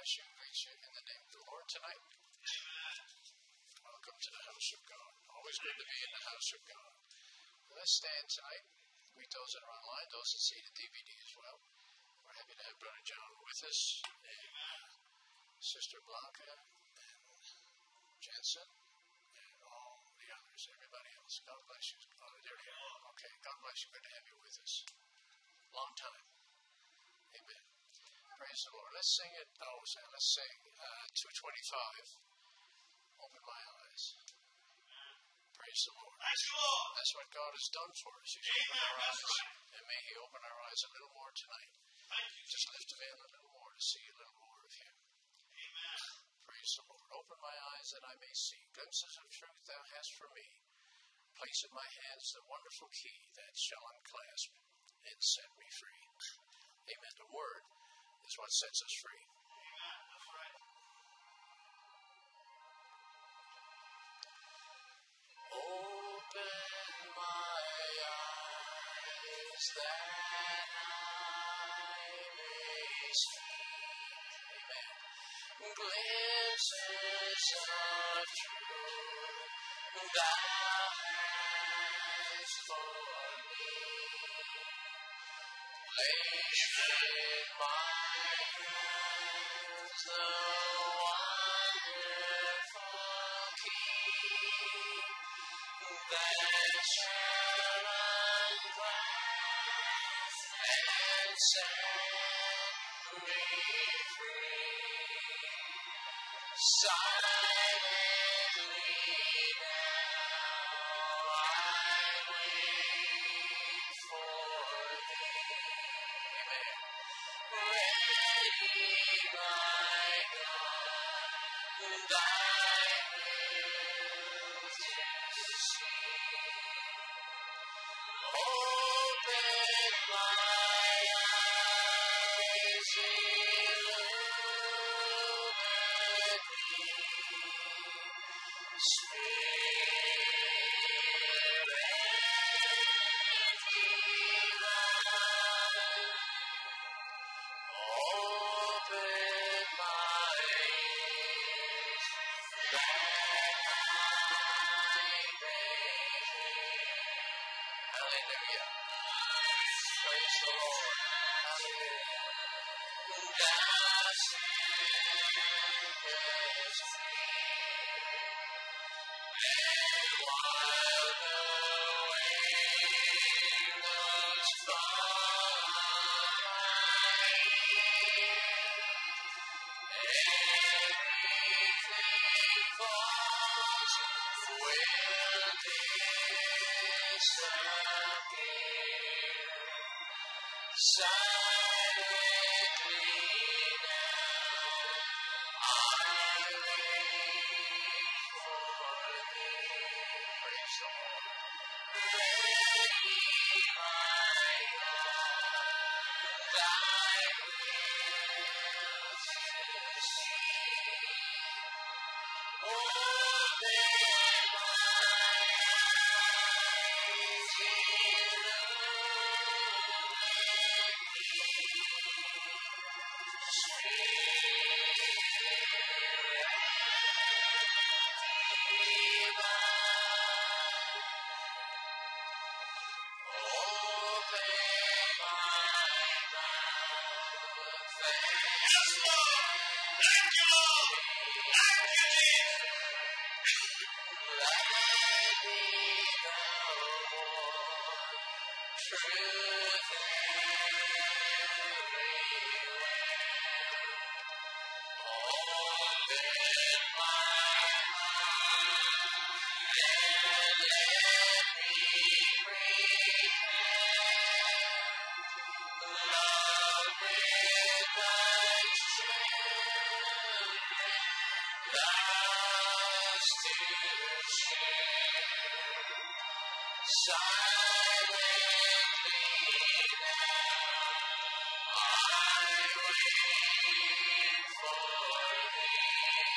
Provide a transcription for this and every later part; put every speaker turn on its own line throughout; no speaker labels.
bless you and greet you in the name of the Lord tonight. Amen. Welcome to the house of God. Always good to be in the house of God. Let's stand tonight. Greet those that are online, those that see the DVD as well. We're happy to have Brother John with us, and Sister Blanca, and Jensen, and all the others, everybody else. God bless you. Oh, there you are. Okay, God bless you. Good to have you with us. Long time. Amen. Praise the Lord. Let's sing it. Let's sing 225. Open my eyes. Praise the Lord. That's what God has done for us. He's opened our eyes. Right. And may He open our eyes a little more tonight. Just lift Him in a little more to see a little more of Him. Amen. Praise the Lord. Open my eyes that I may see glimpses of truth Thou hast for me. Place in my hands the wonderful key that shall unclasp and set me free. Amen. The Word is what sets us free. Amen. That's right. Open my eyes that I may see. Amen. Glimpses of truth Thou hast for me. Place in my hands the wonderful key that shall unclasp and set me free. Silently now I wait for Thee. Amen. Ready, my God, Thy will to see. Open my eyes, illuminate me. Spirit divine, open my ears that I may hear. Hallelujah. Praise the Lord. Hallelujah. Thou sendest me, and while the wave was far my ear, everything falls will disappear. Silently now I wait for Thee. Praise the Lord. Ready, my God, Thy will to see. Open my eyes, illuminate me. Spirit divine, open my mouth and let me know truth everywhere. Open my heart and let me prepare love with Thy children, lost to share. Silently now I wait for Thee.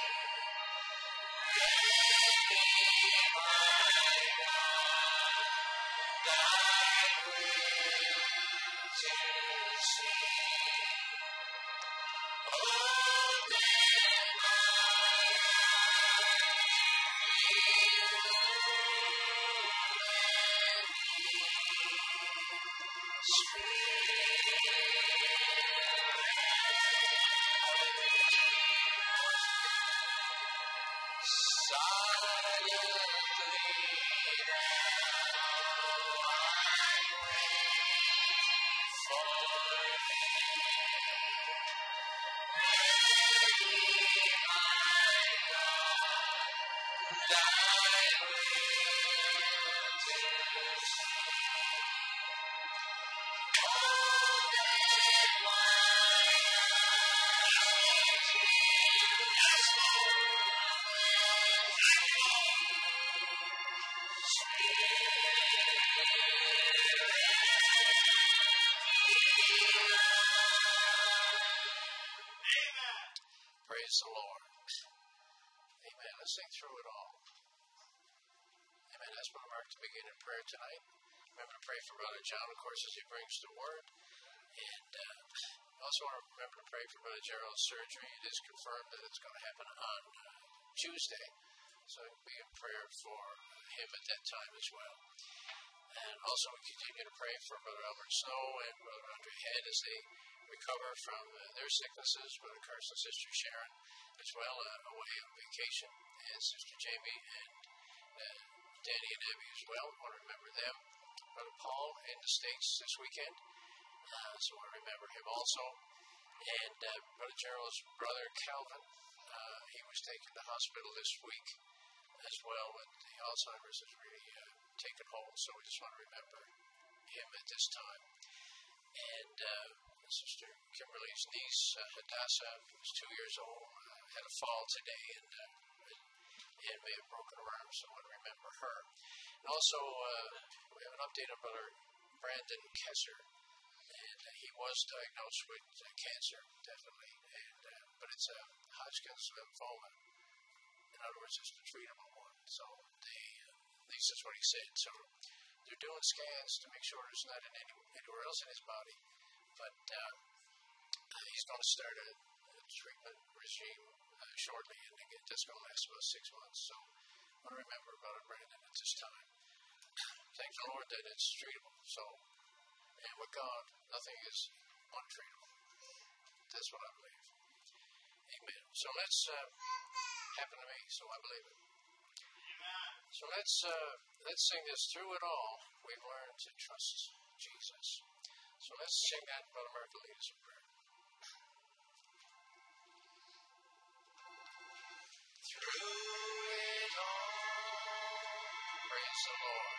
Ready, my God, Thy will to see. Praise the Lord. Amen. Let's sing through it all. Amen. That's Brother Mark to begin in prayer tonight. Remember to pray for Brother John, of course, as he brings the word. And also want to remember to pray for Brother Gerald's surgery. It is confirmed that it's going to happen on Tuesday. So be in prayer for him at that time as well. And also we continue to pray for Brother Albert Snow and Brother Andre Head as they recover from their sicknesses, Brother Carson, Sister Sharon, as well, away on vacation, and Sister Jamie and Danny and Abby as well. I want to remember them. Brother Paul in the States this weekend, so I want to remember him also. And Brother Gerald's brother, Calvin, he was taken to the hospital this week as well, and the Alzheimer's has really taken hold, so we just want to remember him at this time. And Sister Kimberly's niece, Hadassah, who's 2 years old, had a fall today and may have broken her arm, so I want to remember her. And also, we have an update on Brother Brandon Kesser, and he was diagnosed with cancer, definitely, but it's a Hodgkin's lymphoma. In other words, it's the treatable one. So at least that's what he said. So they're doing scans to make sure there's not anywhere else in his body. But he's going to start a treatment regime shortly, and that's going to last about 6 months. So I remember Brother Brandon at this time. Thank the Lord that it's treatable. So, and with God, nothing is untreatable. That's what I believe. Amen. So let's happen to me, so I believe it. So let's sing this. Through it all, we've learned to trust Jesus. So let's sing that. Brother Mark will lead us in prayer. Through it all, praise the Lord.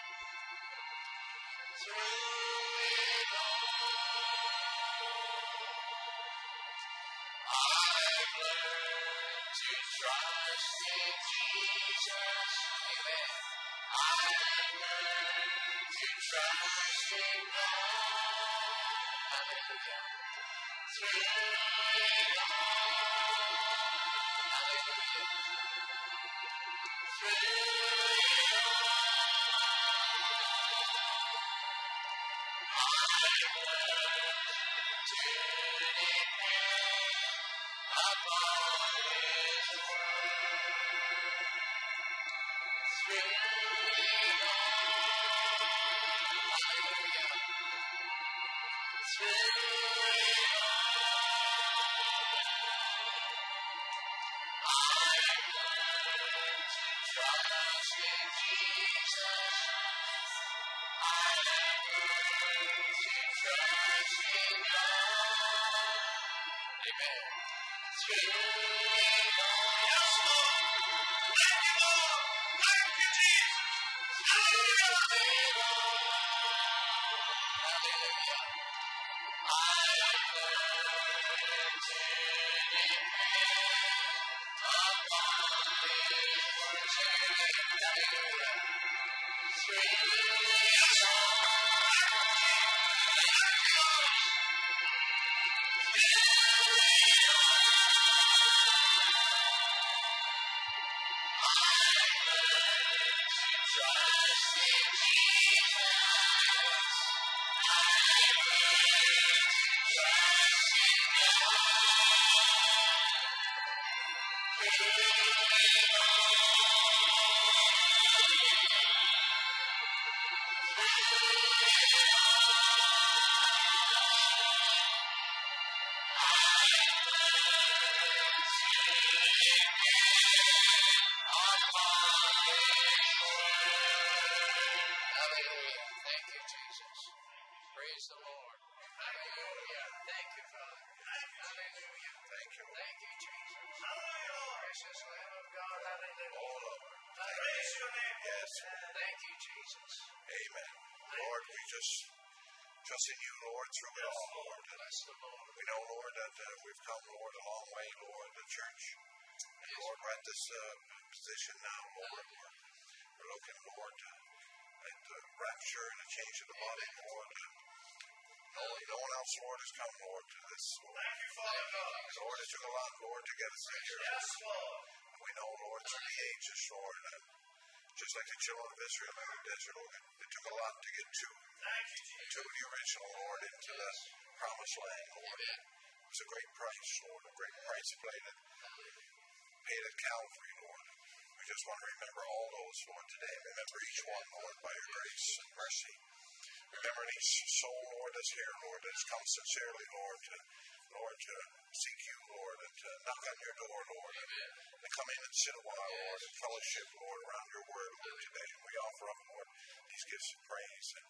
Through it all, I've learned to trust in Jesus. Amen. I've learned to trust in God. Hallelujah. Through it all, hallelujah. Through it all, I've learned to depend upon His word. Through it all, hallelujah. Through it all, I've learned to trust in Jesus. I've learned to trust in God. Amen. Through it all, yes, Lord. Thank you, Lord. Thank you, Jesus. Through it all, hallelujah. I've learned to depend upon His word. Hallelujah. Through it all, thank you, Lord. Through it all, I've learned to trust in Jesus. I've learned to trust in God. Hallelujah. Thank you, Jesus. Praise the Lord. Hallelujah. Thank you, Father. Hallelujah. Thank you. Thank you, Jesus. Precious Lamb of God. Hallelujah. Praise your name. Yes. Thank you, Jesus. Amen. Lord, we just trust in you, Lord, through it all, Lord. Bless the Lord. We know, Lord, that we've come, Lord, a long way, Lord, the church. And Lord, we're at this position now, Lord. We're looking, Lord, at the rapture and a change of the body, Lord. No one else, Lord, has come, Lord, to this, Lord. Thank you, Father God. Lord, it took a lot, Lord, to get us here. Yes, Lord. And we know, Lord, through the ages, Lord, just like the children of Israel in the desert, Lord, it took a lot to get to the original, Lord, into the promised land, Lord. It was a great price, Lord, a great price paid at Calvary, Lord. We just want to remember all those, Lord, today. Remember each one, Lord, by your grace and mercy. Remember each soul, Lord, that's here, Lord, that's come sincerely, Lord, to seek you, Lord, and to knock on your door, Lord, and to come in and sit a while, Lord, and fellowship, Lord, around your word, Lord, today. And we offer up, Lord, these gifts of praise and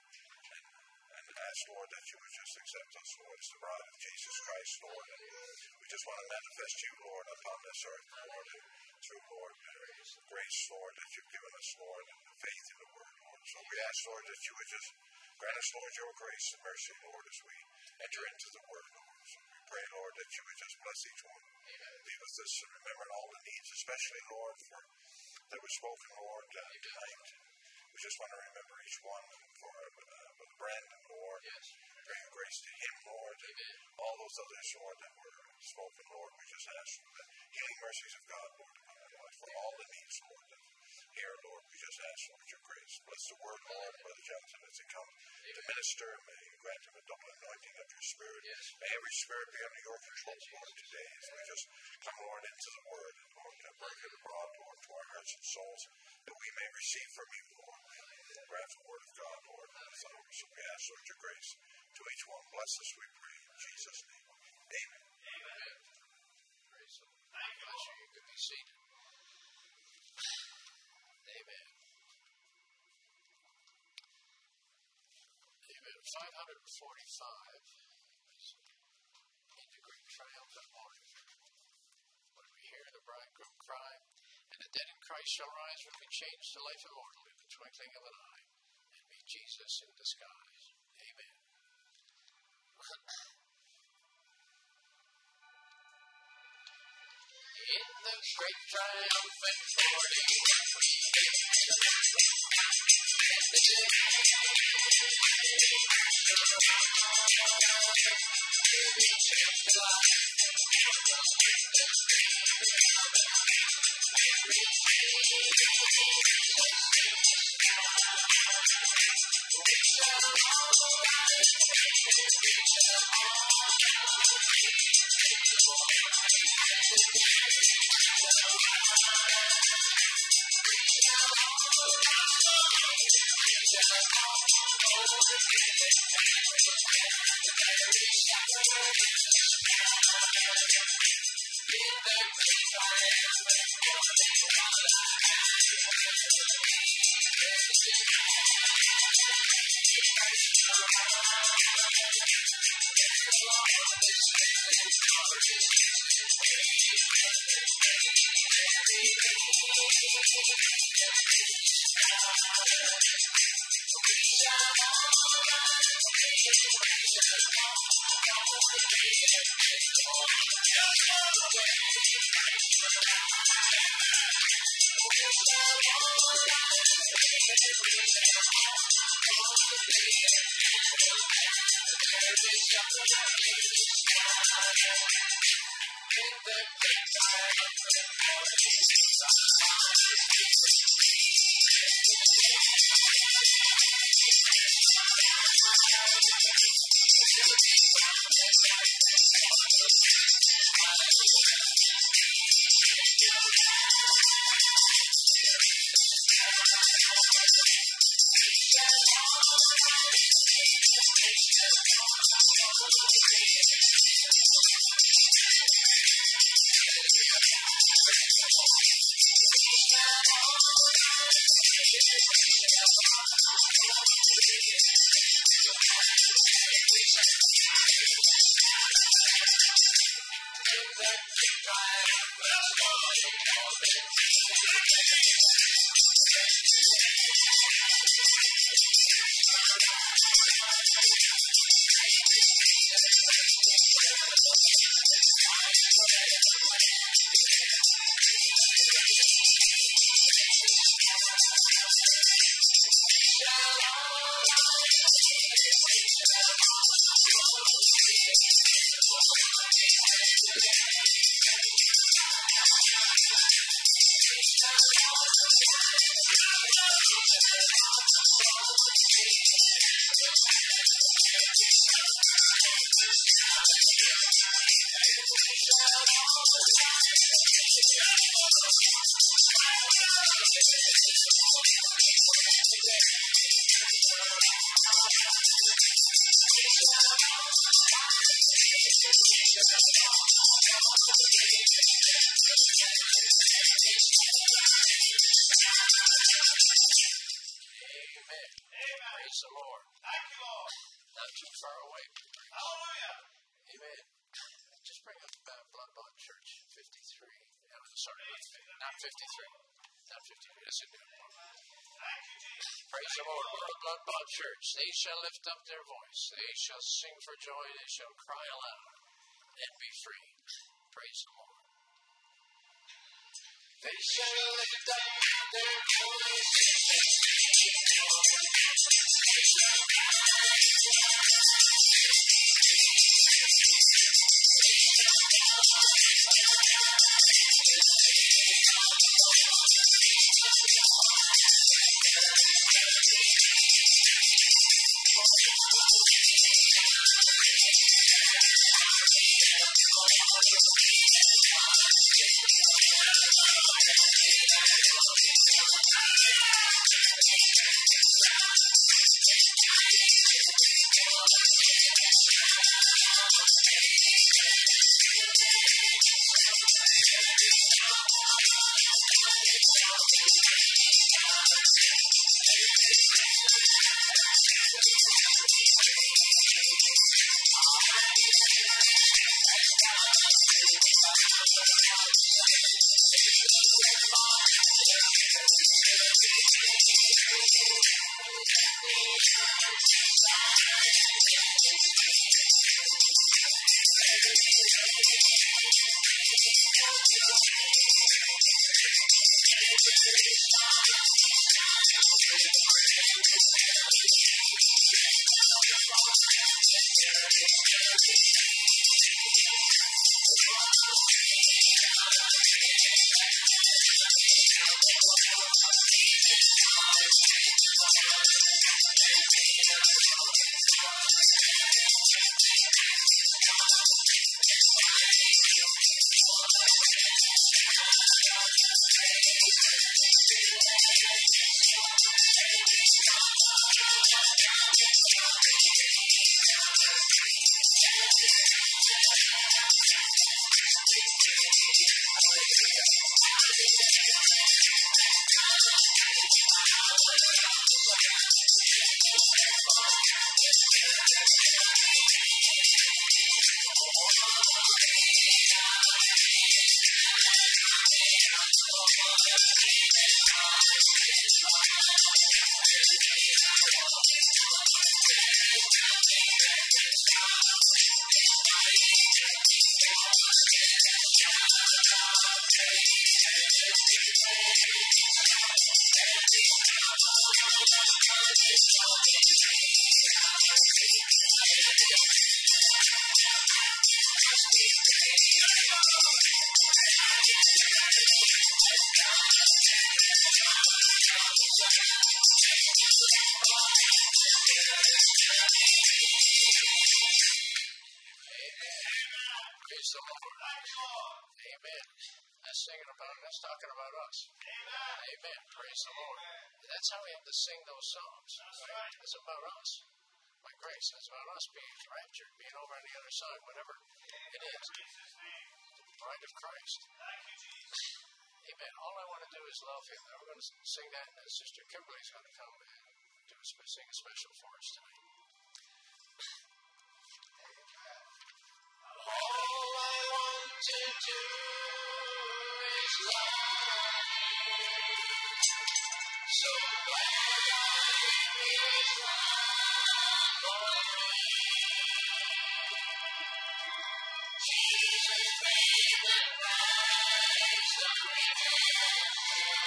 ask, Lord, that you would just accept us, Lord, as the bride of Jesus Christ, Lord. And we just want to manifest you, Lord, upon this earth, Lord, and through, Lord, grace, Lord, that you've given us, Lord, and the faith in the word, Lord. So we ask, Lord, that you would just grant us, Lord, your grace and mercy, Lord, as we enter into the word, Lord. So we pray, Lord, that you would just bless each one. Be with us and remember all the needs, especially, Lord, for that was spoken, Lord, tonight. We just want to remember each one for Brother Brandon, Lord. Yes. Pray your grace to him, Lord, and all those others, Lord, that were spoken, Lord. We just ask for the healing mercies of God, Lord, upon their lives, for all the needs, Lord, that here, Lord. We just ask, Lord, your grace. Bless the word, Lord, Brother Johnson, as he comes to minister. May you grant him a double anointing of your spirit. Yes. May every spirit be under your control, Lord, today, as we just come, Lord, into the word, and, Lord, break it abroad, Lord, to our hearts and souls, that we may receive from you, Lord. Grant the word of God, Lord. So we ask, Lord, your grace to each one. Bless us, we pray, in Jesus' name. Amen. Amen. Praise the Lord. Thank you. Bless you. You can be seated. Amen. Amen. 545 in the great triumphant morning, when we hear the bridegroom cry, and the dead in Christ shall rise with be changed to life immortal in the twinkling of an eye, and meet Jesus in disguise. Amen. In the great triumphant morning, the day Praise the Lord.
Thank you, Lord.
Not too far away.
Hallelujah.
Amen. Just bring up Blood Bond Church 53. Sorry, not 53. Not 53. That's a new one.
Thank you, Jesus.
Praise the Lord. Blood Bond Church. They shall lift up their voice. They shall sing for joy. They shall cry aloud and be free. Praise the Lord. They shall lift up their voice. Praise the Lord. Amen. That's singing about, that's talking about us.
Amen.
Amen. Praise the Lord. That's how we have to sing those psalms. Right? It's about us. By grace. It's about us being raptured, being over on the other side, whatever it is. The bride of Christ.
Thank you, Jesus.
Amen. All I want to do is love him. Now we're going to sing that, and Sister Kimberly's going to come and sing a special for us tonight. All I want to do is love you. So glad his love for me. Jesus paid the price of redemption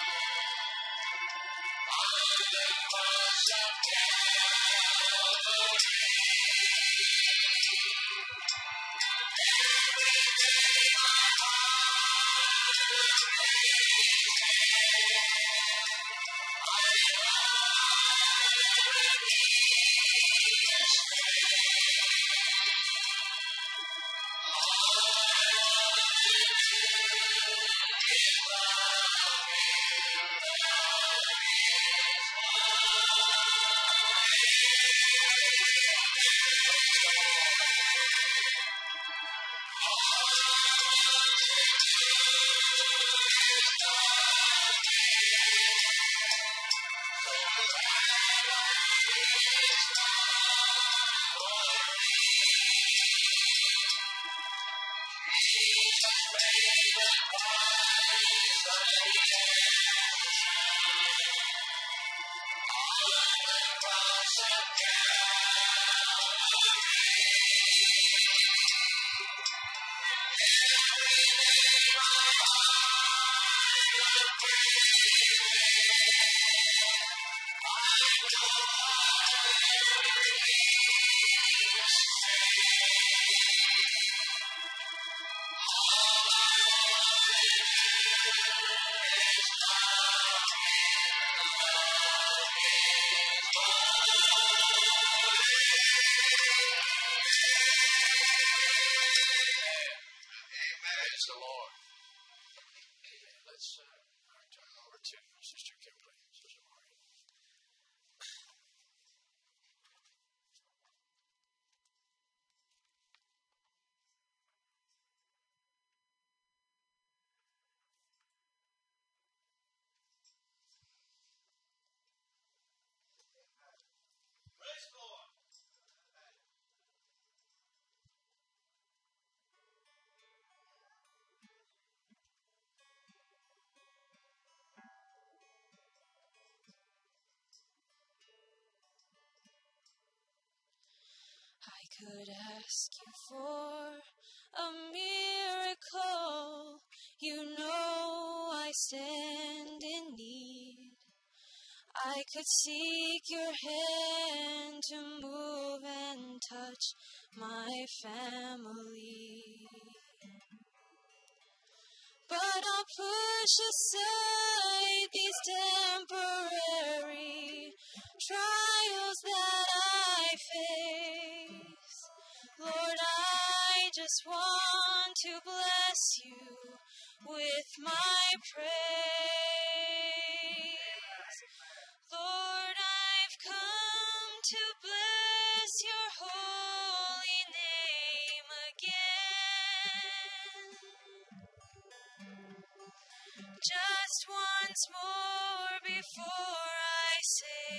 on the cross of Calvary. Every day my heart will praise Him. I love His Praise the Lord. Let's turn over to Sister Kimberly. Sister Maureen.
Praise the Lord.
I could ask you for a miracle. You know I stand in need. I could seek your hand to move and touch my family. But I'll push aside these temporary trials that I face. Lord, I just want to bless you with my praise. Lord, I've come to bless your holy name again. Just once more before I say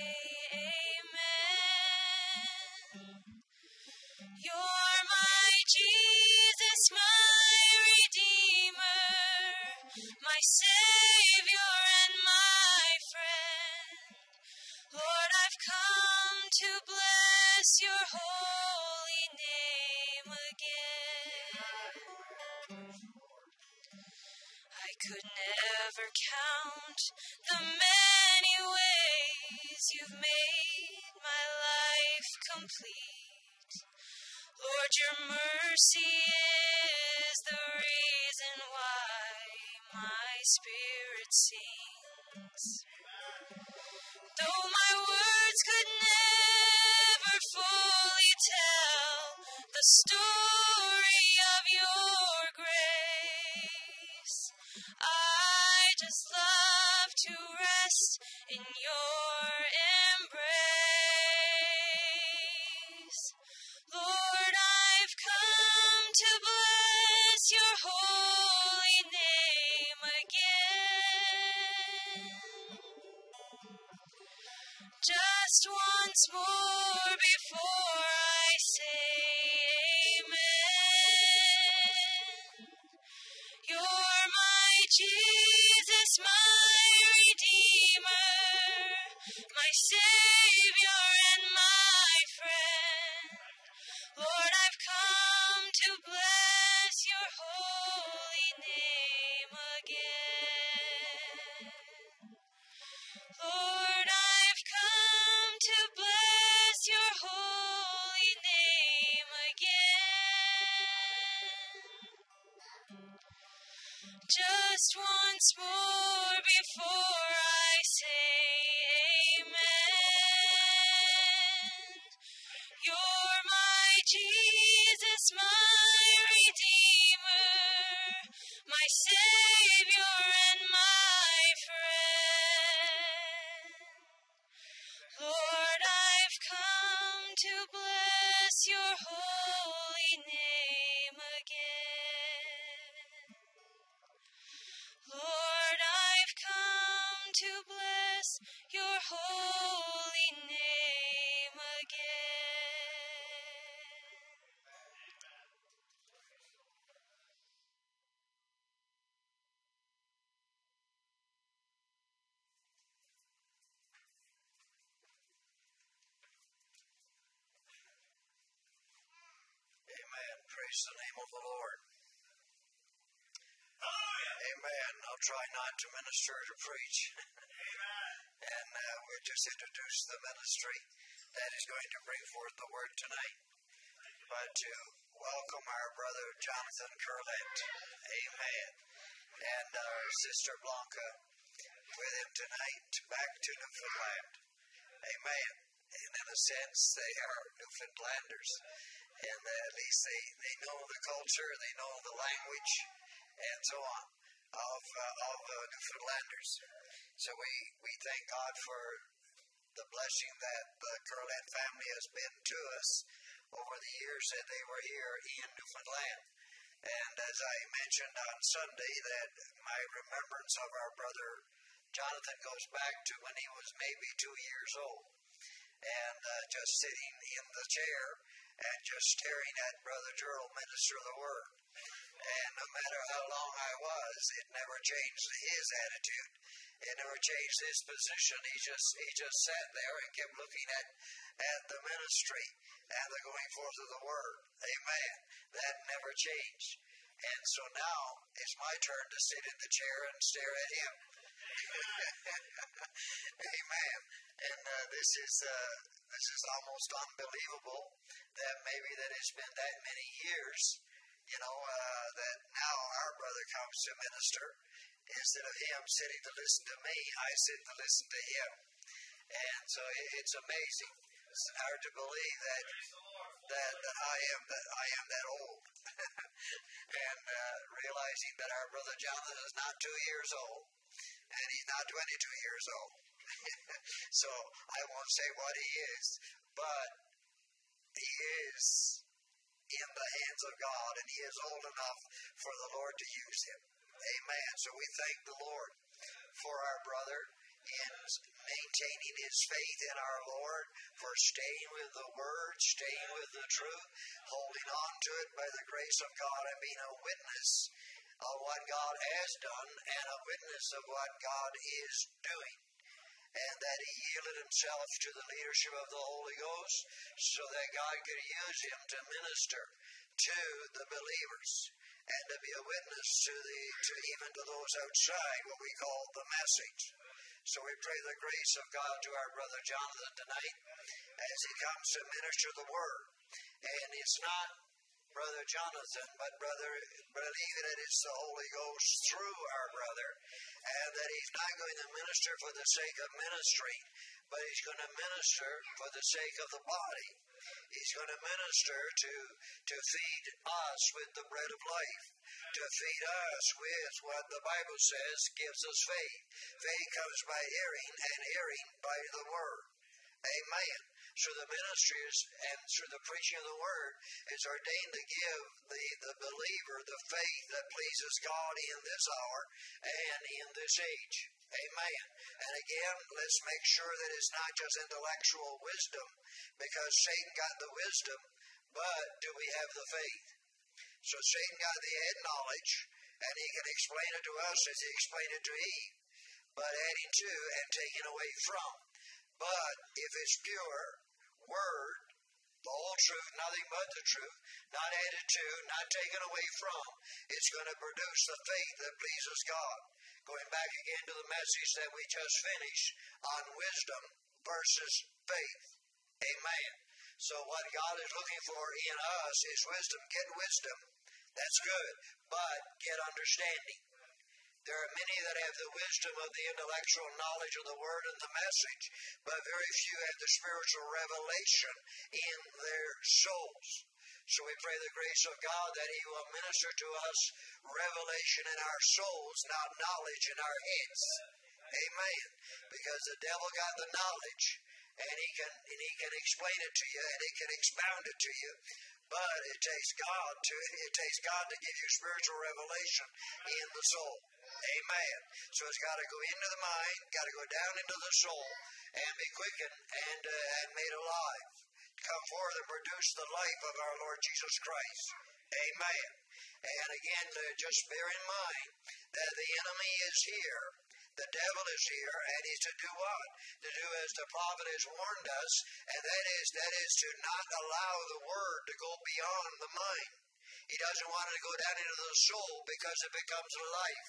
amen. You're my Jesus, my Redeemer, my Savior and my friend. Lord, I've come to bless your holy name again. I could never count the many ways you've made my life complete. Lord, your mercy is the reason why my spirit sings. Though my words could never fully tell the story of your grace, to bless your holy name again. Just once more before I say amen. You're my Jesus, my Redeemer, my Savior and my friend. Lord, I've come to bless your holy name again. Lord, I've come to bless your holy name again. Just once more before I say amen. You're my Jesus, my Redeemer, my Savior and my friend. Lord, I've come to bless your holy name again. Lord, I've come to bless your holy name again.
Amen. Praise the name of the Lord.
Hallelujah.
Amen. I'll try not to minister to preach.
Amen.
And we'll just introduce the ministry that is going to bring forth the word tonight. But to welcome our brother Jonathan Curlett. Amen. And our sister Blanca with him tonight back to Newfoundland. Amen. And in a sense, they are Newfoundlanders. And at least they know the culture, they know the language, and so on of Newfoundlanders. So we thank God for the blessing that the Curlett family has been to us over the years that they were here in Newfoundland. And as I mentioned on Sunday, that my remembrance of our brother Jonathan goes back to when he was maybe 2 years old. And just sitting in the chair and just staring at Brother Gerald minister the word. And no matter how long I was, it never changed his attitude. It never changed his position. He just sat there and kept looking at the ministry and the going forth of the word. Amen. That never changed. And so now it's my turn to sit in the chair and stare at him. Amen. And this is almost unbelievable that maybe that it's been that many years, that now our brother comes to minister. Instead of him sitting to listen to me, I sit to listen to him. And so it's amazing. It's hard to believe that I am that old. And realizing that our brother Jonathan is not 2 years old, and he's not 22 years old. So I won't say what he is, but he is in the hands of God, and he is old enough for the Lord to use him. Amen. So we thank the Lord for our brother in maintaining his faith in our Lord, for staying with the word, staying with the truth, holding on to it by the grace of God, and being a witness of what God has done and a witness of what God is doing. And that he yielded himself to the leadership of the Holy Ghost so that God could use him to minister to the believers and to be a witness to even to those outside what we call the message. So we pray the grace of God to our brother Jonathan tonight as he comes to minister the word. And it's not Brother Jonathan, but believe that it's the Holy Ghost through our brother, and that he's not going to minister for the sake of ministry, but he's going to minister for the sake of the body. He's going to minister to feed us with the bread of life, to feed us with what the Bible says gives us faith. Faith comes by hearing, and hearing by the word. Amen.
through the ministries and through the preaching of the Word, is ordained to give the believer the faith that pleases God in this hour and in this age. Amen. And again, let's make sure that it's not just intellectual wisdom, because Satan got the wisdom, but do we have the faith? So Satan got the head knowledge, and he can explain it to us as he explained it to Eve, but adding to and taking away from. But if it's pure word, the whole truth, nothing but the truth, not added to, not taken away from, it's going to produce the faith that pleases God. Going back again to the message that we just finished on wisdom versus faith. Amen. So what God is looking for in us is wisdom. Get wisdom. That's good. But get understanding. There are many that have the wisdom of the intellectual knowledge of the Word and the message, but very few have the spiritual revelation in their souls. So we pray the grace of God that He will minister to us revelation in our souls, not knowledge in our heads. Amen. Because the devil got the knowledge, and he can explain it to you, and he can expound it to you. But it takes God to give you spiritual revelation in the soul. Amen. So it's got to go into the mind, got to go down into the soul, and be quickened and made alive. Come forth and produce the life of our Lord Jesus Christ. Amen. And again, just bear in mind that the enemy is here. The devil is here, and he's to do what? To do as the prophet has warned us, and that is to not allow the word to go beyond the mind. He doesn't want it to go down into the soul because it becomes life.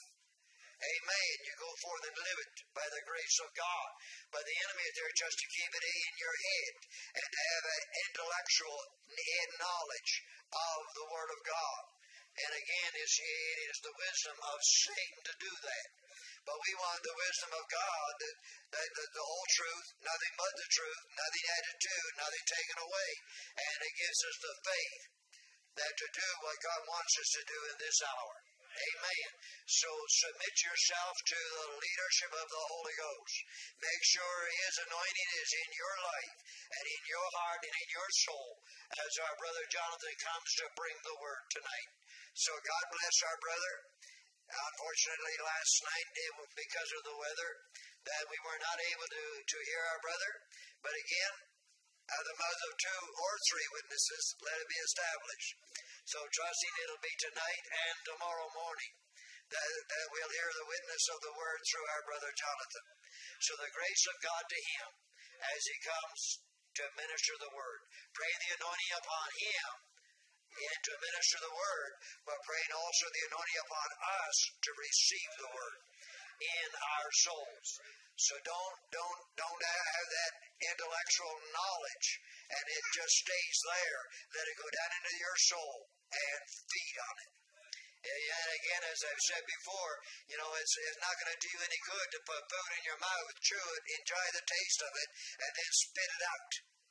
Amen. You go forth and live it by the grace of God. But the enemy is there just to keep it in your head and to have an intellectual head knowledge of the Word of God. And again, it is the wisdom of Satan to do that. But we want the wisdom of God, that the whole truth, nothing but the truth, nothing added to, nothing taken away. And it gives us the faith that to do what God wants us to do in this hour. Amen. So submit yourself to the leadership of the Holy Ghost. Make sure His anointing is in your life and in your heart and in your soul as our brother Jonathan comes to bring the word tonight. So God bless our brother. Unfortunately, last night, because of the weather, that we were not able to hear our brother. But again, out of the mouth of 2 or 3 witnesses, let it be established. So trusting it'll be tonight and tomorrow morning that we'll hear the witness of the word through our brother Jonathan. So the grace of God to him as he comes to minister the word. Pray the anointing upon him and to minister the word, but praying also the anointing upon us to receive the word in our souls. So don't have that intellectual knowledge and it just stays there. Let it go down into your soul and feed on it. And again, as I've said before, it's not going to do you any good to put food in your mouth, chew it, enjoy the taste of it, and then spit it out.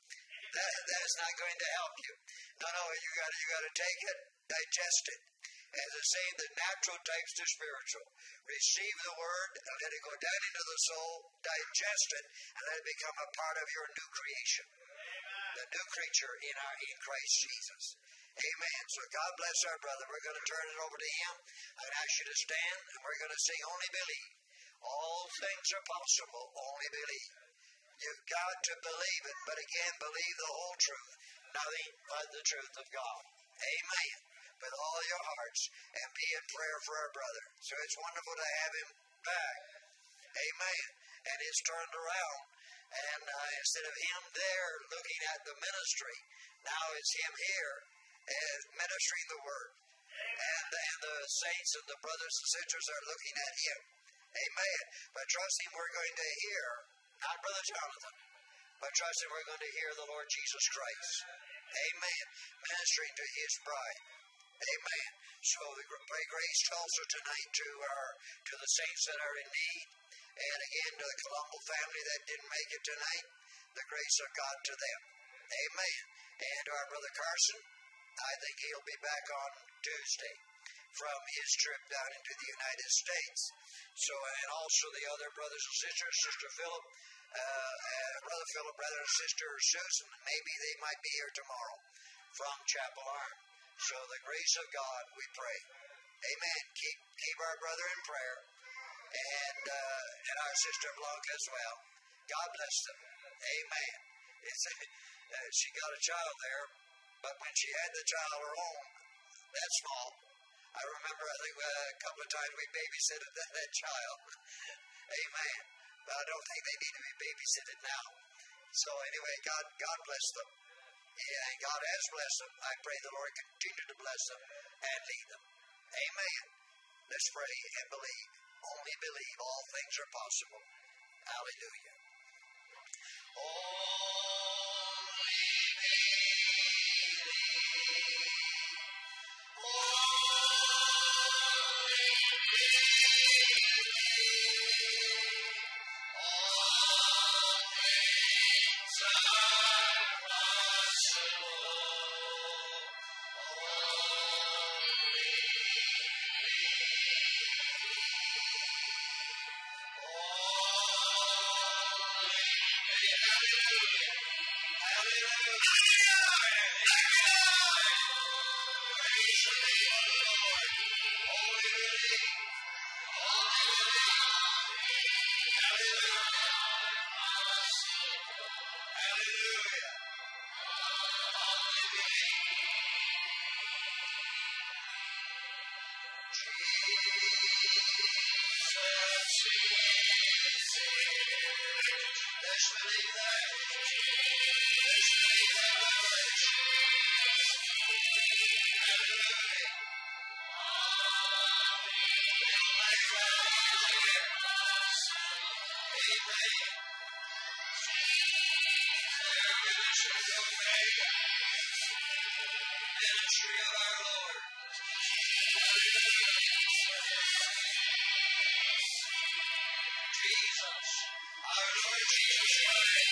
That's not going to help you. No, you got to take it, digest it. As I say, the natural takes to spiritual. Receive the word, and let it go down into the soul, digest it, and let it become a part of your new creation. Amen. The new creature in Christ Jesus. Amen. So God bless our brother. We're going to turn it over to him. I'd ask you to stand, and we're going to sing Only Believe. All things are possible, only believe. You've got to believe it, but again, believe the whole truth. Nothing but the truth of God. Amen. With all your hearts, and be in prayer for our brother. So it's wonderful to have him back. Amen. And it's turned around. And instead of him there looking at the ministry, now it's him here ministering the word. And the saints and the brothers and sisters are looking at him. Amen. But trusting we're going to hear, not Brother Jonathan, but trusting we're going to hear the Lord Jesus Christ. Amen. Ministering to his bride. Amen. So we pray grace also tonight to the saints that are in need. And again, to the Colombo family that didn't make it tonight, the grace of God to them. Amen. And our brother Carson, I think he'll be back on Tuesday from his trip down into the United States. So, and also the other brothers and sisters, Sister Philip, Brother Philip, Brother and Sister Susan, maybe they might be here tomorrow from Chapel Iron. So the grace of God, we pray. Amen. Keep our brother in prayer, and our sister Blanca as well. God bless them. Amen. She got a child there, but when she had the child her own, that small, I remember I think a couple of times we babysitted that child. Amen. But I don't think they need to be babysitted now. So anyway, God bless them. Yeah, and God has blessed them. I pray the Lord continue to bless them and lead them. Amen. Let's pray and believe. Only believe. All things are possible. Hallelujah. Let's believe that. Let's believe that revelation. Hallelujah. We'll lay right here. Amen. Ministry of Omega. Ministry of our Lord. Jesus. Our Lord Jesus Christ.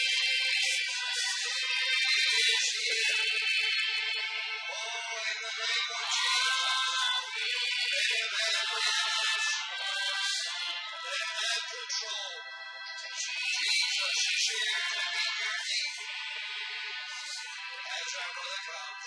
He is here. Oh, in the name of Jesus. Let him have preeminence. Let him have control. Jesus is here to meet your need. As our brother comes.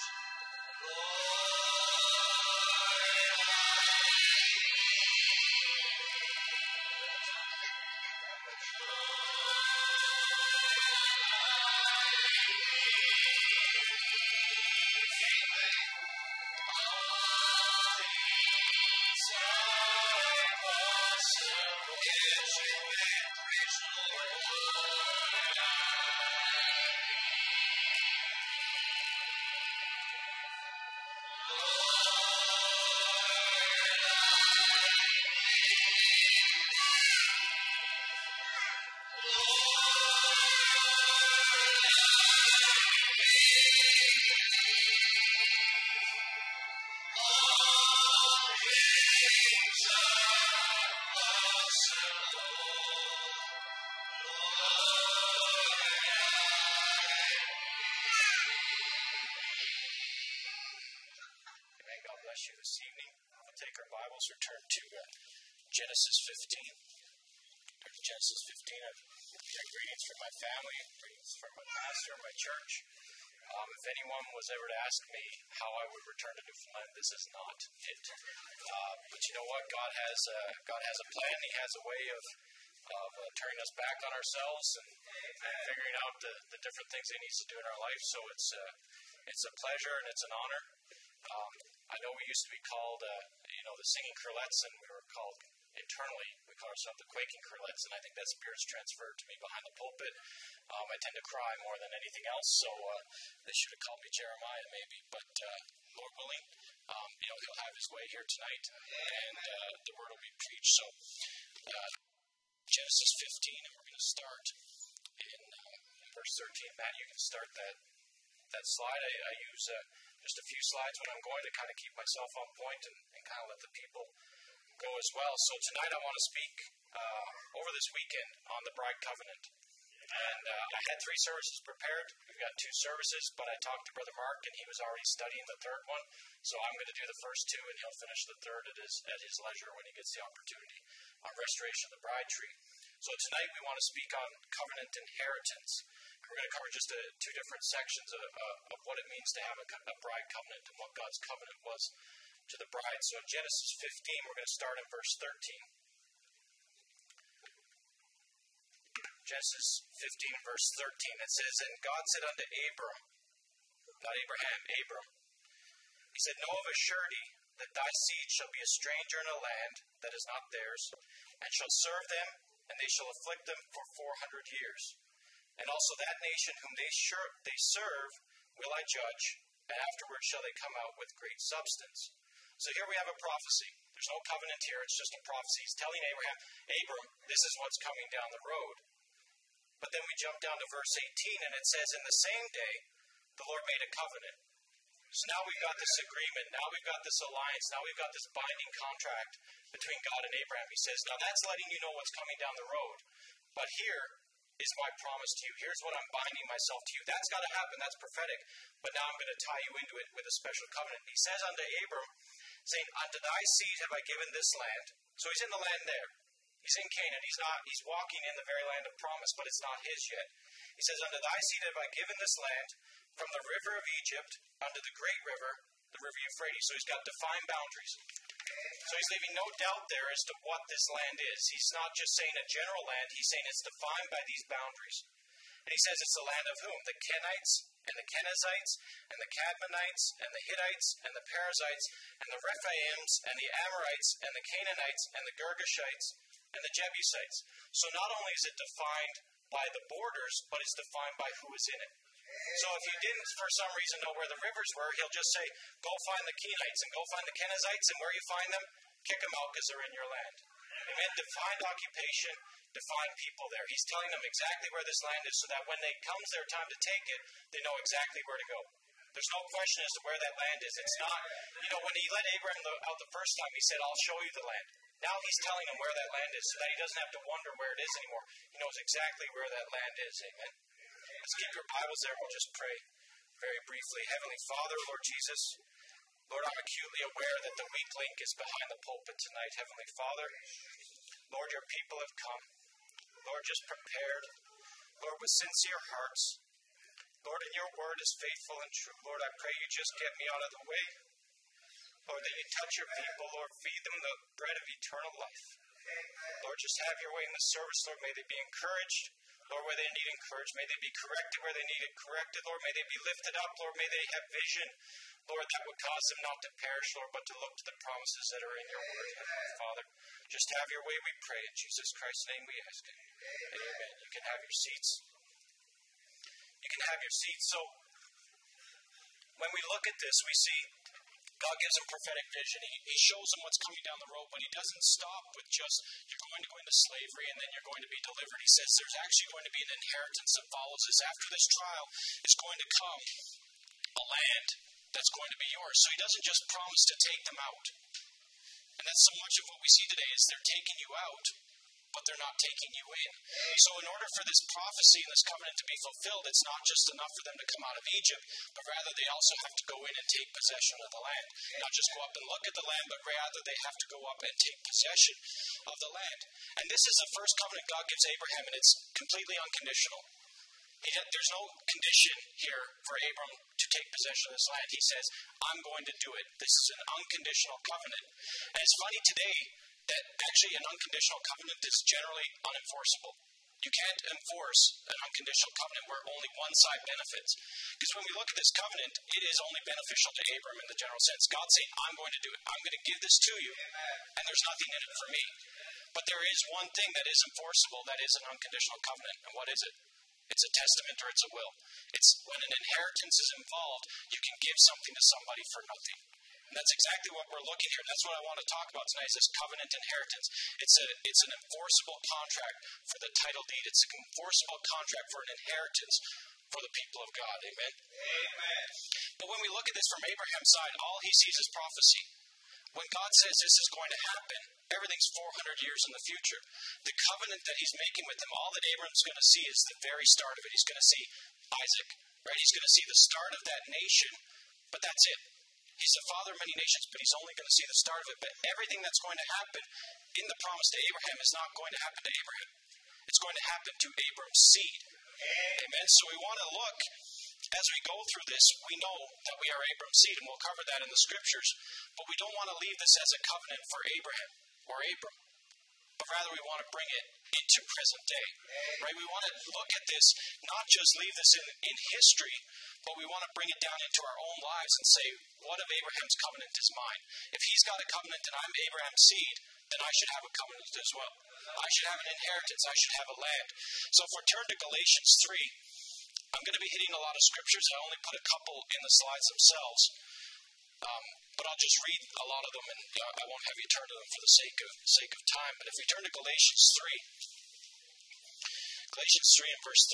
This evening, we'll take our Bibles or turn to Genesis 15. Genesis 15. I bring greetings from my family, greetings from my pastor, my church. If anyone was ever to ask me how I would return to Newfoundland, this is not it. But you know what? God has a plan. He has a way of turning us back on ourselves and figuring out the different things He needs to do in our life. So it's a pleasure and it's an honor. I know we used to be called, the singing Curletts, and we were called internally, we call ourselves the quaking Curletts, and I think that spirit's transferred to me behind the pulpit. I tend to cry more than anything else, so they should have called me Jeremiah maybe, but Lord willing, He'll have His way here tonight, and the word will be preached. So, Genesis 15, and we're going to start in verse 13. Matt, you can start that slide. I use just a few slides when I'm going to kind of keep myself on point and kind of let the people go as well. So tonight I want to speak over this weekend on the bride covenant. And I had 3 services prepared. We've got 2 services, but I talked to Brother Mark, and he was already studying the third one. So I'm going to do the first 2, and he'll finish the third at his leisure when he gets the opportunity on restoration of the bride tree.
So tonight we want to speak on covenant inheritance. We're going to cover just two different sections of what it means to have a bride covenant and what God's covenant was to the bride. So in Genesis 15, we're going to start in verse 13. Genesis 15, verse 13, it says, "And God said unto Abram," not Abraham, Abram, he said, "Know of a surety that thy seed shall be a stranger in a land that is not theirs, and shall serve them, and they shall afflict them for 400 years. And also that nation whom they serve will I judge, and afterward shall they come out with great substance." So here we have a prophecy. There's no covenant here, it's just a prophecy. He's telling Abraham, Abram, this is what's coming down the road. But then we jump down to verse 18, and it says, "In the same day, the Lord made a covenant." So now we've got this agreement, now we've got this alliance, now we've got this binding contract between God and Abraham. He says, now that's letting you know what's coming down the road. But here is my promise to you. Here's what I'm binding myself to you. That's got to happen, that's prophetic. But now I'm going to tie you into it with a special covenant. He says unto Abram, saying, "Unto thy seed have I given this land." So he's in the land there. He's in Canaan. He's walking in the very land of promise, but it's not his yet. He says, "Unto thy seed have I given this land, from the river of Egypt unto the great river, the river Euphrates." So he's got defined boundaries. So he's leaving no doubt there as to what this land is. He's not just saying a general land. He's saying it's defined by these boundaries. And he says it's the land of whom? The Kenites, and the Kenizzites, and the Cadmonites, and the Hittites, and the Perizzites, and the Rephaims, and the Amorites, and the Canaanites, and the Girgashites, and the Jebusites. So not only is it defined by the borders, but it's defined by who is in it. So if you didn't, for some reason, know where the rivers were, he'll just say, go find the Kenites and go find the Kenizzites, and where you find them, kick them out because they're in your land. Amen. Defined occupation, defined people there. He's telling them exactly where this land is so that when it comes their time to take it, they know exactly where to go. There's no question as to where that land is. It's not, when he let Abraham out the first time, he said, I'll show you the land. Now he's telling him where that land is so that he doesn't have to wonder where it is anymore. He knows exactly where that land is. Amen. Let's keep your Bibles there. We'll just pray very briefly. Heavenly Father, Lord Jesus, Lord, I'm acutely aware that the weak link is behind the pulpit tonight. Heavenly Father, Lord, your people have come. Lord, just prepared. Lord, with sincere hearts. Lord, and your word is faithful and true. Lord, I pray you just get me out of the way. Lord, that you touch your people. Lord, feed them the bread of eternal life. Lord, just have your way in the service. Lord, may they be encouraged. Lord, where they need encouragement, may they be corrected where they need it corrected. Lord, may they be lifted up. Lord, may they have vision, Lord, that would cause them not to perish, Lord, but to look to the promises that are in your word, Heavenly Father. Just have your way, we pray. In Jesus Christ's name we ask it. Amen. You can have your seats. You can have your seats. So, when we look at this, we see God gives them prophetic vision. He shows them what's coming down the road, but he doesn't stop with just, you're going to go into slavery and then you're going to be delivered. He says there's actually going to be an inheritance that follows this. After this trial is going to come a land that's going to be yours. So he doesn't just promise to take them out. And that's so much of what we see today is they're taking you out, but they're not taking you in. So in order for this prophecy and this covenant to be fulfilled, it's not just enough for them to come out of Egypt, but rather they also have to go in and take possession of the land. Not just go up and look at the land, but rather they have to go up and take possession of the land. And this is the first covenant God gives Abraham, and it's completely unconditional. There's no condition here for Abram to take possession of this land. He says, I'm going to do it. This is an unconditional covenant. And it's funny today that actually an unconditional covenant is generally unenforceable. You can't enforce an unconditional covenant where only one side benefits. Because when we look at this covenant, it is only beneficial to Abram in the general sense. God's saying, I'm going to do it. I'm going to give this to you. And there's nothing in it for me. But there is one thing that is enforceable, that is an unconditional covenant. And what is it? It's a testament or it's a will. It's when an inheritance is involved, you can give something to somebody for nothing. And that's exactly what we're looking here. That's what I want to talk about tonight, is this covenant inheritance. It's an enforceable contract for the title deed. It's an enforceable contract for an inheritance for the people of God. Amen? Amen. But when we look at this from Abraham's side, all he sees is prophecy. When God says this is going to happen, everything's 400 years in the future. The covenant that he's making with them, all that Abraham's going to see is the very start of it. He's going to see Isaac, right? He's going to see the start of that nation, but that's it. He's the father of many nations, but he's only going to see the start of it. But everything that's going to happen in the promise to Abraham is not going to happen to Abraham. It's going to happen to Abram's seed. Amen. So we want to look, as we go through this, we know that we are Abram's seed, and we'll cover that in the scriptures. But we don't want to leave this as a covenant for Abraham or Abram. But rather we want to bring it into present day. Right? We want to look at this, not just leave this in history, but we want to bring it down into our own lives and say, what of Abraham's covenant is mine? If he's got a covenant and I'm Abraham's seed, then I should have a covenant as well. I should have an inheritance. I should have a land. So if we turn to Galatians 3, I'm going to be hitting a lot of scriptures. I only put a couple in the slides themselves. But I'll just read a lot of them, and I won't have you turn to them for the sake of time. But if we turn to Galatians 3 and verse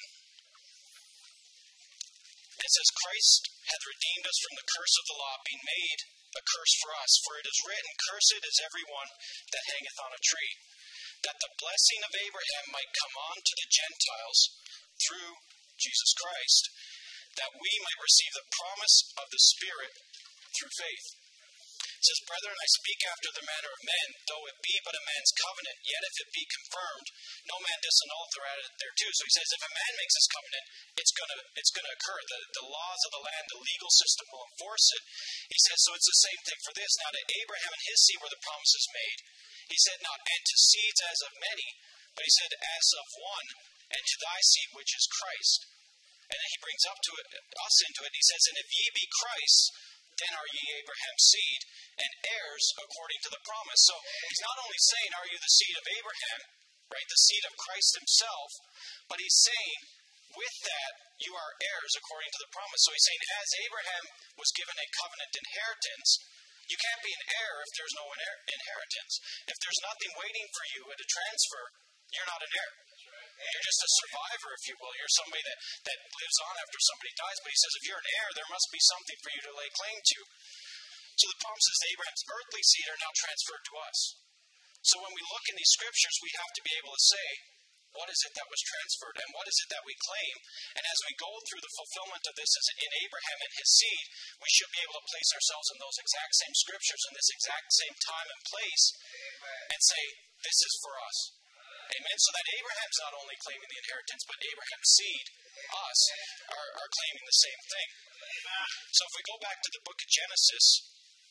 13, it says, Christ hath redeemed us from the curse of the law, being made a curse for us. For it is written, Cursed is every one that hangeth on a tree, that the blessing of Abraham might come on to the Gentiles through Jesus Christ, that we might receive the promise of the Spirit through faith. It says, Brethren, I speak after the manner of men, though it be but a man's covenant, yet if it be confirmed, no man disannulleth or addeth thereto. So he says, if a man makes his covenant, it's gonna occur. The laws of the land, the legal system will enforce it. He says, so it's the same thing for this. Now to Abraham and his seed were the promises made. He said, not and to seeds as of many, but he said, as of one, and to thy seed, which is Christ. And then he brings us into it, and he says, and if ye be Christ, then are ye Abraham's seed, and heirs according to the promise. So he's not only saying, are you the seed of Abraham, right, the seed of Christ himself, but he's saying, with that, you are heirs according to the promise. So he's saying, as Abraham was given a covenant inheritance, you can't be an heir if there's no inheritance. If there's nothing waiting for you at a transfer, you're not an heir. You're just a survivor, if you will. You're somebody that lives on after somebody dies. But he says, if you're an heir, there must be something for you to lay claim to. So the promises of Abraham's earthly seed are now transferred to us. So when we look in these scriptures, we have to be able to say, what is it that was transferred, and what is it that we claim? And as we go through the fulfillment of this in Abraham and his seed, we should be able to place ourselves in those exact same scriptures in this exact same time and place and say, this is for us. Amen. So that Abraham's not only claiming the inheritance, but Abraham's seed, us, are claiming the same thing. So if we go back to the book of Genesis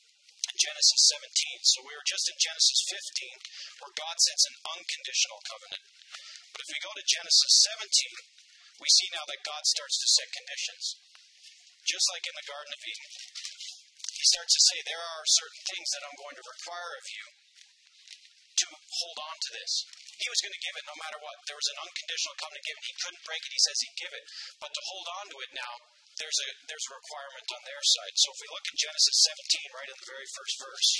17, so we were just in Genesis 15, where God sets an unconditional covenant. But if we go to Genesis 17, we see now that God starts to set conditions. Just like in the Garden of Eden. He starts to say, there are certain things that I'm going to require of you to hold on to this. He was going to give it no matter what. There was an unconditional covenant given. He couldn't break it. He says he'd give it. But to hold on to it now, there's a requirement on their side. So if we look in Genesis 17, right in the very first verse,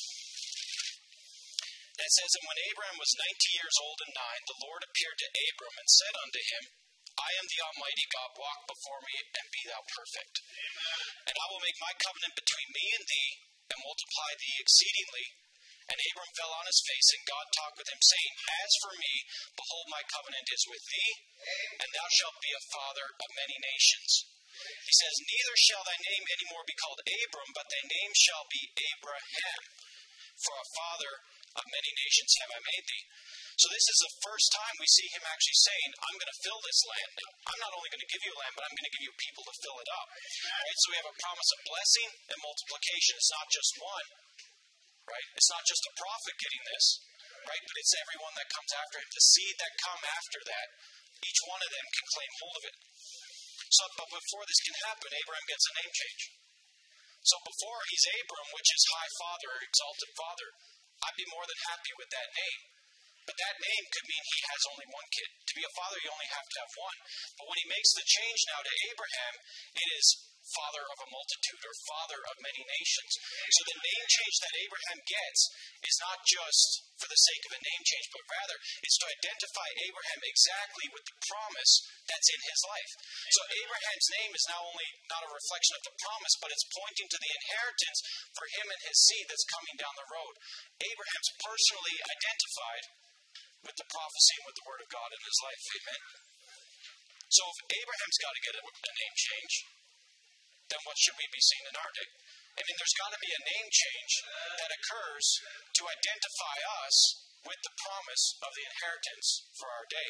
it says, And when Abraham was 90 years old and 9, the Lord appeared to Abram and said unto him, I am the Almighty God, walk before me, and be thou perfect. And I will make my covenant between me and thee, and multiply thee exceedingly. And Abram fell on his face, and God talked with him, saying, As for me, behold, my covenant is with thee, and thou shalt be a father of many nations. He says, Neither shall thy name any more be called Abram, but thy name shall be Abraham. For a father of many nations have I made thee. So this is the first time we see him actually saying, I'm going to fill this land. Now, I'm not only going to give you land, but I'm going to give you people to fill it up. Right? So we have a promise of blessing and multiplication. It's not just one. Right? It's not just a prophet getting this. Right? But it's everyone that comes after him. The seed that come after that, each one of them can claim hold of it. So, but before this can happen, Abraham gets a name change. So before he's Abram, which is high father, exalted father, I'd be more than happy with that name. But that name could mean he has only one kid. To be a father, you only have to have one. But when he makes the change now to Abraham, it is father of a multitude, or father of many nations. So the name change that Abraham gets is not just for the sake of a name change, but rather it's to identify Abraham exactly with the promise that's in his life. So Abraham's name is now only not a reflection of the promise, but it's pointing to the inheritance for him and his seed that's coming down the road. Abraham's personally identified with the prophecy and with the word of God in his life. Amen. So if Abraham's got to get a name change, then what should we be seeing in our day? I mean, there's got to be a name change that occurs to identify us with the promise of the inheritance for our day.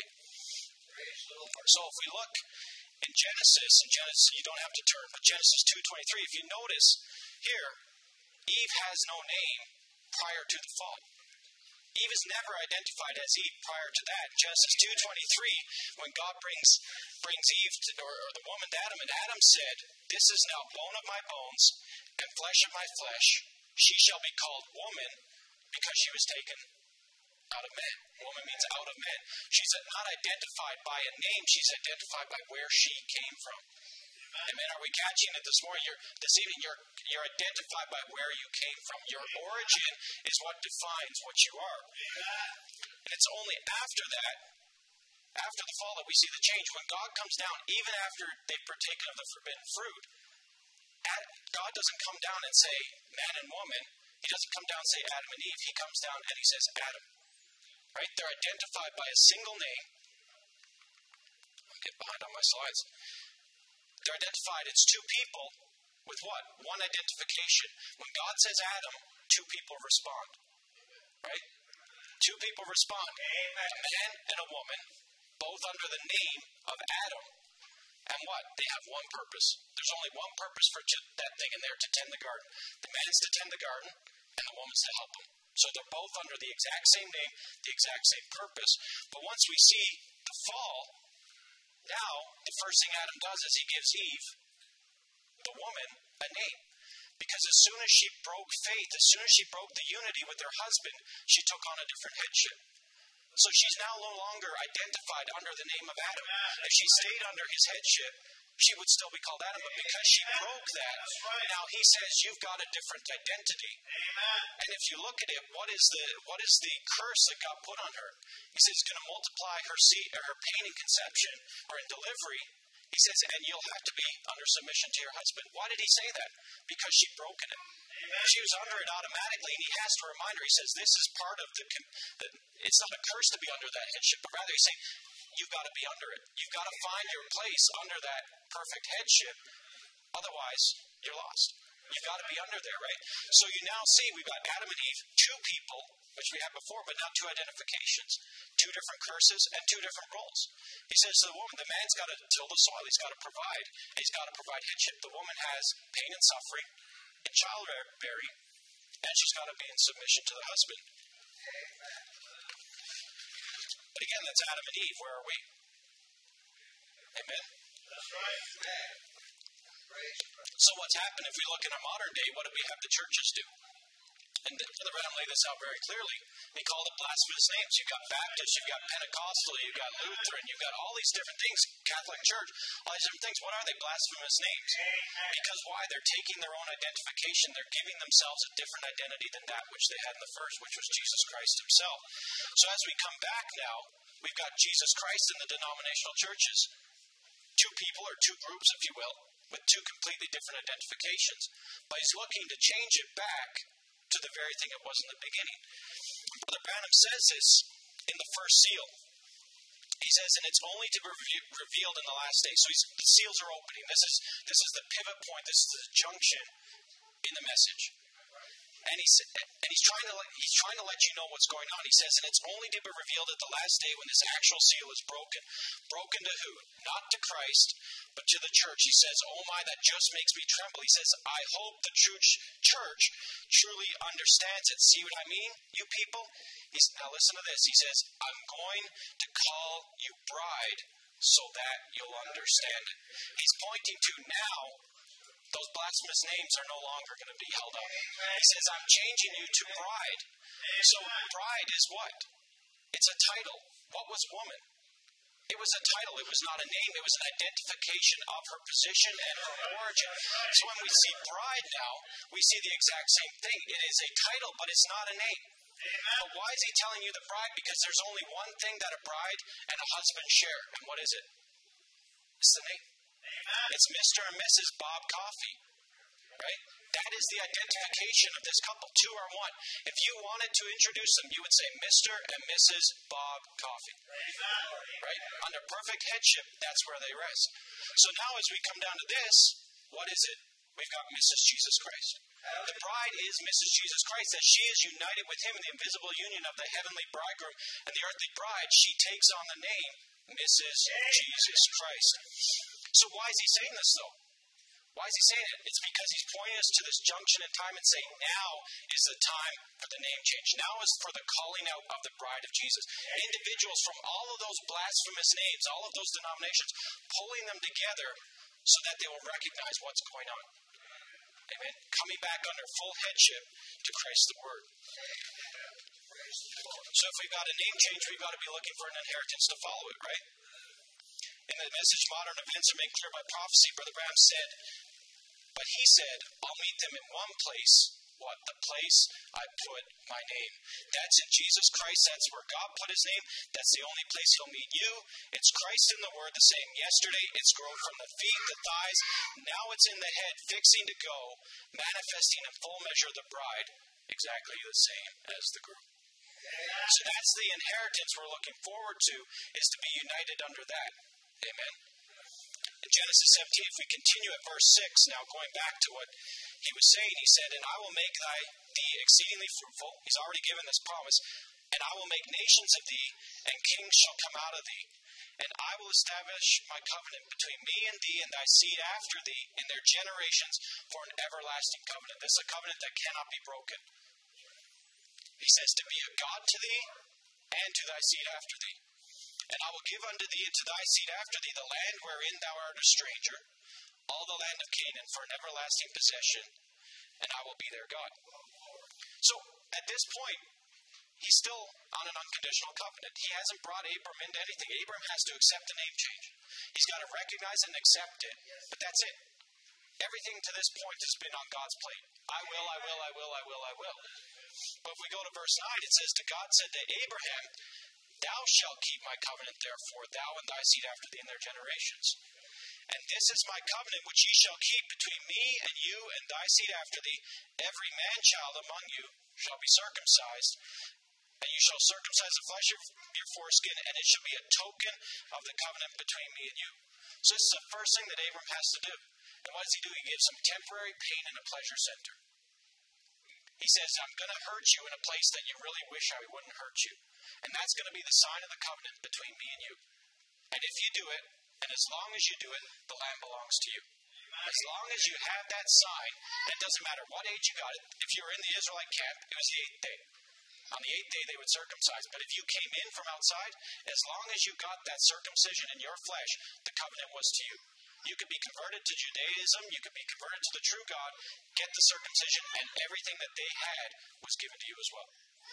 So if we look in Genesis, you don't have to turn, but Genesis 2:23, if you notice here, Eve has no name prior to the fall. Eve is never identified as Eve prior to that. Genesis 2:23, when God brings Eve or the woman to Adam, and Adam said, "This is now bone of my bones and flesh of my flesh. She shall be called woman because she was taken out of man." Woman means out of man. She's not identified by a name. She's identified by where she came from. Amen. Are we catching it this morning? This evening, you're identified by where you came from. Your origin is what defines what you are. And it's only after that, after the fall, that we see the change. When God comes down, even after they've partaken of the forbidden fruit, God doesn't come down and say man and woman. He doesn't come down and say Adam and Eve. He comes down and he says Adam. Right? They're identified by a single name. I'll get behind on my slides. They're identified. It's two people with what? One identification. When God says Adam, two people respond. Right? Two people respond. A man and a woman, both under the name of Adam. And what? They have one purpose. There's only one purpose for that thing in there, to tend the garden. The man's to tend the garden, and the woman's to help him. So they're both under the exact same name, the exact same purpose. But once we see the fall, now the first thing Adam does is he gives Eve, the woman, a name. Because as soon as she broke faith, as soon as she broke the unity with her husband, she took on a different headship. So she's now no longer identified under the name of Adam. If she stayed under his headship, she would still be called Adam. But because she broke that, now he says you've got a different identity. And if you look at it, what is the curse that God put on her? He says he's going to multiply her seed, or her pain in conception or in delivery. He says, and you'll have to be under submission to your husband. Why did he say that? Because she'd broken it. She was under it automatically, and he has to remind her. He says, this is part of it's not a curse to be under that headship, but rather he's saying, you've got to be under it. You've got to find your place under that perfect headship. Otherwise, you're lost. You've got to be under there, right? So you now see we've got Adam and Eve, two people, which we had before, but now two identifications, two different curses, and two different roles. He says to the woman, the man's got to till the soil, he's got to provide. He's got to provide headship. The woman has pain and suffering and childbearing, and she's got to be in submission to the husband. But again, that's Adam and Eve. Where are we? Amen?
That's right.
So what's happened if we look in our modern day, what do we have the churches do? And Brother Branham laid this out very clearly. He called it blasphemous names. You've got Baptist, you've got Pentecostal, you've got Lutheran, you've got all these different things, Catholic Church, all these different things. What are they? Blasphemous names. Because why? They're taking their own identification. They're giving themselves a different identity than that which they had in the first, which was Jesus Christ himself. So as we come back now, we've got Jesus Christ in the denominational churches. Two people, or two groups, if you will, with two completely different identifications. But he's looking to change it back to the very thing it was in the beginning. Brother Branham says this in the first seal. He says, and it's only to be revealed in the last day. So the seals are opening. This is the pivot point. This is the junction in the message. And he's trying to let you know what's going on. He says, and it's only to be revealed at the last day when this actual seal is broken. Broken to who? Not to Christ, but to the church. He says, oh my, that just makes me tremble. He says, I hope the true church truly understands it. See what I mean, you people? Now listen to this. He says, I'm going to call you bride so that you'll understand it. He's pointing to now, those blasphemous names are no longer going to be held up. He says, I'm changing you to bride. So bride is what? It's a title. What was woman? It was a title. It was not a name. It was an identification of her position and her origin. So when we see bride now, we see the exact same thing. It is a title, but it's not a name. But why is he telling you the bride? Because there's only one thing that a bride and a husband share. And what is it? It's the name. It's Mr. and Mrs. Bob Coffey, right? That is the identification of this couple. Two are one. If you wanted to introduce them, you would say Mr. and Mrs. Bob Coffey, right? Under perfect headship, that's where they rest. So now as we come down to this, what is it? we've got Mrs. Jesus Christ. The bride is Mrs. Jesus Christ, as she is united with him in the invisible union of the heavenly bridegroom and the earthly bride. She takes on the name Mrs. Jesus Christ. So why is he saying this, though? Why is he saying it? It's because he's pointing us to this junction in time and saying now is the time for the name change. Now is for the calling out of the bride of Jesus. Individuals from all of those blasphemous names, all of those denominations, pulling them together so that they will recognize what's going on. Amen. Coming back under full headship to Christ the Word. So if we've got a name change, we've got to be looking for an inheritance to follow it, right? In the message, modern events are made clear by prophecy. Brother Branham said, but he said, I'll meet them in one place. What? The place I put my name. That's in Jesus Christ. That's where God put his name. That's the only place he'll meet you. It's Christ in the Word, the same yesterday. It's grown from the feet, the thighs. Now it's in the head, fixing to go, manifesting in full measure the bride, exactly the same as the groom. So that's the inheritance we're looking forward to, is to be united under that. Amen. In Genesis 17, if we continue at verse 6, now going back to what he was saying, he said, and I will make thee exceedingly fruitful. He's already given this promise. And I will make nations of thee, and kings shall come out of thee. And I will establish my covenant between me and thee and thy seed after thee in their generations for an everlasting covenant. This is a covenant that cannot be broken. He says, to be a God to thee and to thy seed after thee. And I will give unto thee and to thy seed after thee the land wherein thou art a stranger, all the land of Canaan for an everlasting possession, and I will be their God. So, at this point, he's still on an unconditional covenant. He hasn't brought Abram into anything. Abram has to accept the name change. He's got to recognize and accept it, but that's it. Everything to this point has been on God's plate. I will, I will, I will, I will, I will. But if we go to verse 9, it says, to God said to Abraham, thou shalt keep my covenant, therefore, thou and thy seed after thee in their generations. And this is my covenant which ye shall keep between me and you and thy seed after thee. Every man-child among you shall be circumcised, and you shall circumcise the flesh of your foreskin, and it shall be a token of the covenant between me and you. So this is the first thing that Abram has to do. And what does he do? He gives him temporary pain in a pleasure center. He says, I'm going to hurt you in a place that you really wish I wouldn't hurt you. And that's going to be the sign of the covenant between me and you. And if you do it, and as long as you do it, the land belongs to you. As long as you have that sign, and it doesn't matter what age you got it. If you were in the Israelite camp, it was the 8th day. On the 8th day, they would circumcise. But if you came in from outside, as long as you got that circumcision in your flesh, the covenant was to you. You could be converted to Judaism, you could be converted to the true God, get the circumcision, and everything that they had was given to you as well.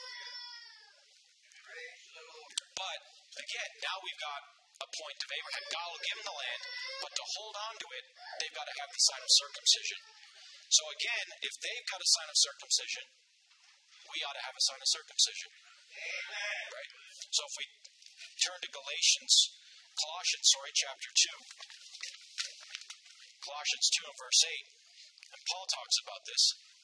But, again, now we've got a point of Abraham. God will give them the land, but to hold on to it, they've got to have the sign of circumcision. So again, if they've got a sign of circumcision, we ought to have a sign of circumcision. Right? So if we turn to Colossians chapter 2. Colossians 2 and verse 8. And Paul talks about this.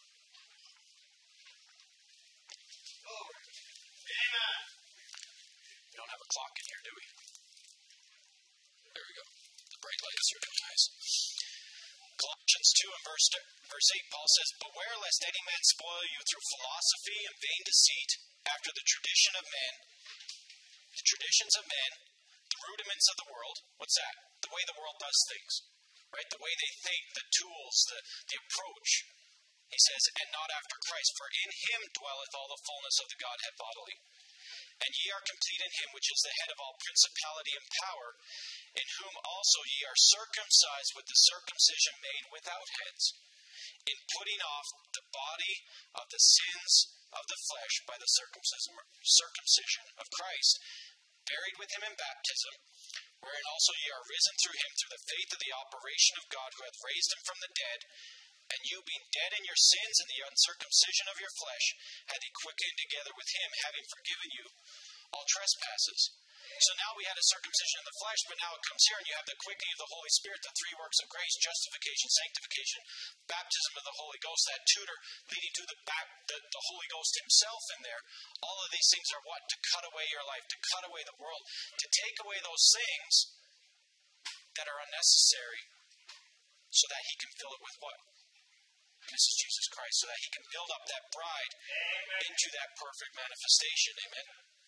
Amen.
We don't have a clock in here, do we? There we go. The bright lights are doing nice. Colossians 2 and verse 8, Paul says, beware lest any man spoil you through philosophy and vain deceit, after the tradition of men, the traditions of men, the rudiments of the world. What's that? The way the world does things. Right? The way they think, the tools, the approach. He says, and not after Christ, for in him dwelleth all the fullness of the Godhead bodily. And ye are complete in him which is the head of all principality and power, in whom also ye are circumcised with the circumcision made without heads, in putting off the body of the sins of the flesh by the circumcision of Christ, buried with him in baptism, wherein also ye are risen through him through the faith of the operation of God who hath raised him from the dead, and you being dead in your sins and the uncircumcision of your flesh, hath he quickened together with him, having forgiven you all trespasses. So now we had a circumcision of the flesh, but now it comes here and you have the quickening of the Holy Spirit, the three works of grace, justification, sanctification, baptism of the Holy Ghost, that tutor leading to the Holy Ghost himself in there. All of these things are what? To cut away your life, to cut away the world, to take away those things that are unnecessary so that he can fill it with what? This is Jesus Christ, so that he can build up that bride into that perfect manifestation. Amen.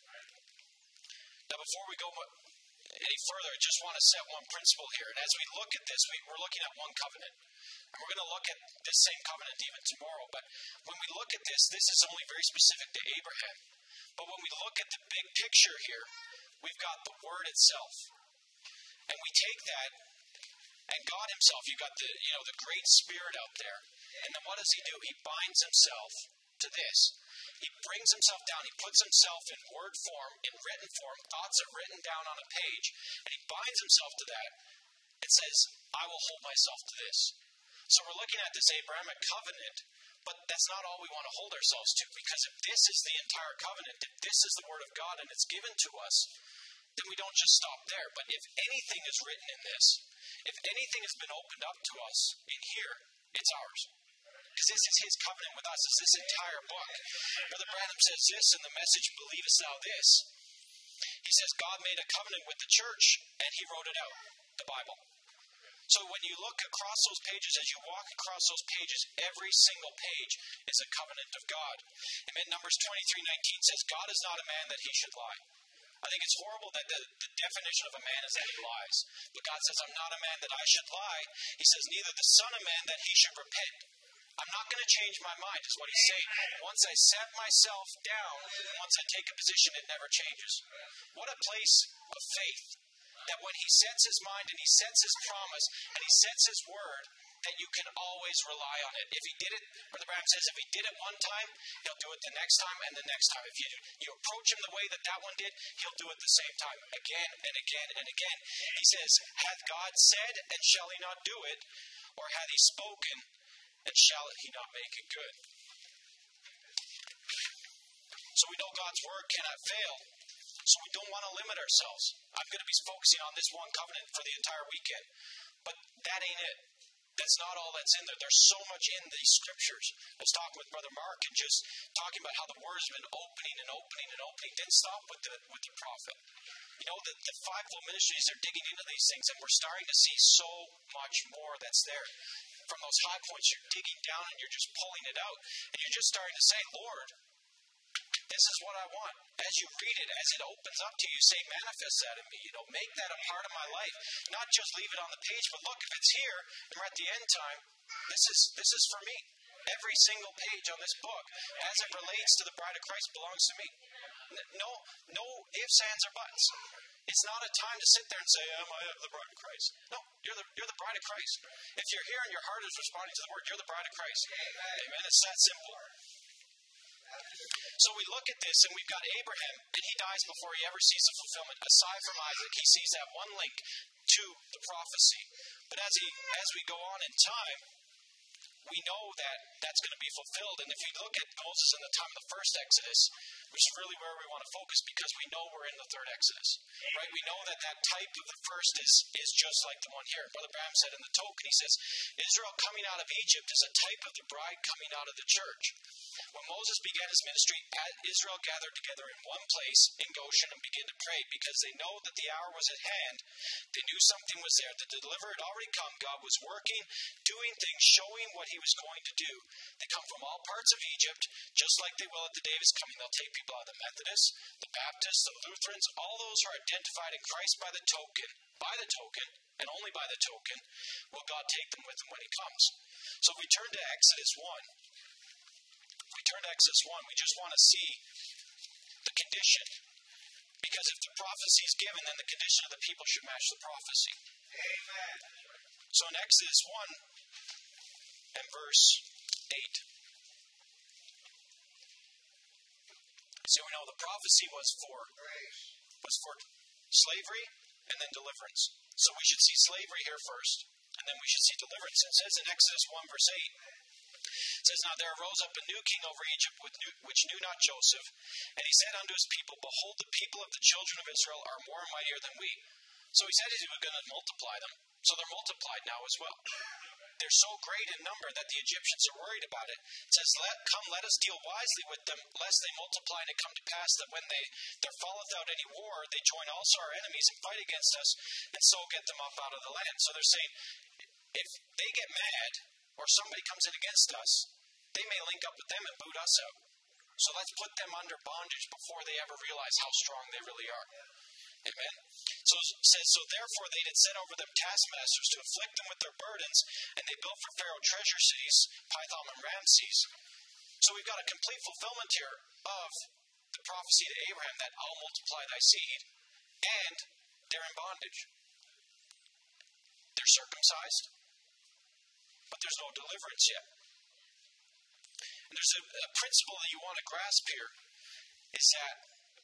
Now, before we go any further, I just want to set one principle here. And as we look at this, we're looking at one covenant. And we're going to look at this same covenant even tomorrow. But when we look at this, this is only very specific to Abraham. But when we look at the big picture here, we've got the Word itself. And we take that, and God himself, you've got the Great Spirit out there. And then what does he do? He binds himself to this. He brings himself down. He puts himself in word form, in written form. Thoughts are written down on a page. And he binds himself to that. It says, I will hold myself to this. So we're looking at this Abrahamic covenant, but that's not all we want to hold ourselves to. Because if this is the entire covenant, if this is the word of God and it's given to us, then we don't just stop there. But if anything is written in this, if anything has been opened up to us in here, it's ours. Because this is his covenant with us. It's this entire book. Brother Branham says this in the message, Believest Thou This? He says God made a covenant with the church, and he wrote it out, the Bible. So when you look across those pages, as you walk across those pages, every single page is a covenant of God. And Numbers 23:19 says, God is not a man that he should lie. I think it's horrible that the definition of a man is that he lies. But God says, I'm not a man that I should lie. He says, neither the son of man that he should repent. I'm not going to change my mind, is what he's saying. Once I set myself down, once I take a position, it never changes. What a place of faith. That when he sets his mind and he sets his promise and he sets his word, that you can always rely on it. If he did it, Brother Branham says, if he did it one time, he'll do it the next time and the next time. If you approach him the way that one did, he'll do it the same time, again and again and again. He says, hath God said, and shall he not do it? Or hath he spoken, and shall he not make it good? So we know God's word cannot fail. So we don't want to limit ourselves. I'm going to be focusing on this one covenant for the entire weekend. But that ain't it. That's not all that's in there. There's so much in these scriptures. I was talking with Brother Mark and just talking about how the word has been opening and opening and opening. Didn't stop with the prophet. You know, the fivefold ministries are digging into these things, and we're starting to see so much more that's there. From those high points, you're digging down and you're just pulling it out. And you're just starting to say, Lord, this is what I want. As you read it, as it opens up to you, say, manifest that in me. Make that a part of my life. Not just leave it on the page, but look, if it's here and we're at the end time, this is for me. Every single page on this book, as it relates to the bride of Christ, belongs to me. No ifs, ands, or buts. It's not a time to sit there and say, I am the bride of Christ. No, you're the bride of Christ. If you're here and your heart is responding to the word, you're the bride of Christ. Amen. It's that simple. So we look at this, and we've got Abraham, and he dies before he ever sees the fulfillment. Aside from Isaac, he sees that one link to the prophecy. But as we go on in time, we know that that's going to be fulfilled. And if you look at Moses in the time of the first Exodus, which is really where we want to focus, because we know we're in the third Exodus, right? We know that type of the first is just like the one here. Brother Branham said in the token, he says, Israel coming out of Egypt is a type of the bride coming out of the church. When Moses began his ministry, Israel gathered together in one place in Goshen and began to pray, because they know that the hour was at hand. They knew something was there. The deliverer had already come. God was working, doing things, showing what he was going to do. They come from all parts of Egypt, just like they will at the day of his coming. They'll take people out of the Methodists, the Baptists, the Lutherans. All those are identified in Christ by the token, and only by the token, will God take them with him when he comes. So if we turn to Exodus 1, we just want to see the condition. Because if the prophecy is given, then the condition of the people should match the prophecy. Amen. So in Exodus 1 and verse 8, so we know the prophecy was for slavery and then deliverance. So we should see slavery here first, and then we should see deliverance. It says in Exodus 1 verse 8, it says, Now there arose up a new king over Egypt, which knew not Joseph. And he said unto his people, Behold, the people of the children of Israel are more mightier than we. So he said he was going to multiply them. So they're multiplied now as well. They're so great in number that the Egyptians are worried about it. It says, let us deal wisely with them, lest they multiply, and it come to pass that when there falleth out any war, they join also our enemies and fight against us, and so get them up out of the land. So they're saying, if they get mad, or somebody comes in against us, they may link up with them and boot us out. So let's put them under bondage before they ever realize how strong they really are. Amen? So it says, so therefore they did set over them taskmasters to afflict them with their burdens, and they built for Pharaoh treasure cities, Pithom and Ramses. So we've got a complete fulfillment here of the prophecy to Abraham that I'll multiply thy seed, and they're in bondage. They're circumcised, but there's no deliverance yet. And there's a principle that you want to grasp here, is that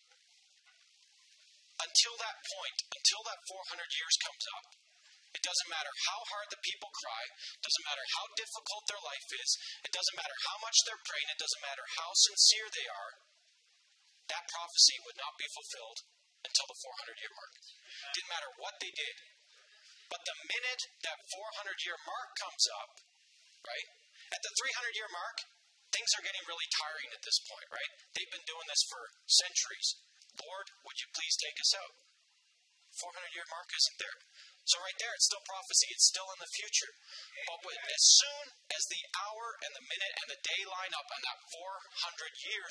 until that point, until that 400 years comes up, it doesn't matter how hard the people cry, it doesn't matter how difficult their life is, it doesn't matter how much they're praying, it doesn't matter how sincere they are, that prophecy would not be fulfilled until the 400-year mark. It didn't matter what they did. But the minute that 400-year mark comes up, right, at the 300-year mark, things are getting really tiring at this point, right? They've been doing this for centuries. Lord, would you please take us out? 400-year mark isn't there. So right there, it's still prophecy. It's still in the future. But as soon as the hour and the minute and the day line up on that 400 years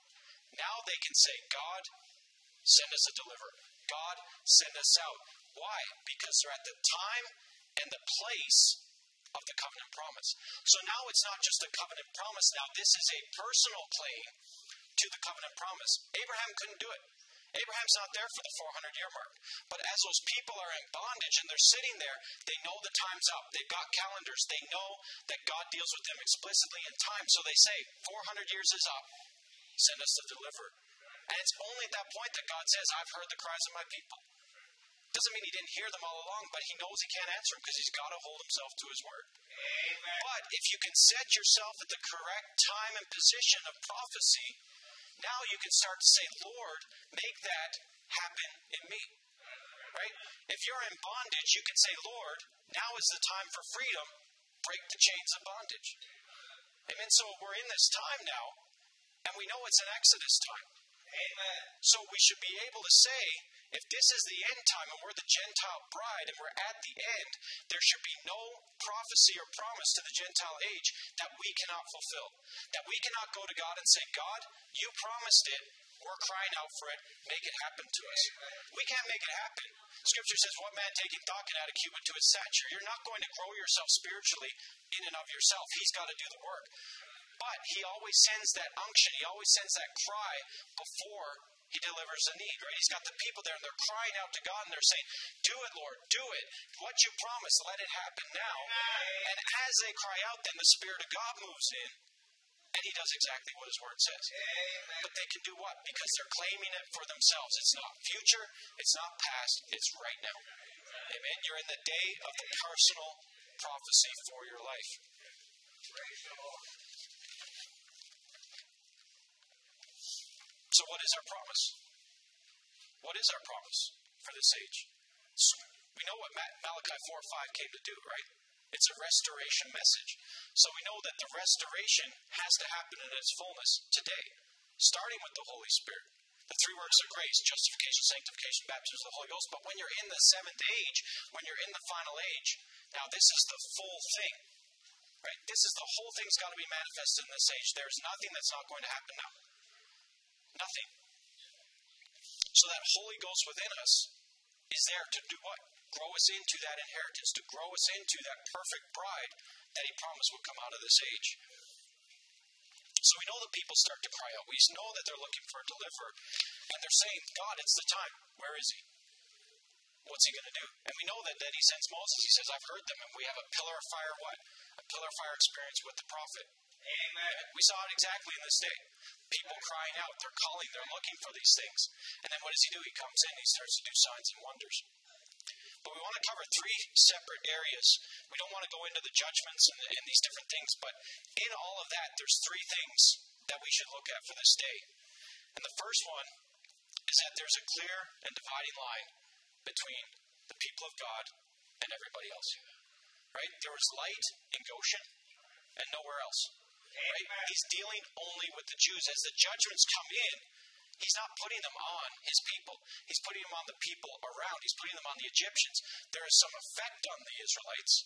now they can say, God, send us a deliverer. God, send us out. Why? Because they're at the time and the place of the covenant promise. So now it's not just a covenant promise. Now this is a personal claim to the covenant promise. Abraham couldn't do it. Abraham's not there for the 400-year mark. But as those people are in bondage and they're sitting there, they know the time's up. They've got calendars. They know that God deals with them explicitly in time. So they say, 400 years is up. Send us the deliverer. And it's only at that point that God says, I've heard the cries of my people. Doesn't mean he didn't hear them all along, but he knows he can't answer them because he's got to hold himself to his word. Amen. But if you can set yourself at the correct time and position of prophecy, now you can start to say, Lord, make that happen in me. Right? If you're in bondage, you can say, Lord, now is the time for freedom. Break the chains of bondage. Amen. So we're in this time now, and we know it's an Exodus time. Amen. So we should be able to say, if this is the end time and we're the Gentile bride and we're at the end, there should be no prophecy or promise to the Gentile age that we cannot fulfill. That we cannot go to God and say, God, you promised it. We're crying out for it. Make it happen to us. We can't make it happen. Scripture says, what man taking thought can add a cubit to his stature? You're not going to grow yourself spiritually in and of yourself. He's got to do the work. But he always sends that unction. He always sends that cry before he delivers a need, right? He's got the people there and they're crying out to God and they're saying, do it, Lord, do it. What you promised, let it happen now. And as they cry out, then the Spirit of God moves in and he does exactly what his word says. But they can do what? Because they're claiming it for themselves. It's not future, it's not past, it's right now. Amen? You're in the day of the personal prophecy for your life. Praise the Lord. So what is our promise? What is our promise for this age? So we know what Malachi 4:5 came to do, right? It's a restoration message. So we know that the restoration has to happen in its fullness today, starting with the Holy Spirit. The three works of grace, justification, sanctification, baptism of the Holy Ghost. But when you're in the seventh age, when you're in the final age, now this is the full thing, right? This is the whole thing's got to be manifested in this age. There's nothing that's not going to happen now. Nothing. So that Holy Ghost within us is there to do what? Grow us into that inheritance, to grow us into that perfect bride that he promised would come out of this age. So we know the people start to cry out. We know that they're looking for a deliverer. And they're saying, God, it's the time. Where is he? What's he going to do? And we know that he sends Moses. He says, I've heard them. And we have a pillar of fire, what? A pillar of fire experience with the prophet. Amen. We saw it exactly in this day. People crying out. They're calling. They're looking for these things. And then what does he do? He comes in. He starts to do signs and wonders. But we want to cover three separate areas. We don't want to go into the judgments and these different things, but in all of that, there's three things that we should look at for this day. And the first one is that there's a clear and dividing line between the people of God and everybody else. Right? There was light in Goshen and nowhere else. Right? He's dealing only with the Jews. As the judgments come in, he's not putting them on his people. He's putting them on the people around. He's putting them on the Egyptians. There is some effect on the Israelites,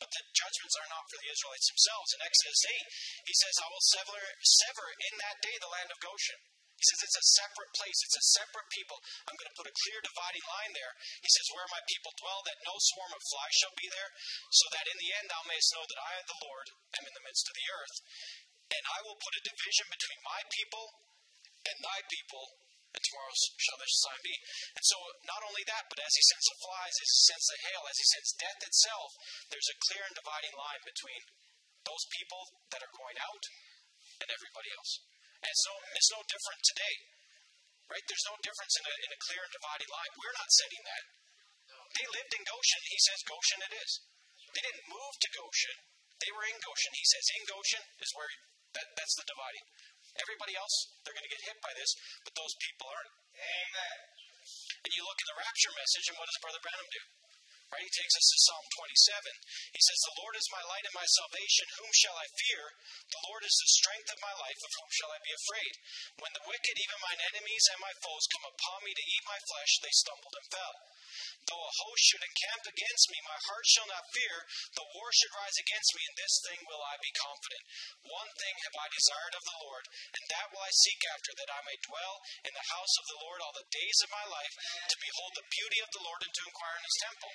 But the judgments are not for the Israelites themselves. In Exodus 8, he says, I will sever in that day the land of Goshen. He says it's a separate place. It's a separate people. I'm going to put a clear dividing line there. He says, where my people dwell, that no swarm of flies shall be there, so that in the end thou mayest know that I, the Lord, am in the midst of the earth. And I will put a division between my people and thy people, and tomorrow shall this sign be. And so not only that, but as he sends the flies, as he sends the hail, as he sends death itself, there's a clear and dividing line between those people that are going out and everybody else. And it's no different today, right? There's no difference in a clear and dividing line. We're not setting that. They lived in Goshen. He says Goshen it is. They didn't move to Goshen. They were in Goshen. He says in Goshen is where that's the dividing. Everybody else, they're going to get hit by this, but those people aren't.
Amen.
And you look at the rapture message, and what does Brother Branham do? Right? He takes us to Psalm 27. He says, the Lord is my light and my salvation. Whom shall I fear? The Lord is the strength of my life. Of whom shall I be afraid? When the wicked, even mine enemies and my foes, come upon me to eat my flesh, they stumbled and fell. Though a host should encamp against me, my heart shall not fear. The war should rise against me, in this thing will I be confident. One thing have I desired of the Lord, and that will I seek after, that I may dwell in the house of the Lord all the days of my life, to behold the beauty of the Lord and to inquire in his temple.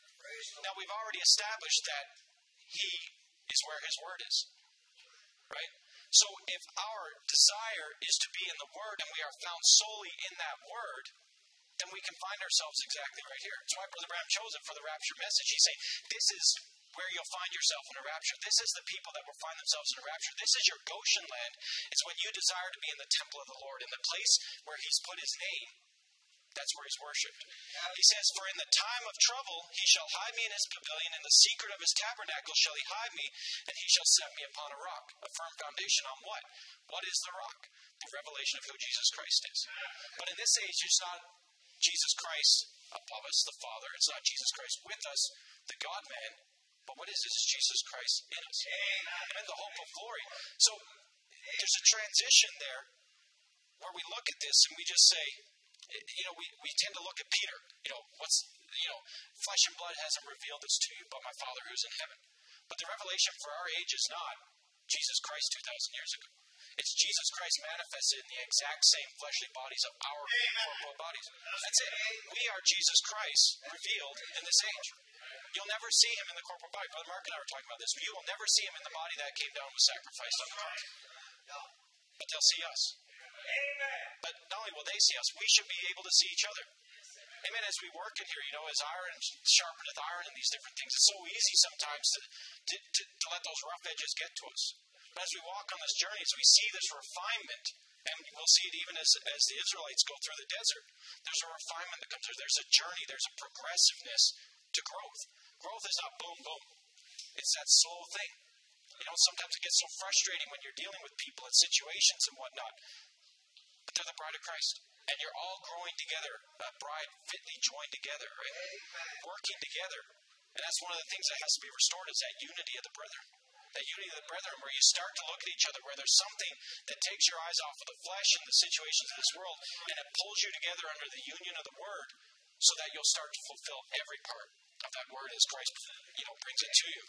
Now, we've already established that he is where his word is, right? So if our desire is to be in the word and we are found solely in that word, then we can find ourselves exactly right here. That's why Brother Branham chose it for the rapture message. He's saying, this is where you'll find yourself in a rapture. This is the people that will find themselves in a rapture. This is your Goshen land. It's when you desire to be in the temple of the Lord, in the place where he's put his name. That's where he's worshipped. He says, for in the time of trouble he shall hide me in his pavilion, in the secret of his tabernacle shall he hide me, and he shall set me upon a rock. A firm foundation on what? What is the rock? The revelation of who Jesus Christ is. But in this age, it's not Jesus Christ above us, the Father. It's not Jesus Christ with us, the God-man. But what is this? It's Jesus Christ in us. And the hope of glory. So there's a transition there where we look at this and we just say, we tend to look at Peter. Flesh and blood hasn't revealed this to you, but my Father who's in heaven. But the revelation for our age is not Jesus Christ 2,000 years ago. It's Jesus Christ manifested in the exact same fleshly bodies of our corporal bodies. That's it. We are Jesus Christ revealed in this age. You'll never see him in the corporal body. Brother Mark and I were talking about this. You will never see him in the body that came down and was sacrificed on the cross. But they'll see us. But not only will they see us, we should be able to see each other. Amen. As we work in here, as iron sharpeneth iron and these different things, it's so easy sometimes to let those rough edges get to us. But as we walk on this journey, as we see this refinement, and we'll see it even as the Israelites go through the desert, there's a refinement that comes there. There's a journey, there's a progressiveness to growth. Growth is not boom, boom. It's that slow thing. Sometimes it gets so frustrating when you're dealing with people and situations and whatnot. But they're the bride of Christ. And you're all growing together, a bride fitly joined together, right? Working together. And that's one of the things that has to be restored is that unity of the brethren. That unity of the brethren where you start to look at each other, where there's something that takes your eyes off of the flesh and the situations of this world, and it pulls you together under the union of the Word so that you'll start to fulfill every part of that Word as Christ brings it to you.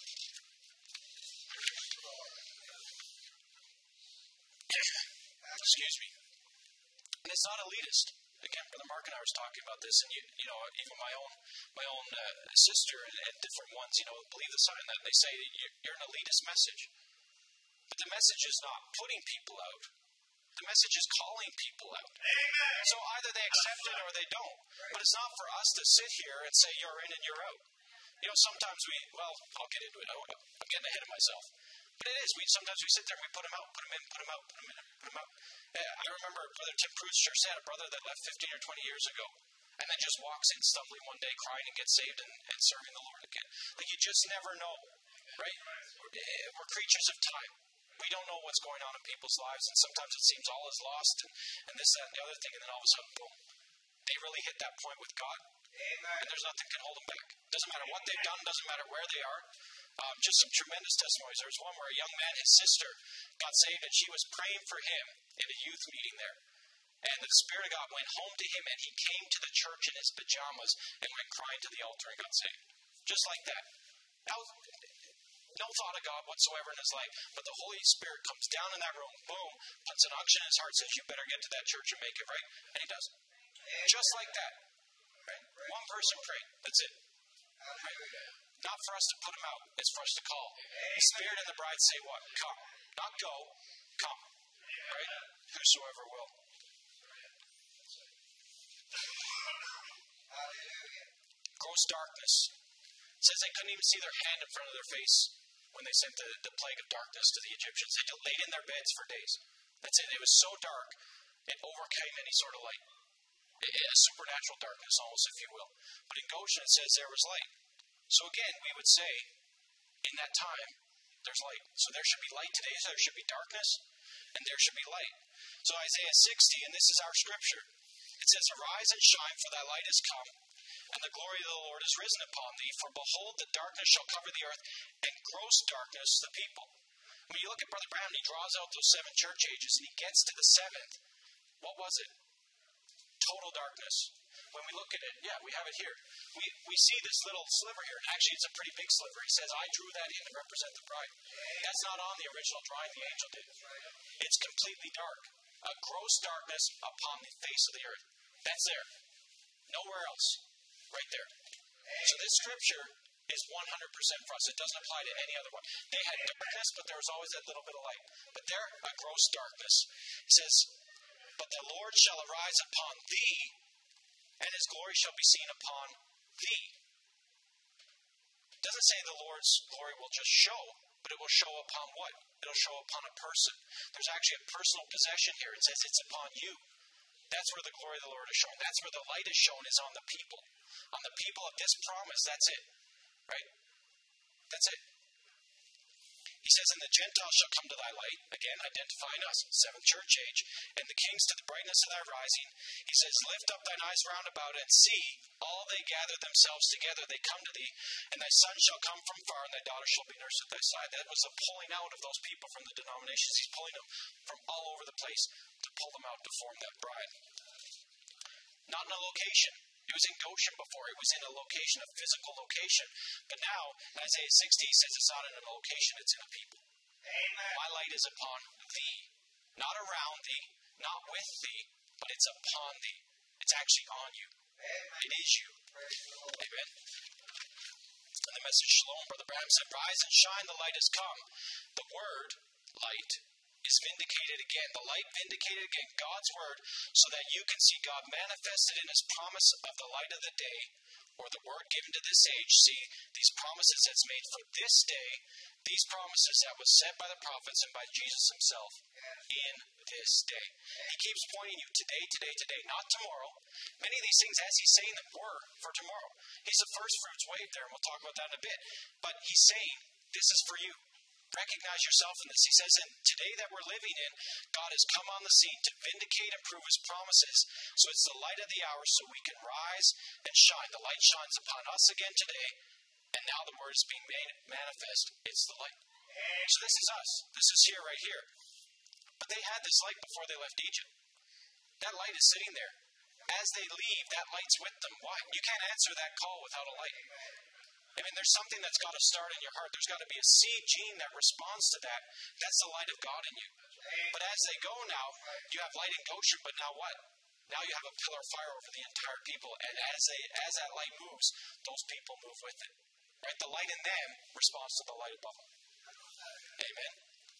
Excuse me. And it's not elitist. Again, Brother Mark and I was talking about this, and even my own sister and different ones, believe the sign that they say you're an elitist message. But the message is not putting people out. The message is calling people out.
Amen.
So either they accept it or they don't. But it's not for us to sit here and say you're in and you're out. Sometimes I'll get into it. I'm getting ahead of myself. But it is. Sometimes we sit there and we put them out, put them in, put them out, put them in, put them out. I remember Brother Tim Pruitt had a brother that left 15 or 20 years ago and then just walks in stumbling one day crying and gets saved and serving the Lord again. Like, you just never know, right? We're creatures of time. We don't know what's going on in people's lives, and sometimes it seems all is lost and this, that, and the other thing, and then all of a sudden, boom. They really hit that point with God, and there's nothing can hold them back. Doesn't matter what they've done, doesn't matter where they are. Just some tremendous testimonies. There was one where a young man, his sister, got saved, and she was praying for him in a youth meeting there. And the Spirit of God went home to him, and he came to the church in his pajamas and went crying to the altar and got saved. Just like that. Now, no thought of God whatsoever in his life, but the Holy Spirit comes down in that room, boom, puts an unction in his heart, says, you better get to that church and make it right, and he does. Just like that. Right? One person prayed. That's it. Right? Not for us to put him out. It's for us to call. The Spirit and the bride say what? Come. Not go. Come. Right? Whosoever will. Gross darkness. It says they couldn't even see their hand in front of their face when they sent the plague of darkness to the Egyptians. They laid in their beds for days. That's it. It was so dark, it overcame any sort of light. A supernatural darkness almost, if you will. But in Goshen it says there was light. So again, we would say, in that time, there's light. So there should be light today, so there should be darkness, and there should be light. So Isaiah 60, and this is our scripture, it says, arise and shine, for thy light is come, and the glory of the Lord is risen upon thee. For behold, the darkness shall cover the earth, and gross darkness the people. When you look at Brother Brown, he draws out those 7 church ages, and he gets to the 7th. What was it? Total darkness. When we look at it, yeah, we have it here. We see this little sliver here. Actually, it's a pretty big sliver. He says, I drew that in to represent the bride. That's not on the original drawing the angel did. It's completely dark. A gross darkness upon the face of the earth. That's there. Nowhere else. Right there. So this scripture is 100% for us. It doesn't apply to any other one. They had darkness, but there was always that little bit of light. But there, a gross darkness. It says, but the Lord shall arise upon thee, and his glory shall be seen upon thee. It doesn't say the Lord's glory will just show, but it will show upon what? It'll show upon a person. There's actually a personal possession here. It says it's upon you. That's where the glory of the Lord is shown. That's where the light is shown, is on the people. On the people of this promise. That's it. Right? That's it. He says, and the Gentiles shall come to thy light. Again, identifying us. 7th church age. And the kings to the brightness of thy rising. He says, lift up thine eyes round about, and see, all they gather themselves together. They come to thee. And thy son shall come from far, and thy daughter shall be nursed at thy side. That was a pulling out of those people from the denominations. He's pulling them from all over the place to pull them out to form that bride. Not in a location. It was in Goshen before. It was in a location, a physical location. But now, Isaiah 60 says it's not in a location, it's in a people. Amen. My light is upon thee. Not around thee, not with thee, but it's upon thee. It's actually on you. Amen. It is you. Amen. And the message, Shalom, Brother Branham said, rise and shine, the light has come. The word, light, is vindicated again. The light vindicated again. God's word, so that you can see God manifested in his promise of the light of the day, or the word given to this age. See, these promises that's made for this day, these promises that was said by the prophets and by Jesus himself in this day. He keeps pointing you today, today, today, not tomorrow. Many of these things, as he's saying them, were for tomorrow. He's the first fruits wave there, and we'll talk about that in a bit. But he's saying, this is for you. Recognize yourself in this. He says, and today that we're living in, God has come on the scene to vindicate and prove his promises. So it's the light of the hour, so we can rise and shine. The light shines upon us again today, and now the word is being made manifest. It's the light. So this is us. This is here, right here. But they had this light before they left Egypt. That light is sitting there. As they leave, that light's with them. Why? You can't answer that call without a light. I mean, there's something that's got to start in your heart. There's got to be a seed gene that responds to that. That's the light of God in you. But as they go now, you have light in Goshen, but now what? Now you have a pillar of fire over the entire people. And as that light moves, those people move with it. Right? The light in them responds to the light above them. Amen.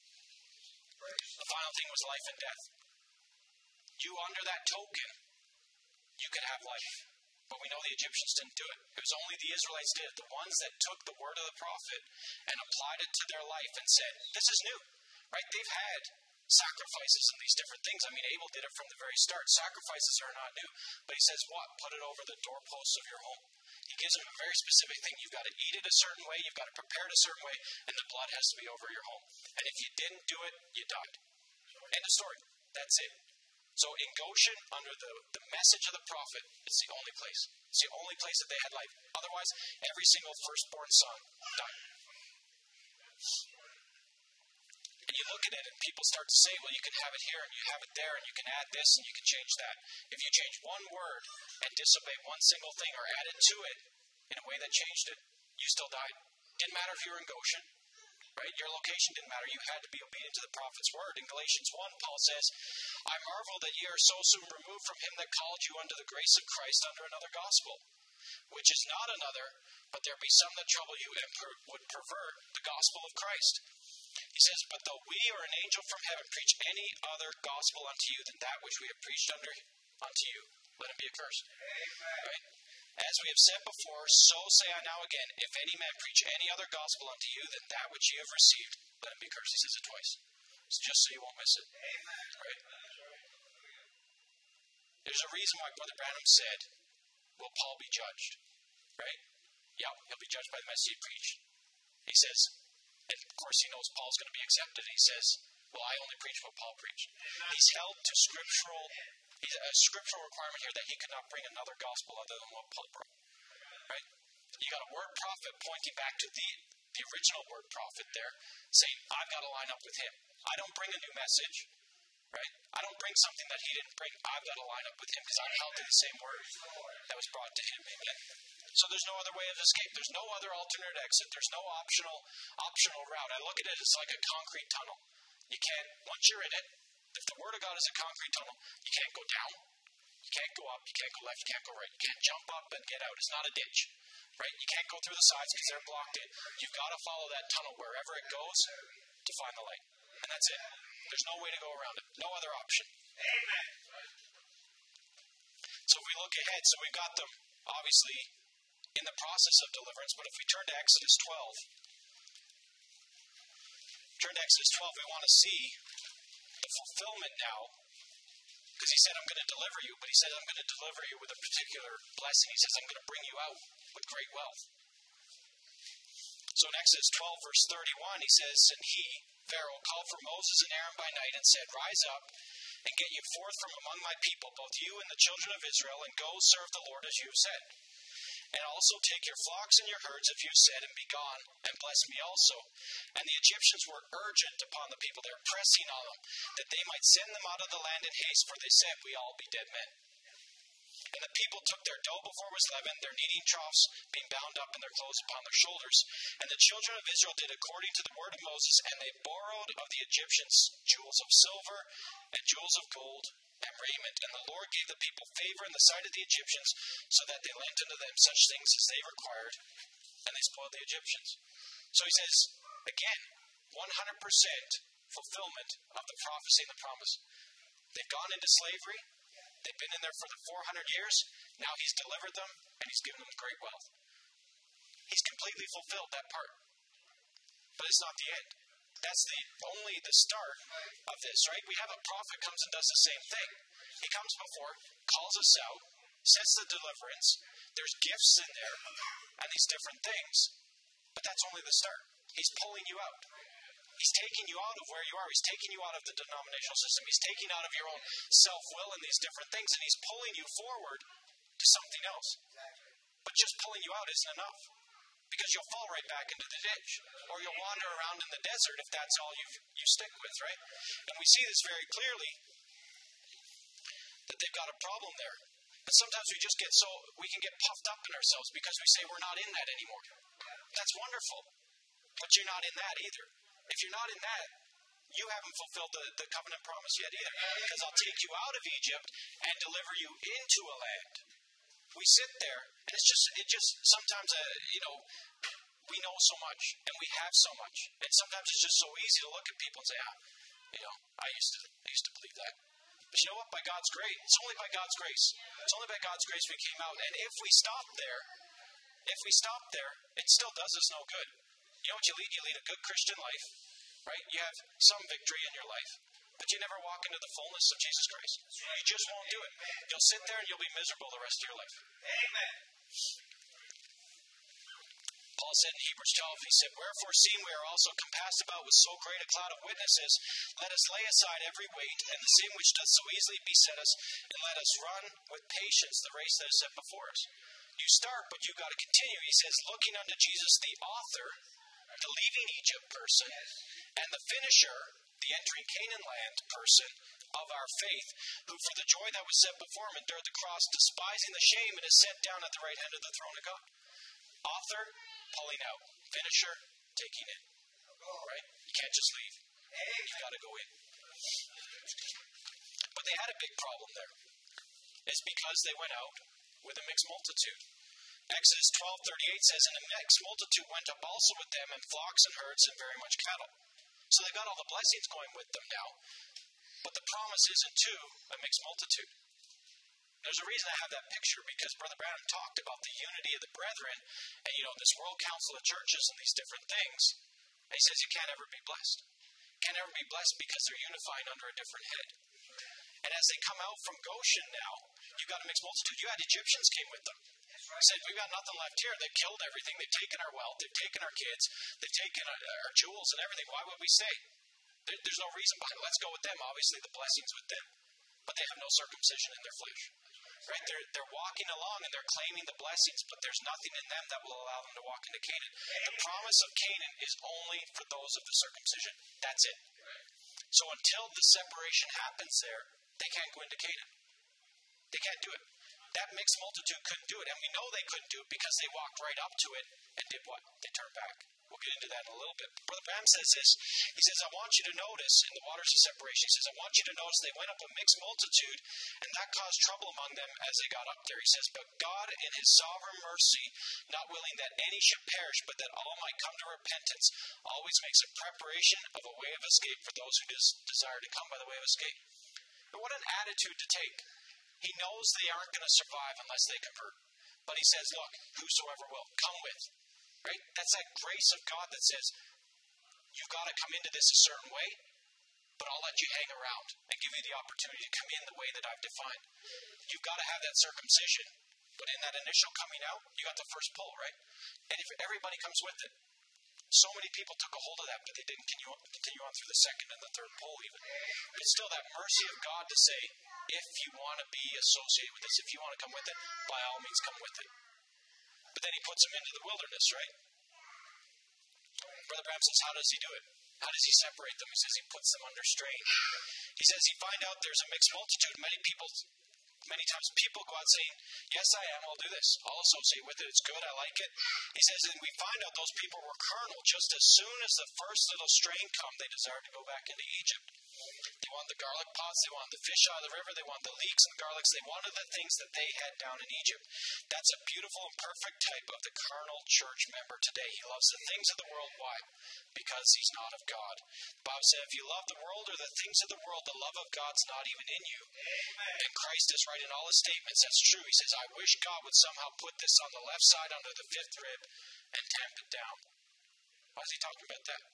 The final thing was life and death. You under that token, you can have life. But we know the Egyptians didn't do it. It was only the Israelites did it. The ones that took the word of the prophet and applied it to their life and said, this is new. Right? They've had sacrifices and these different things. I mean, Abel did it from the very start. Sacrifices are not new. But he says, what? Put it over the doorposts of your home. He gives them a very specific thing. You've got to eat it a certain way. You've got to prepare it a certain way. And the blood has to be over your home. And if you didn't do it, you died. End of story. That's it. So in Goshen, under the message of the prophet, it's the only place. It's the only place that they had life. Otherwise, every single firstborn son died. And you look at it and people start to say, well, you can have it here and you have it there and you can add this and you can change that. If you change one word and disobey one single thing or add it to it in a way that changed it, you still died. Didn't matter if you were in Goshen, right? Your location didn't matter. You had to be obedient to the prophet's word. In Galatians 1, Paul says, I marvel that ye are so soon removed from him that called you unto the grace of Christ under another gospel, which is not another, but there be some that trouble you and would pervert the gospel of Christ. He says, but though we or an angel from heaven preach any other gospel unto you than that which we have preached unto you, let him be accursed. Right? As we have said before, so say I now again, if any man preach any other gospel unto you than that which ye have received, let him be accursed. He says it twice. It's just so you won't miss it. Right? There's a reason why Brother Branham said, will Paul be judged? Right? Yeah, he'll be judged by the message he preached. He says, and of course he knows Paul's going to be accepted. He says, well, I only preach what Paul preached. He's held to a scriptural requirement here that he could not bring another gospel other than what Paul brought. Right? You got a word prophet pointing back to the original word prophet there, saying, I've got to line up with him. I don't bring a new message. Right? I don't bring something that he didn't bring. I've got to line up with him because I'm held to the same word that was brought to him. Amen? So there's no other way of escape. There's no other alternate exit. There's no optional route. I look at it as like a concrete tunnel. You can't, once you're in it, if the Word of God is a concrete tunnel, you can't go down, you can't go up, you can't go left, you can't go right. You can't jump up and get out. It's not a ditch. Right? You can't go through the sides because they're blocked in. You've got to follow that tunnel wherever it goes to find the light. And that's it. There's no way to go around it. No other option.
Amen.
So if we look ahead, so we've got them obviously in the process of deliverance, but if we turn to Exodus 12, we want to see the fulfillment now, because he said, I'm going to deliver you, but he said, I'm going to deliver you with a particular blessing. He says, I'm going to bring you out with great wealth. So in Exodus 12, verse 31, he says, and he, Pharaoh, called for Moses and Aaron by night and said, rise up and get you forth from among my people, both you and the children of Israel, and go serve the Lord as you have said. And also take your flocks and your herds, if you said, and be gone, and bless me also. And the Egyptians were urgent upon the people. They were pressing on them, that they might send them out of the land in haste, for they said, we all be dead men. And the people took their dough before it was leavened, their kneading troughs being bound up, and their clothes upon their shoulders. And the children of Israel did according to the word of Moses, and they borrowed of the Egyptians jewels of silver and jewels of gold and raiment. And the Lord gave the people favor in the sight of the Egyptians, so that they lent unto them such things as they required, and they spoiled the Egyptians. So he says, again, 100% fulfillment of the prophecy and the promise. They've gone into slavery. They've been in there for the 400 years. Now he's delivered them, and he's given them great wealth. He's completely fulfilled that part. But it's not the end. That's only the start of this, right? We have a prophet comes and does the same thing. He comes before, calls us out, says the deliverance. There's gifts in there, and these different things. But that's only the start. He's pulling you out. He's taking you out of where you are. He's taking you out of the denominational system. He's taking out of your own self-will and these different things, and he's pulling you forward to something else. But just pulling you out isn't enough, because you'll fall right back into the ditch, or you'll wander around in the desert if that's all you stick with, right? And we see this very clearly, that they've got a problem there. And sometimes we can get puffed up in ourselves because we say we're not in that anymore. That's wonderful, but you're not in that either. If you're not in that, you haven't fulfilled the covenant promise yet either. Because I'll take you out of Egypt and deliver you into a land. We sit there, and it just sometimes, we know so much, and we have so much. And sometimes it's just so easy to look at people and say, I used to believe that. But you know what? By God's grace, it's only by God's grace. It's only by God's grace we came out. And if we stop there, it still does us no good. You know what you lead? You lead a good Christian life, right? You have some victory in your life, but you never walk into the fullness of Jesus Christ. You just won't do it. You'll sit there and you'll be miserable the rest of your life.
Amen.
Paul said in Hebrews 12, he said, wherefore, seeing we are also compassed about with so great a cloud of witnesses, let us lay aside every weight and the sin which doth so easily beset us, and let us run with patience the race that is set before us. You start, but you've got to continue. He says, looking unto Jesus, the author, the leaving Egypt person, and the finisher, the entering Canaan land person of our faith, who for the joy that was set before him endured the cross, despising the shame, and is set down at the right hand of the throne of God. Author, pulling out. Finisher, taking in. Right? You can't just leave. You've got to go in. But they had a big problem there. It's because they went out with a mixed multitude. Exodus 12:38 says, and a mixed multitude went up also with them, and flocks and herds and very much cattle. So they got all the blessings going with them now. But the promise isn't to a mixed multitude. There's a reason I have that picture, because Brother Branham talked about the unity of the brethren and, this World Council of Churches and these different things. And he says you can't ever be blessed. Can't ever be blessed because they're unifying under a different head. And as they come out from Goshen now, you've got a mixed multitude. You had Egyptians came with them. Said, we've got nothing left here. They've killed everything. They've taken our wealth. They've taken our kids. They've taken our jewels and everything. Why would we stay? There's no reason behind it. Let's go with them. Obviously, the blessing's with them. But they have no circumcision in their flesh. Right? They're walking along and they're claiming the blessings, but there's nothing in them that will allow them to walk into Canaan. The promise of Canaan is only for those of the circumcision. That's it. So until the separation happens there, they can't go into Canaan. They can't do it. That mixed multitude couldn't do it, and we know they couldn't do it because they walked right up to it and did what? They turned back. We'll get into that in a little bit. Brother Branham says this. He says, I want you to notice in the waters of separation, he says, I want you to notice they went up a mixed multitude, and that caused trouble among them as they got up there. He says, but God in his sovereign mercy, not willing that any should perish, but that all might come to repentance, always makes a preparation of a way of escape for those who desire to come by the way of escape. But what an attitude to take. He knows they aren't going to survive unless they convert. But he says, look, whosoever will, come with. Right? That's that grace of God that says, you've got to come into this a certain way, but I'll let you hang around and give you the opportunity to come in the way that I've defined. You've got to have that circumcision. But in that initial coming out, you got the first pull, right? And if everybody comes with it, so many people took a hold of that, but they didn't continue on through the second and the third pull even. But it's still that mercy of God to say, if you want to be associated with this, if you want to come with it, by all means come with it. But then he puts them into the wilderness, right? Brother Branham says, how does he do it? How does he separate them? He says he puts them under strain. He says he find out there's a mixed multitude. Many times people go out saying, yes, I am, I'll do this. I'll associate with it. It's good, I like it. He says, and we find out those people were carnal. Just as soon as the first little strain come, they desired to go back into Egypt. They wanted the garlic pots, they wanted the fish out of the river, they wanted the leeks and the garlics, they wanted the things that they had down in Egypt. That's a beautiful and perfect type of the carnal church member today. He loves the things of the world. Why? Because he's not of God. The Bible said, if you love the world or the things of the world, the love of God's not even in you. Amen. And Christ is right in all his statements. That's true. He says, I wish God would somehow put this on the left side under the fifth rib and tamp it down. Why is he talking about that?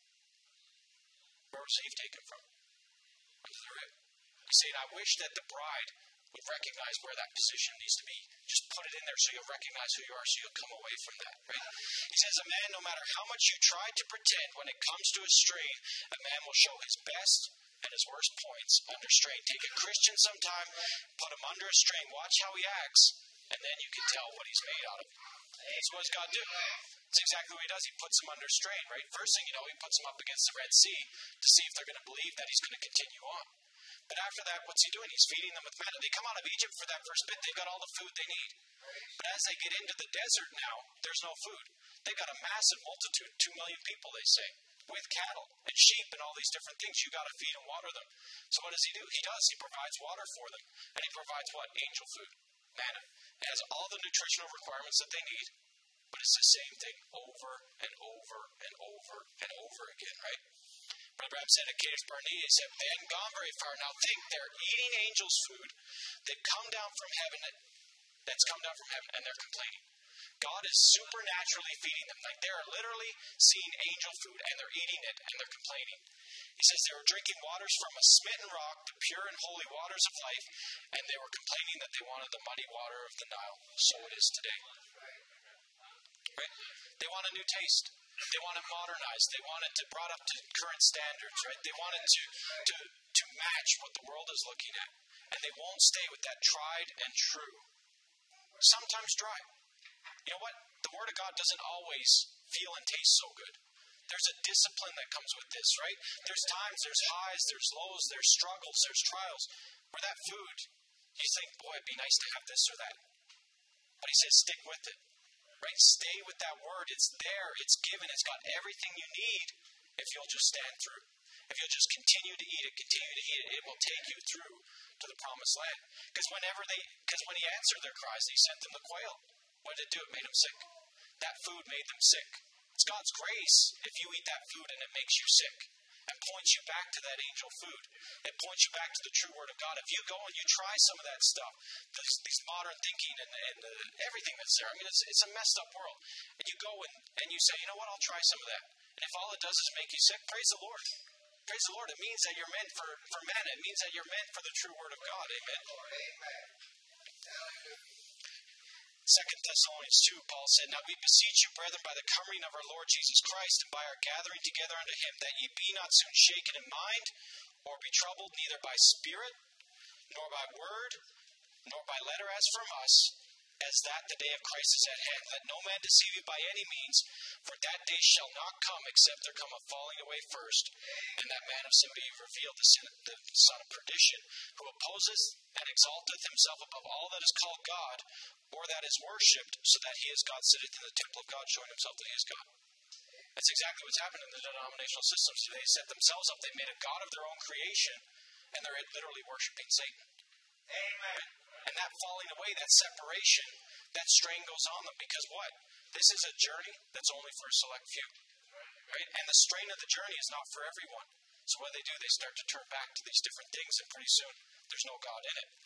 Where was Eve taken from? Under the rib. He's saying, I wish that the bride would recognize where that position needs to be. Just put it in there so you'll recognize who you are, so you'll come away from that, right? He says, a man, no matter how much you try to pretend, when it comes to a strain, a man will show his best and his worst points under strain. Take a Christian sometime, put him under a strain, watch how he acts, and then you can tell what he's made out of. So what does God do? It's exactly what he does. He puts them under strain, right? First thing you know, he puts them up against the Red Sea to see if they're going to believe that he's going to continue on. But after that, what's he doing? He's feeding them with manna. They come out of Egypt for that first bit. They've got all the food they need. But as they get into the desert now, there's no food. They've got a massive multitude, 2 million people, they say, with cattle and sheep and all these different things. You've got to feed and water them. So what does he do? He does. He provides water for them. And he provides what? Angel food. Manna. It has all the nutritional requirements that they need. But it's the same thing over and over and over and over again, right? Brother Branham said at Cadiz Barnea, he said, they hadn't gone very far. Now think, they're eating angels' food. They've come down from heaven, and they're complaining. God is supernaturally feeding them. Like they're literally seeing angel food, and they're eating it, and they're complaining. He says they were drinking waters from a smitten rock, the pure and holy waters of life, and they were complaining that they wanted the muddy water of the Nile. So it is today. Right? They want a new taste. They want it modernized. They want it brought up to current standards, right? They want it to match what the world is looking at. And they won't stay with that tried and true. Sometimes dry. You know what? The Word of God doesn't always feel and taste so good. There's a discipline that comes with this, right? There's times, there's highs, there's lows, there's struggles, there's trials. Where that food, you think, boy, it'd be nice to have this or that. But he says, stick with it. Right? Stay with that word. It's there. It's given. It's got everything you need if you'll just stand through. If you'll just continue to eat it, it will take you through to the promised land. Because when he answered their cries, he sent them the quail. What did it do? It made them sick. That food made them sick. It's God's grace if you eat that food and it makes you sick. And points you back to that angel food. It points you back to the true word of God. If you go and you try some of that stuff, these modern thinking and everything that's there, I mean, it's a messed up world. And you go and you say, you know what, I'll try some of that. And if all it does is make you sick, praise the Lord. Praise the Lord. It means that you're meant for manna. It means that you're meant for the true word of God. Amen.
Amen.
2 Thessalonians 2, Paul said, Now we beseech you, brethren, by the coming of our Lord Jesus Christ, and by our gathering together unto him, that ye be not soon shaken in mind, or be troubled neither by spirit, nor by word, nor by letter as from us, as that the day of Christ is at hand. Let no man deceive you by any means, for that day shall not come, except there come a falling away first, and that man of sin be revealed, the son of perdition, who opposes and exalteth himself above all that is called God, or that is worshipped, so that he is God, sitteth in the temple of God, showing himself that he is God. That's exactly what's happened in the denominational systems today. They set themselves up, they made a God of their own creation, and they're literally worshiping Satan.
Amen.
And that falling away, that separation, that strain goes on them, because what? This is a journey that's only for a select few. Right? And the strain of the journey is not for everyone. So what do? They start to turn back to these different things, and pretty soon there's no God in it.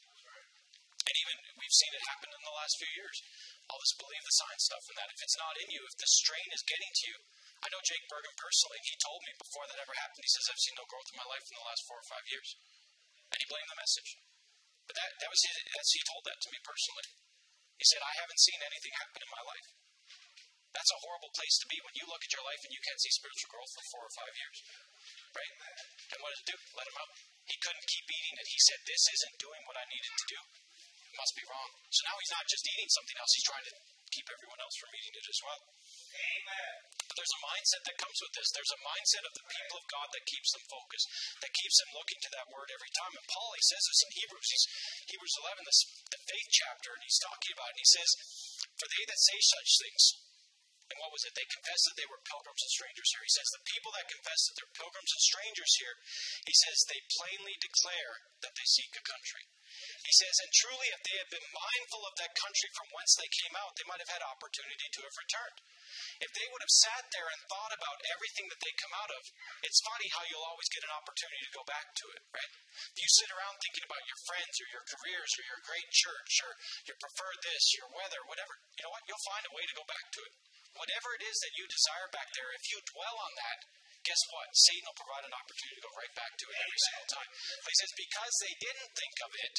And even we've seen it happen in the last few years. All this believe the sign stuff and that. If it's not in you, if the strain is getting to you. I know Jake Bergen personally. He told me before that ever happened, he says, I've seen no growth in my life in the last 4 or 5 years. And he blamed the message. But that was he told that to me personally. He said, I haven't seen anything happen in my life. That's a horrible place to be when you look at your life and you can't see spiritual growth for 4 or 5 years. Right? And what did it do? Let him out. He couldn't keep eating it. He said, this isn't doing what I needed to do. Must be wrong. So now he's not just eating something else, he's trying to keep everyone else from eating it as well.
Amen.
But there's a mindset that comes with this. There's a mindset of the people of God that keeps them focused, that keeps them looking to that word every time. And Paul, he says this in Hebrews 11, the faith chapter, and he's talking about it. And he says, for they that say such things, and what was it? They confess that they were pilgrims and strangers here. He says the people that confess that they're pilgrims and strangers here, he says they plainly declare that they seek a country. He says, and truly if they had been mindful of that country from whence they came out, they might have had opportunity to have returned. If they would have sat there and thought about everything that they come out of, it's funny how you'll always get an opportunity to go back to it, right? If you sit around thinking about your friends or your careers or your great church or your preferred this, your weather, whatever, you know what? You'll find a way to go back to it. Whatever it is that you desire back there, if you dwell on that, guess what? Satan will provide an opportunity to go right back to it every single time. But he says, because they didn't think of it,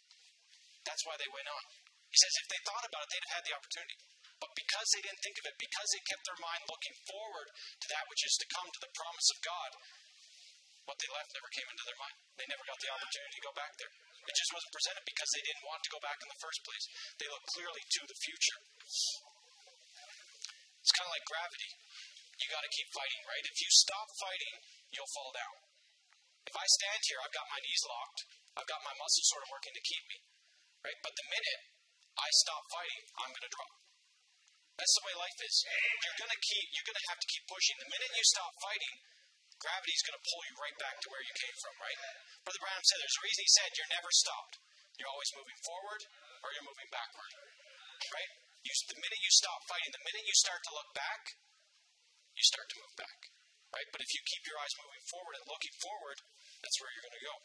that's why they went on. He says, if they thought about it, they'd have had the opportunity. But because they didn't think of it, because they kept their mind looking forward to that which is to come, to the promise of God, what they left never came into their mind. They never got the opportunity to go back there. It just wasn't presented because they didn't want to go back in the first place. They looked clearly to the future. It's kind of like gravity. You got to keep fighting, right? If you stop fighting, you'll fall down. If I stand here, I've got my knees locked. I've got my muscles sort of working to keep me, right? But the minute I stop fighting, I'm going to drop. That's the way life is. You're going to have to keep pushing. The minute you stop fighting, gravity's going to pull you right back to where you came from, right? Brother Branham said there's a reason he said you're never stopped. You're always moving forward or you're moving backward, right? The minute you stop fighting, the minute you start to look back, you start to move back, right? But if you keep your eyes moving forward and looking forward, that's where you're going to go.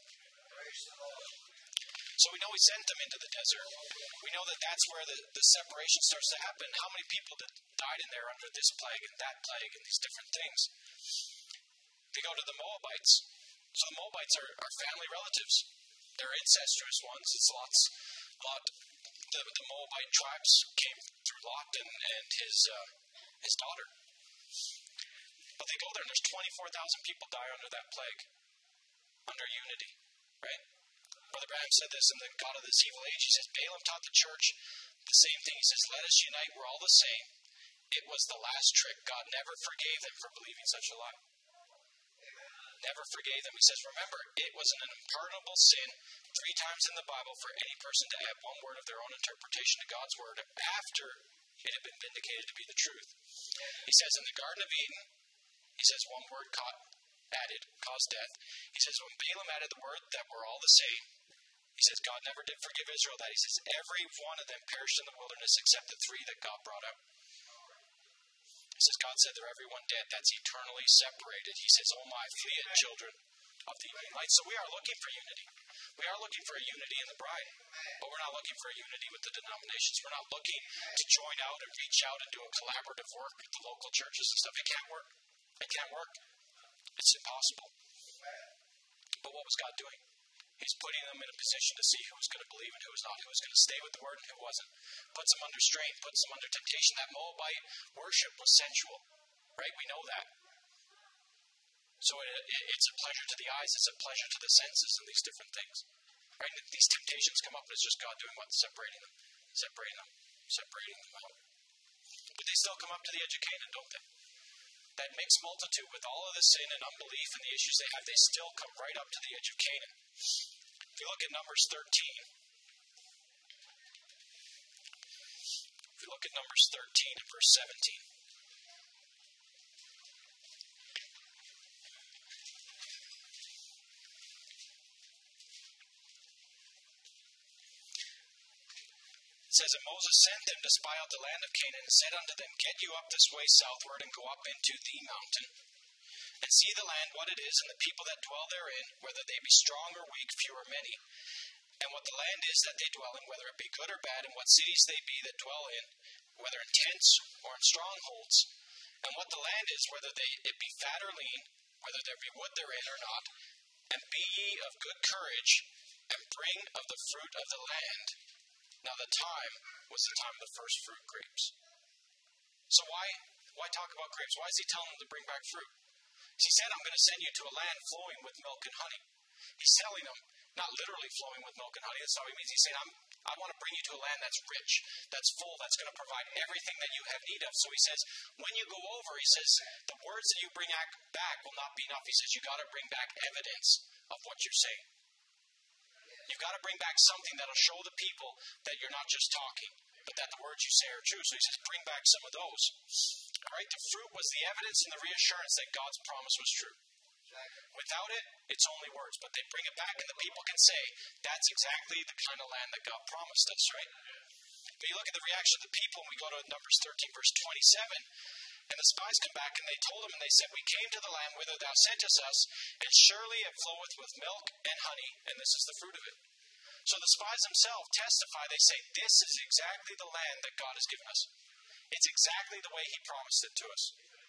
So we know he sent them into the desert. We know that that's where the separation starts to happen. How many people that died in there under this plague and that plague and these different things? They go to the Moabites. So the Moabites are family relatives. They're incestuous ones. It's Lot. The Moabite tribes came through Lot and his daughter. But they go there and there's 24,000 people die under that plague. Under unity, right? Brother Branham said this in the God of this evil age. He says, Balaam taught the church the same thing. He says, let us unite. We're all the same. It was the last trick. God never forgave them for believing such a lie. Never forgave them. He says, remember, it was an unpardonable sin 3 times in the Bible for any person to add one word of their own interpretation to God's word after It had been vindicated to be the truth. He says in the Garden of Eden, he says one word caused death. He says when Balaam added the word that we're all the same, he says God never did forgive Israel that. He says every one of them perished in the wilderness except the 3 that God brought out. He says God said they're everyone dead. That's eternally separated. He says, oh my, flee it, children of the evening light. So we are looking for unity. We are looking for a unity in the bride. But we're not looking for a unity with the denominations. We're not looking to join out and reach out and do a collaborative work with the local churches and stuff. It can't work. It can't work. It's impossible. But what was God doing? He's putting them in a position to see who was going to believe and who was not, who was going to stay with the word and who wasn't. Puts them under strain, puts them under temptation. That Moabite worship was sensual, right? We know that. So it's a pleasure to the eyes, it's a pleasure to the senses and these different things. Right? And these temptations come up and it's just God doing what? Separating them out. But they still come up to the edge of Canaan, don't they? That mixed multitude with all of the sin and unbelief and the issues they have, they still come right up to the edge of Canaan. If you look at Numbers 13, and verse 17, it says, and Moses sent them to spy out the land of Canaan, and said unto them, get you up this way southward, and go up into the mountain, and see the land what it is, and the people that dwell therein, whether they be strong or weak, few or many, and what the land is that they dwell in, whether it be good or bad, and what cities they be that dwell in, whether in tents or in strongholds, and what the land is, whether it be fat or lean, whether there be wood therein or not, and be ye of good courage, and bring of the fruit of the land. Now the time was the time of the first fruit grapes. So why talk about grapes? Why is he telling them to bring back fruit? He said, I'm going to send you to a land flowing with milk and honey. He's telling them, not literally flowing with milk and honey. That's not what he means. He's saying, I want to bring you to a land that's rich, that's full, that's going to provide everything that you have need of. So he says, when you go over, he says, the words that you bring back will not be enough. He says, you got to bring back evidence of what you're saying. You've got to bring back something that will show the people that you're not just talking, but that the words you say are true. So he says, bring back some of those. All right, the fruit was the evidence and the reassurance that God's promise was true. Without it, it's only words. But they bring it back and the people can say, that's exactly the kind of land that God promised us, right? But you look at the reaction of the people, and we go to Numbers 13, verse 27, and the spies come back and they told him, and they said, we came to the land whither thou sentest us, and surely it floweth with milk and honey, and this is the fruit of it. So the spies themselves testify, they say, this is exactly the land that God has given us. It's exactly the way he promised it to us.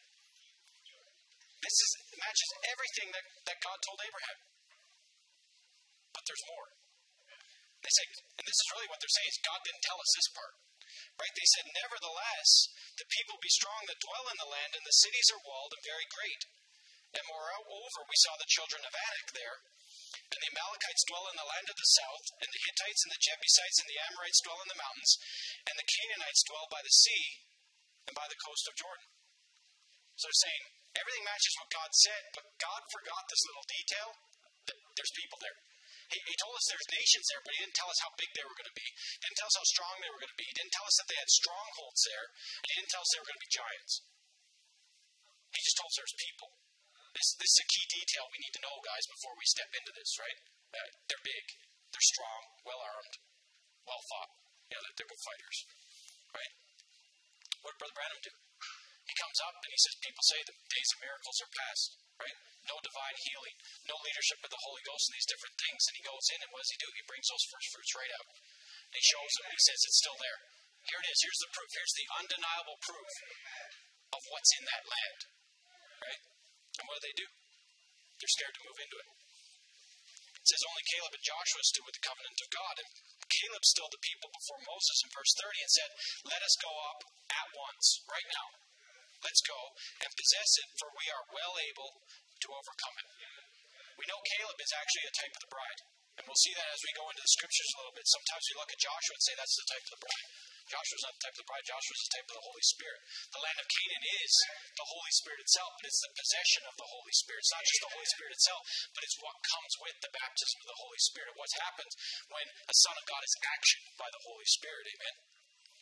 This matches everything that God told Abraham. But there's more. They say, and this is really what they're saying, is God didn't tell us this part. Right? They said, nevertheless, the people be strong that dwell in the land, and the cities are walled and very great. And moreover, we saw the children of Anak there, and the Amalekites dwell in the land of the south, and the Hittites and the Jebusites and the Amorites dwell in the mountains, and the Canaanites dwell by the sea and by the coast of Jordan. So they're saying, everything matches what God said, but God forgot this little detail, that there's people there. He told us there's nations there, but he didn't tell us how big they were going to be. He didn't tell us how strong they were going to be. He didn't tell us that they had strongholds there. And he didn't tell us they were going to be giants. He just told us there's people. This is a key detail we need to know, guys, before we step into this, right? They're big. They're strong, well-armed, well-fought. Yeah, they're good fighters, right? What did Brother Branham do? He comes up and he says, people say the days of miracles are past, right? No divine healing, no leadership of the Holy Ghost and these different things. And he goes in and what does he do? He brings those first fruits right out. And he shows them and he says, it's still there. Here it is. Here's the proof. Here's the undeniable proof of what's in that land, right? And what do? They're scared to move into it. It says only Caleb and Joshua stood with the covenant of God. And Caleb stilled the people before Moses in verse 30 and said, let us go up at once, right now. Let's go and possess it, for we are well able to overcome it. We know Caleb is actually a type of the bride. And we'll see that as we go into the scriptures a little bit. Sometimes we look at Joshua and say that's the type of the bride. Joshua's not the type of the bride. Joshua's the type of the Holy Spirit. The land of Canaan is the Holy Spirit itself, but it's the possession of the Holy Spirit. It's not just the Holy Spirit itself, but it's what comes with the baptism of the Holy Spirit. What happens when a son of God is actioned by the Holy Spirit, amen?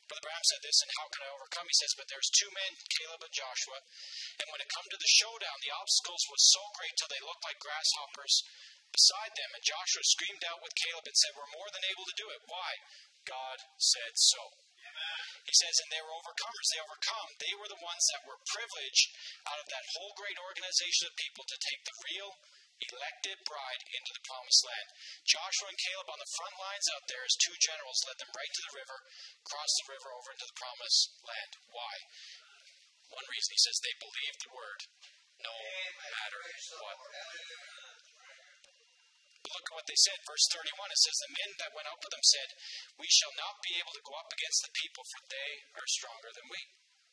Brother Branham said this, and how can I overcome? He says, but there's two men, Caleb and Joshua, and when it come to the showdown, the obstacles was so great till they looked like grasshoppers beside them. And Joshua screamed out with Caleb and said, we're more than able to do it. Why? God said so. He says, and they were overcomers. They overcome. They were the ones that were privileged out of that whole great organization of people to take the real elected bride into the promised land. Joshua and Caleb on the front lines out there as two generals led them right to the river, crossed the river over into the promised land. Why? One reason, he says, they believed the word no matter what. Look at what they said. Verse 31, it says, the men that went up with them said, we shall not be able to go up against the people, for they are stronger than we.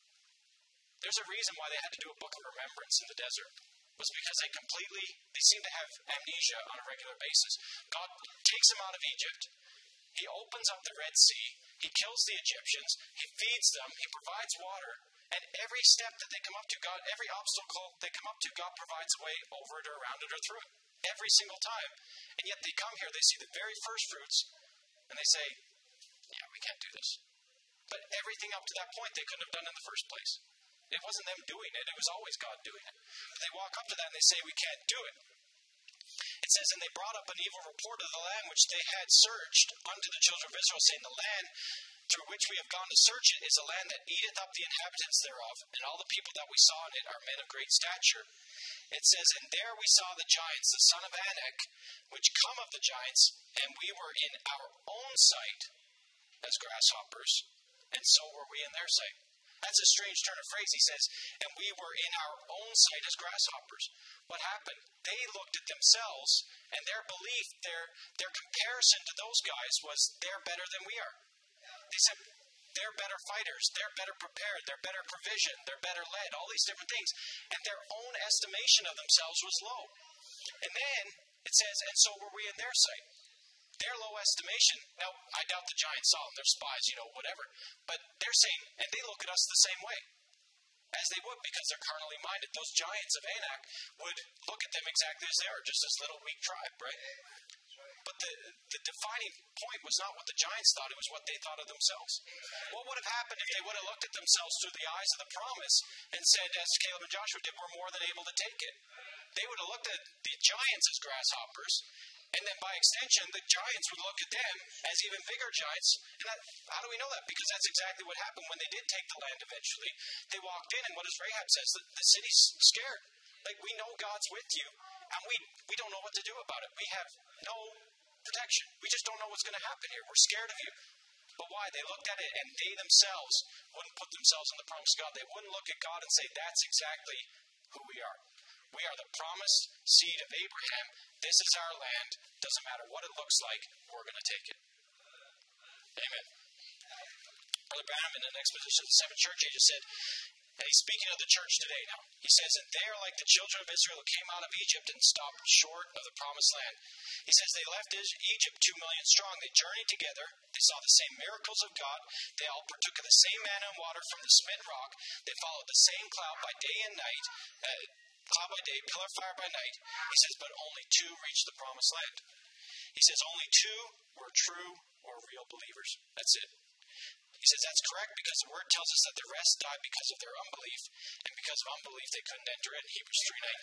There's a reason why they had to do a book of remembrance in the desert. It was because they seem to have amnesia on a regular basis. God takes them out of Egypt. He opens up the Red Sea. He kills the Egyptians. He feeds them. He provides water. And every step that they come up to, God, every obstacle they come up to, God provides a way over it or around it or through it. Every single time. And yet they come here, they see the very first fruits, and they say, yeah, we can't do this. But everything up to that point they couldn't have done in the first place. It wasn't them doing it, it was always God doing it. But they walk up to that and they say, we can't do it. It says, and they brought up an evil report of the land which they had searched unto the children of Israel, saying, the land through which we have gone to search it is a land that eateth up the inhabitants thereof, and all the people that we saw in it are men of great stature. It says, and there we saw the giants, the son of Anak, which come of the giants, and we were in our own sight as grasshoppers, and so were we in their sight. That's a strange turn of phrase. He says, and we were in our own sight as grasshoppers. What happened? They looked at themselves, and their belief, their comparison to those guys was, they're better than we are. They said, they're better fighters, they're better prepared, they're better provisioned, they're better led, all these different things. And their own estimation of themselves was low. And then it says, and so were we in their sight. Their low estimation, now I doubt the giants saw them, they're spies, whatever. But they're saying, and they look at us the same way. As they would, because they're carnally minded. Those giants of Anak would look at them exactly as they are, just this little weak tribe, right? But the defining point was not what the giants thought, it was what they thought of themselves. What would have happened if they would have looked at themselves through the eyes of the promise and said, as Caleb and Joshua did, we're more than able to take it? They would have looked at the giants as grasshoppers, and then by extension, the giants would look at them as even bigger giants. And how do we know that? Because that's exactly what happened when they did take the land eventually. They walked in, and what does Rahab says? The city's scared. Like, we know God's with you, and we don't know what to do about it. We have no protection. We just don't know what's going to happen here. We're scared of you. But why? They looked at it, and they themselves wouldn't put themselves in the promise of God. They wouldn't look at God and say, that's exactly who we are. We are the promised seed of Abraham. This is our land. Doesn't matter what it looks like, we're going to take it. Amen. Brother Branham, in an exposition of the seven church ages, said, and he's speaking of the church today now. He says, and they are like the children of Israel who came out of Egypt and stopped short of the promised land. He says they left Egypt 2 million strong. They journeyed together. They saw the same miracles of God. They all partook of the same manna and water from the smitten rock. They followed the same cloud by day and night, cloud by day, pillar of fire by night. He says, but only 2 reached the promised land. He says only 2 were true or real believers. That's it. He says that's correct because the word tells us that the rest died because of their unbelief, and because of unbelief they couldn't enter in. Hebrews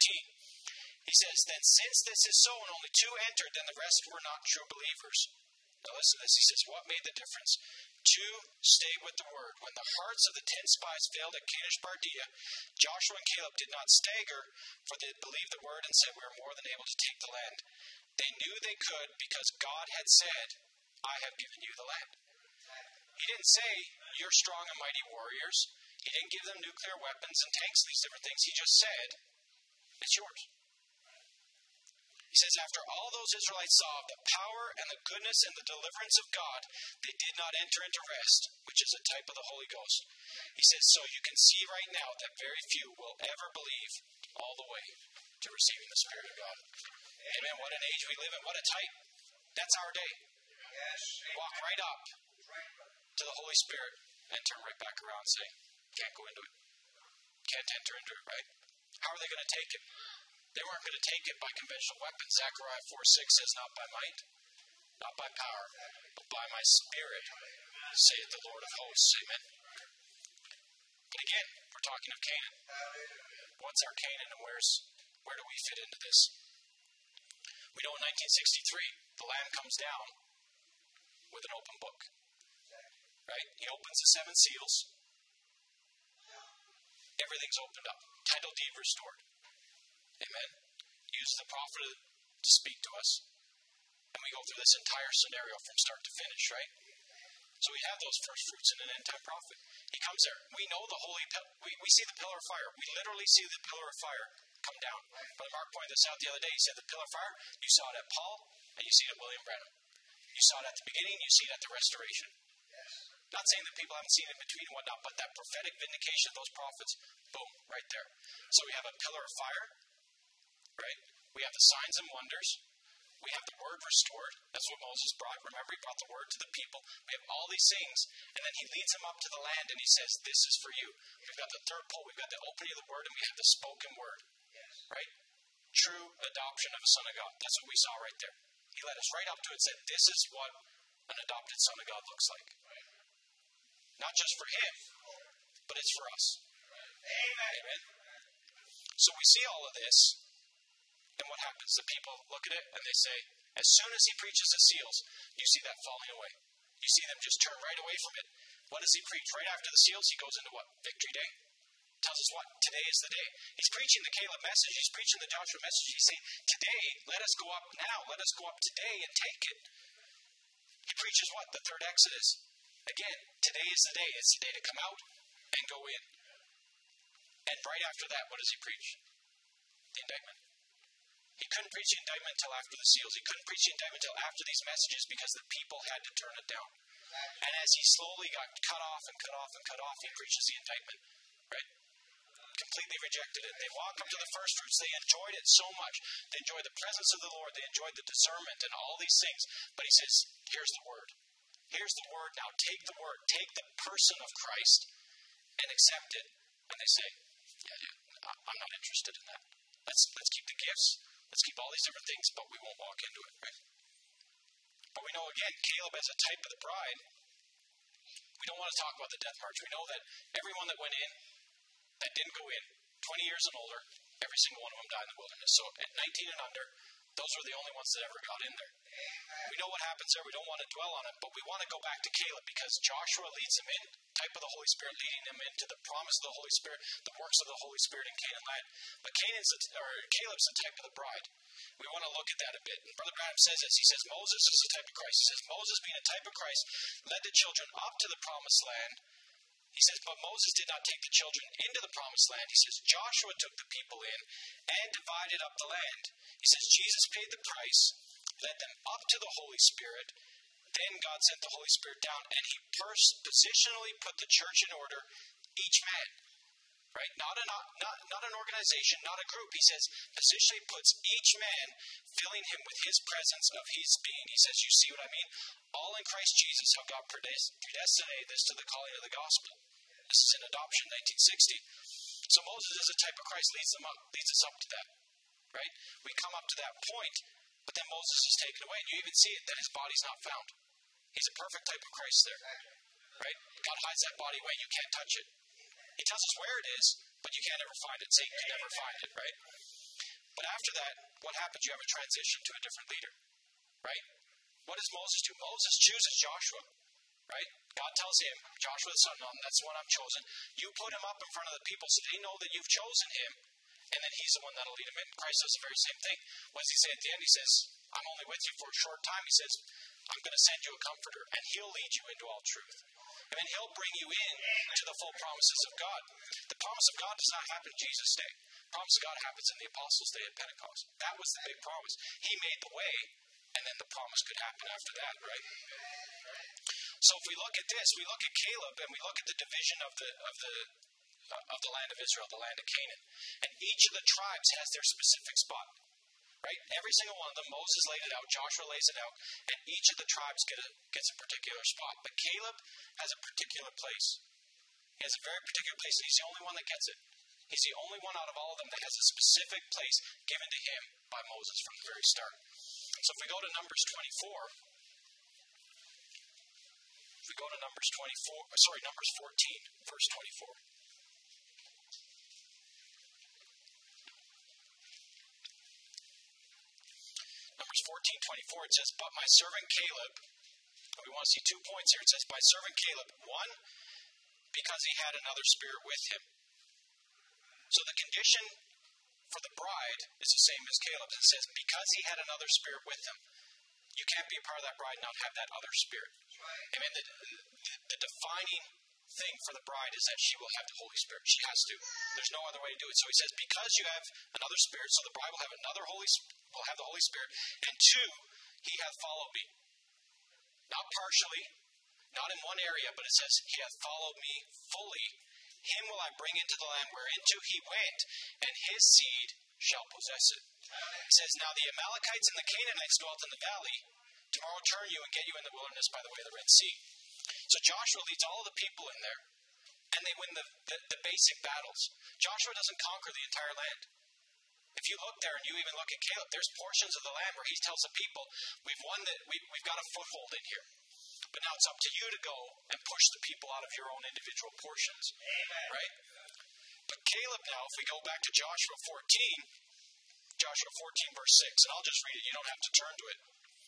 3:19. He says, then since this is so and only 2 entered, then the rest were not true believers. Now listen to this. He says, what made the difference? 2 stayed with the word. When the hearts of the 10 spies failed at Kadesh Barnea, Joshua and Caleb did not stagger, for they believed the word and said, we are more than able to take the land. They knew they could because God had said, I have given you the land. He didn't say, you're strong and mighty warriors. He didn't give them nuclear weapons and tanks and these different things. He just said, it's yours. He says, after all those Israelites saw the power and the goodness and the deliverance of God, they did not enter into rest, which is a type of the Holy Ghost. He says, so you can see right now that very few will ever believe all the way to receiving the Spirit of God. Amen. What an age we live in. What a type. That's our day. Walk right up to the Holy Spirit and turn right back around and say, can't go into it. Can't enter into it, right? How are they going to take it? They weren't going to take it by conventional weapons. Zechariah 4:6 says, not by might, not by power, but by my Spirit, saith the Lord of hosts. Amen. But again, we're talking of Canaan. What's our Canaan, and where do we fit into this? We know in 1963, the Lamb comes down with an open book. Right? He opens the 7 seals. Everything's opened up. Title deed restored. Amen. Use the prophet to speak to us. And we go through this entire scenario from start to finish, right? So we have those first fruits in an end-time prophet. He comes there. We know the we see the pillar of fire. We literally see the pillar of fire come down. Brother Mark pointed this out the other day. He said the pillar of fire, you saw it at Paul, and you see it at William Branham. You saw it at the beginning, you see it at the restoration. Not saying that people haven't seen it in between and whatnot, but that prophetic vindication of those prophets, boom, right there. So we have a pillar of fire, right? We have the signs and wonders. We have the word restored. That's what Moses brought. Remember, he brought the word to the people. We have all these things. And then he leads them up to the land and he says, this is for you. We've got the third pole. We've got the opening of the word and we have the spoken word. Right? True adoption of a son of God. That's what we saw right there. He led us right up to it and said, this is what an adopted son of God looks like. Not just for him, but it's for us. Amen. So we see all of this. And what happens? The people look at it and they say, as soon as he preaches the seals, you see that falling away. You see them just turn right away from it. What does he preach? Right after the seals, he goes into what? Victory Day? Tells us what? Today is the day. He's preaching the Caleb message. He's preaching the Joshua message. He's saying, today, let us go up now. Let us go up today and take it. He preaches what? The third Exodus. Again, today is the day. It's the day to come out and go in. And right after that, what does he preach? The indictment. He couldn't preach the indictment until after the seals. He couldn't preach the indictment until after these messages because the people had to turn it down. And as he slowly got cut off and cut off and cut off, he preaches the indictment. Right? Completely rejected it. They walk up to the first fruits. They enjoyed it so much. They enjoyed the presence of the Lord. They enjoyed the discernment and all these things. But he says, here's the word. Here's the word. Now take the word. Take the person of Christ and accept it. And they say, yeah, I'm not interested in that. Let's keep the gifts. Let's keep all these different things, but we won't walk into it, right? But we know, again, Caleb as a type of the bride, we don't want to talk about the death march. We know that everyone that went in, that didn't go in, 20 years and older, every single one of them died in the wilderness. So at 19 and under, those were the only ones that ever got in there. We know what happens there. We don't want to dwell on it, but we want to go back to Caleb because Joshua leads them in, type of the Holy Spirit, leading them into the promise of the Holy Spirit, the works of the Holy Spirit in Canaan land. But Caleb's the type of the bride. We want to look at that a bit. And Brother Branham says this. He says Moses is a type of Christ. He says Moses, being a type of Christ, led the children up to the promised land. He says, but Moses did not take the children into the promised land. He says Joshua took the people in and divided up the land. He says Jesus paid the price, led them up to the Holy Spirit. Then God sent the Holy Spirit down, and he positionally put the church in order, each man. Right? Not an organization, not a group. He says, positionally puts each man, filling him with his presence of his being. He says, you see what I mean? All in Christ Jesus, how God predestinated this to the calling of the gospel. This is in adoption, 1960. So Moses as a type of Christ leads us up to that. Right? We come up to that point, but then Moses is taken away, and you even see it, that his body's not found. He's a perfect type of Christ there. Right? God hides that body away, you can't touch it. He tells us where it is, but you can't ever find it. Satan can never find it, right? But after that, what happens? You have a transition to a different leader, right? What does Moses do? Moses chooses Joshua, right? God tells him, Joshua the son of Nun, that's the one I've chosen. You put him up in front of the people so they know that you've chosen him, and then he's the one that'll lead them in. Christ does the very same thing. What does he say at the end? He says, I'm only with you for a short time. He says, I'm going to send you a comforter, and he'll lead you into all truth. And then he'll bring you in to the full promises of God. The promise of God does not happen Jesus' day. The promise of God happens in the Apostles' day at Pentecost. That was the big promise. He made the way, and then the promise could happen after that, right? So if we look at this, we look at Caleb, and we look at the division of the land of Israel, the land of Canaan. And each of the tribes has their specific spot. Right? Every single one of them, Moses laid it out, Joshua lays it out, and each of the tribes gets a particular spot. But Caleb has a particular place. He has a very particular place, and he's the only one that gets it. He's the only one out of all of them that has a specific place given to him by Moses from the very start. So if we go to Numbers 24, we go to Numbers 14, verse 24. Numbers 14:24, it says, "But my servant Caleb," and we want to see 2 points here. It says, "My servant Caleb," one, because he had another spirit with him. So the condition for the bride is the same as Caleb's. It says, because he had another spirit with him. You can't be a part of that bride and not have that other spirit. Amen. The defining thing for the bride is that she will have the Holy Spirit. She has to. There's no other way to do it. So he says, because you have another spirit, so the bride will have the Holy Spirit. And two, he hath followed me. Not partially, not in one area, but it says, he hath followed me fully. Him will I bring into the land whereinto he went, and his seed shall possess it. It says, now the Amalekites and the Canaanites dwelt in the valley. Tomorrow turn you and get you in the wilderness by the way of the Red Sea. So Joshua leads all the people in there, and they win the basic battles. Joshua doesn't conquer the entire land. If you look there and you even look at Caleb, there's portions of the land where he tells the people, we've got a foothold in here. But now it's up to you to go and push the people out of your own individual portions. Amen. Right? But Caleb now, if we go back to Joshua 14 verse 6, and I'll just read it, you don't have to turn to it.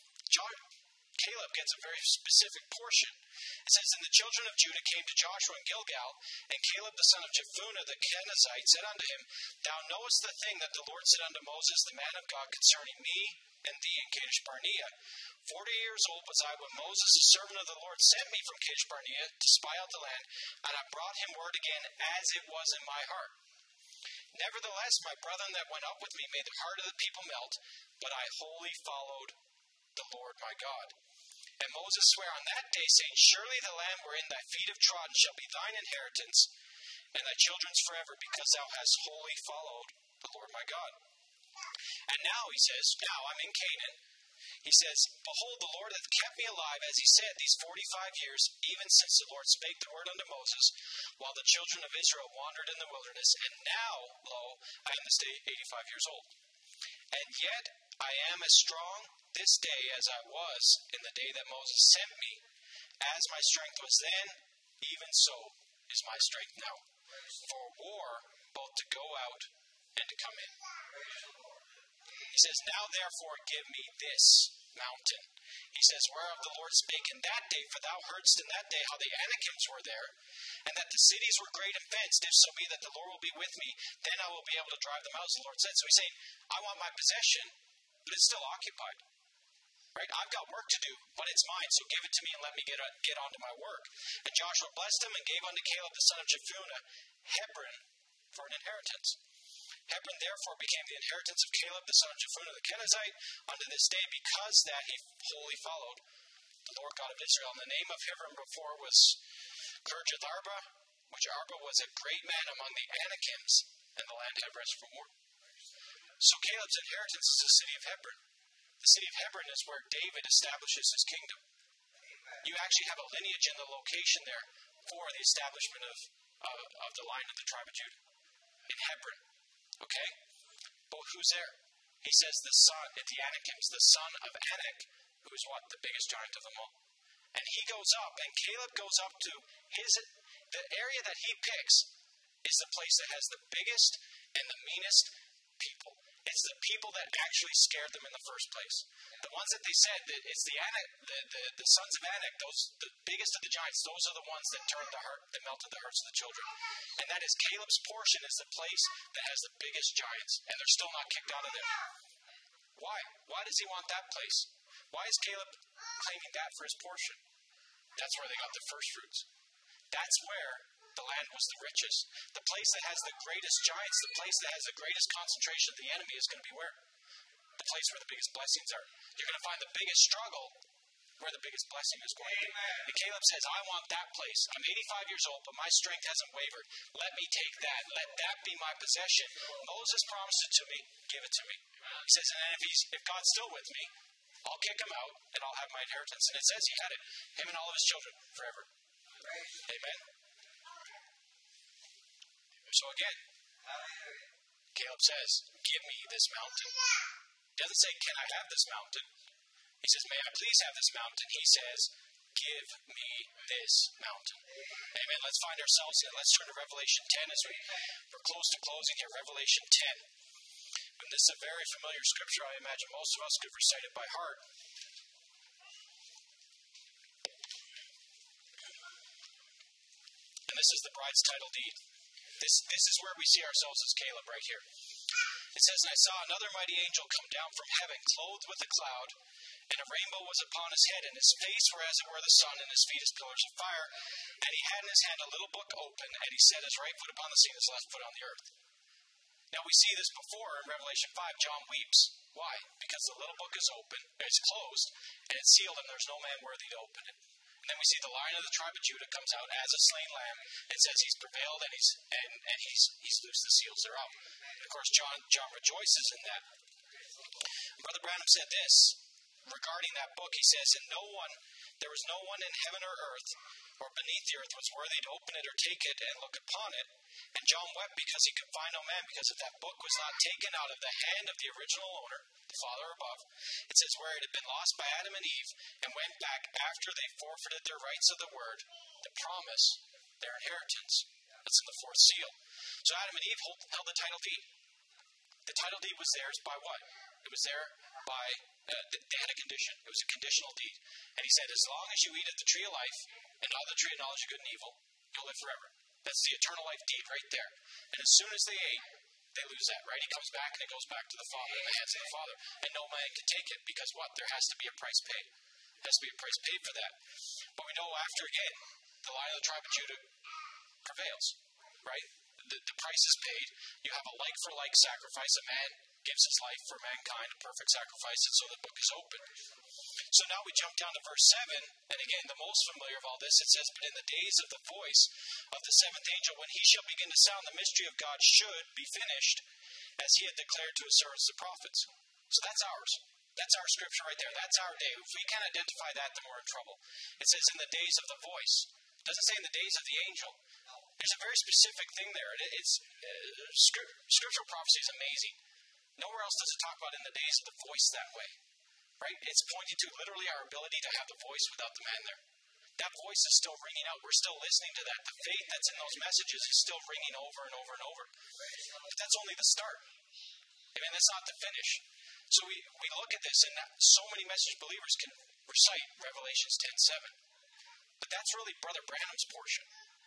Caleb gets a very specific portion. It says, and the children of Judah came to Joshua in Gilgal, and Caleb the son of Jephunneh the Kenizzite said unto him, thou knowest the thing that the Lord said unto Moses, the man of God, concerning me and thee in Kadesh Barnea. 40 years old was I when Moses, the servant of the Lord, sent me from Kadesh Barnea to spy out the land, and I brought him word again as it was in my heart. Nevertheless, my brethren that went up with me made the heart of the people melt, but I wholly followed the Lord my God. And Moses sware on that day, saying, surely the land wherein thy feet have trodden shall be thine inheritance, and thy children's forever, because thou hast wholly followed the Lord my God. And now, he says, now I'm in Canaan. He says, behold, the Lord hath kept me alive, as he said, these 45 years, even since the Lord spake the word unto Moses, while the children of Israel wandered in the wilderness. And now, lo, I am this day 85 years old. And yet I am as strong this day as I was in the day that Moses sent me. As my strength was then, even so is my strength now. For war, both to go out and to come in. He says, now therefore give me this mountain. He says, whereof the Lord spake in that day, for thou heardst in that day how the Anakims were there, and that the cities were great and fenced. If so be that the Lord will be with me, then I will be able to drive them out, as the Lord said. So he's saying, I want my possession, but it's still occupied. Right? I've got work to do, but it's mine, so give it to me and let me get on to my work. And Joshua blessed him and gave unto Caleb the son of Jephunneh Hebron for an inheritance. Hebron therefore became the inheritance of Caleb the son of Jephunneh the Kenizzite unto this day, because that he wholly followed the Lord God of Israel. And the name of Hebron before was Kirjath Arba, which Arba was a great man among the Anakims, and the land had rest from war. So Caleb's inheritance is the city of Hebron. The city of Hebron is where David establishes his kingdom. You actually have a lineage in the location there for the establishment of the line of the tribe of Judah. In Hebron. Okay? But who's there? He says the Anakims, the son of Anak, who is what? The biggest giant of them all. And he goes up, and Caleb goes up to the area that he picks is the place that has the biggest and the meanest people. It's the people that actually scared them in the first place. The ones that they said that it's the sons of Anak, the biggest of the giants, those are the ones that melted the hearts of the children. And that is Caleb's portion, is the place that has the biggest giants, and they're still not kicked out of there. Why? Why does he want that place? Why is Caleb claiming that for his portion? That's where they got their first fruits. That's where the land was the richest. The place that has the greatest giants, the place that has the greatest concentration of the enemy is going to be where? The place where the biggest blessings are. You're going to find the biggest struggle where the biggest blessing is going to be. And Caleb says, I want that place. I'm 85 years old, but my strength hasn't wavered. Let me take that. Let that be my possession. Moses promised it to me. Give it to me. He says, and if God's still with me, I'll kick him out, and I'll have my inheritance. And it says he had it, him and all of his children, forever. Amen? So again, Caleb says, give me this mountain. He doesn't say, can I have this mountain? He says, may I please have this mountain? He says, give me this mountain. Amen. Let's find ourselves in it. Let's turn to Revelation 10 as we're close to closing here. Revelation 10. And this is a very familiar scripture. I imagine most of us could recite it by heart. And this is the bride's title deed. This is where we see ourselves as Caleb right here. It says, "And I saw another mighty angel come down from heaven, clothed with a cloud, and a rainbow was upon his head, and his face were as it were the sun, and his feet as pillars of fire. And he had in his hand a little book open, and he set his right foot upon the sea and his left foot on the earth." Now we see this before in Revelation 5. John weeps. Why? Because the little book is open, it's closed, and it's sealed, and there's no man worthy to open it. And then we see the Lion of the tribe of Judah comes out as a slain lamb and says he's prevailed and he's loosed the seals thereof. And of course, John rejoices in that. Brother Branham said this regarding that book. He says, there was no one in heaven or earth or beneath the earth was worthy to open it or take it and look upon it. And John wept because he could find no man, because if that book was not taken out of the hand of the original owner, the Father above, it says where it had been lost by Adam and Eve, and went back after they forfeited their rights of the word, the promise, their inheritance. That's in the fourth seal. So Adam and Eve held the title deed. The title deed was theirs by what? It was there by, they had a condition. It was a conditional deed. And he said, as long as you eat of the tree of life, and not the tree of knowledge of good and evil, you'll live forever. That's the eternal life deed right there. And as soon as they ate, they lose that, right? He comes back and it goes back to the Father, in the hands of the Father. And no man can take it because what? There has to be a price paid. There has to be a price paid for that. But we know after again, the Lion of the tribe of Judah prevails, right? The price is paid. You have a like-for-like sacrifice. A man gives his life for mankind, a perfect sacrifice, and so the book is open. So now we jump down to verse 7, and again, the most familiar of all this, it says, "But in the days of the voice of the seventh angel, when he shall begin to sound, the mystery of God should be finished, as he had declared to his servants the prophets." So that's ours. That's our scripture right there. That's our day. If we can't identify that, then we're in trouble. It says, in the days of the voice. It doesn't say in the days of the angel. There's a very specific thing there. It's scriptural prophecy is amazing. Nowhere else does it talk about in the days of the voice that way. Right? It's pointing to literally our ability to have the voice without the man there. That voice is still ringing out. We're still listening to that. The faith that's in those messages is still ringing over and over and over. But that's only the start. I mean, that's not the finish. So we look at this, and so many message believers can recite Revelations 10:7. But that's really Brother Branham's portion.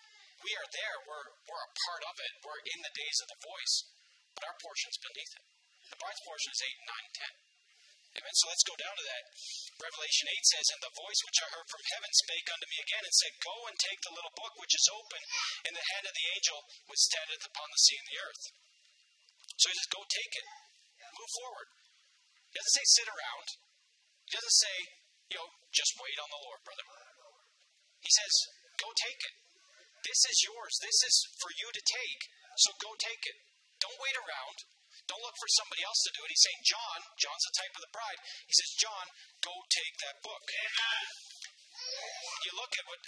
We are there. We're a part of it. We're in the days of the voice. But our portion's beneath it. The bride's portion is 8, 9, 10. Amen. So let's go down to that. Revelation 8 says, "And the voice which I heard from heaven spake unto me again, and said, Go and take the little book which is open in the hand of the angel which standeth upon the sea and the earth." So he says, go take it. Move forward. He doesn't say sit around. He doesn't say, just wait on the Lord, brother. He says, go take it. This is yours. This is for you to take. So go take it. Don't wait around. Don't look for somebody else to do it. He's saying, John's the type of the bride. He says, John, go take that book. You look at what...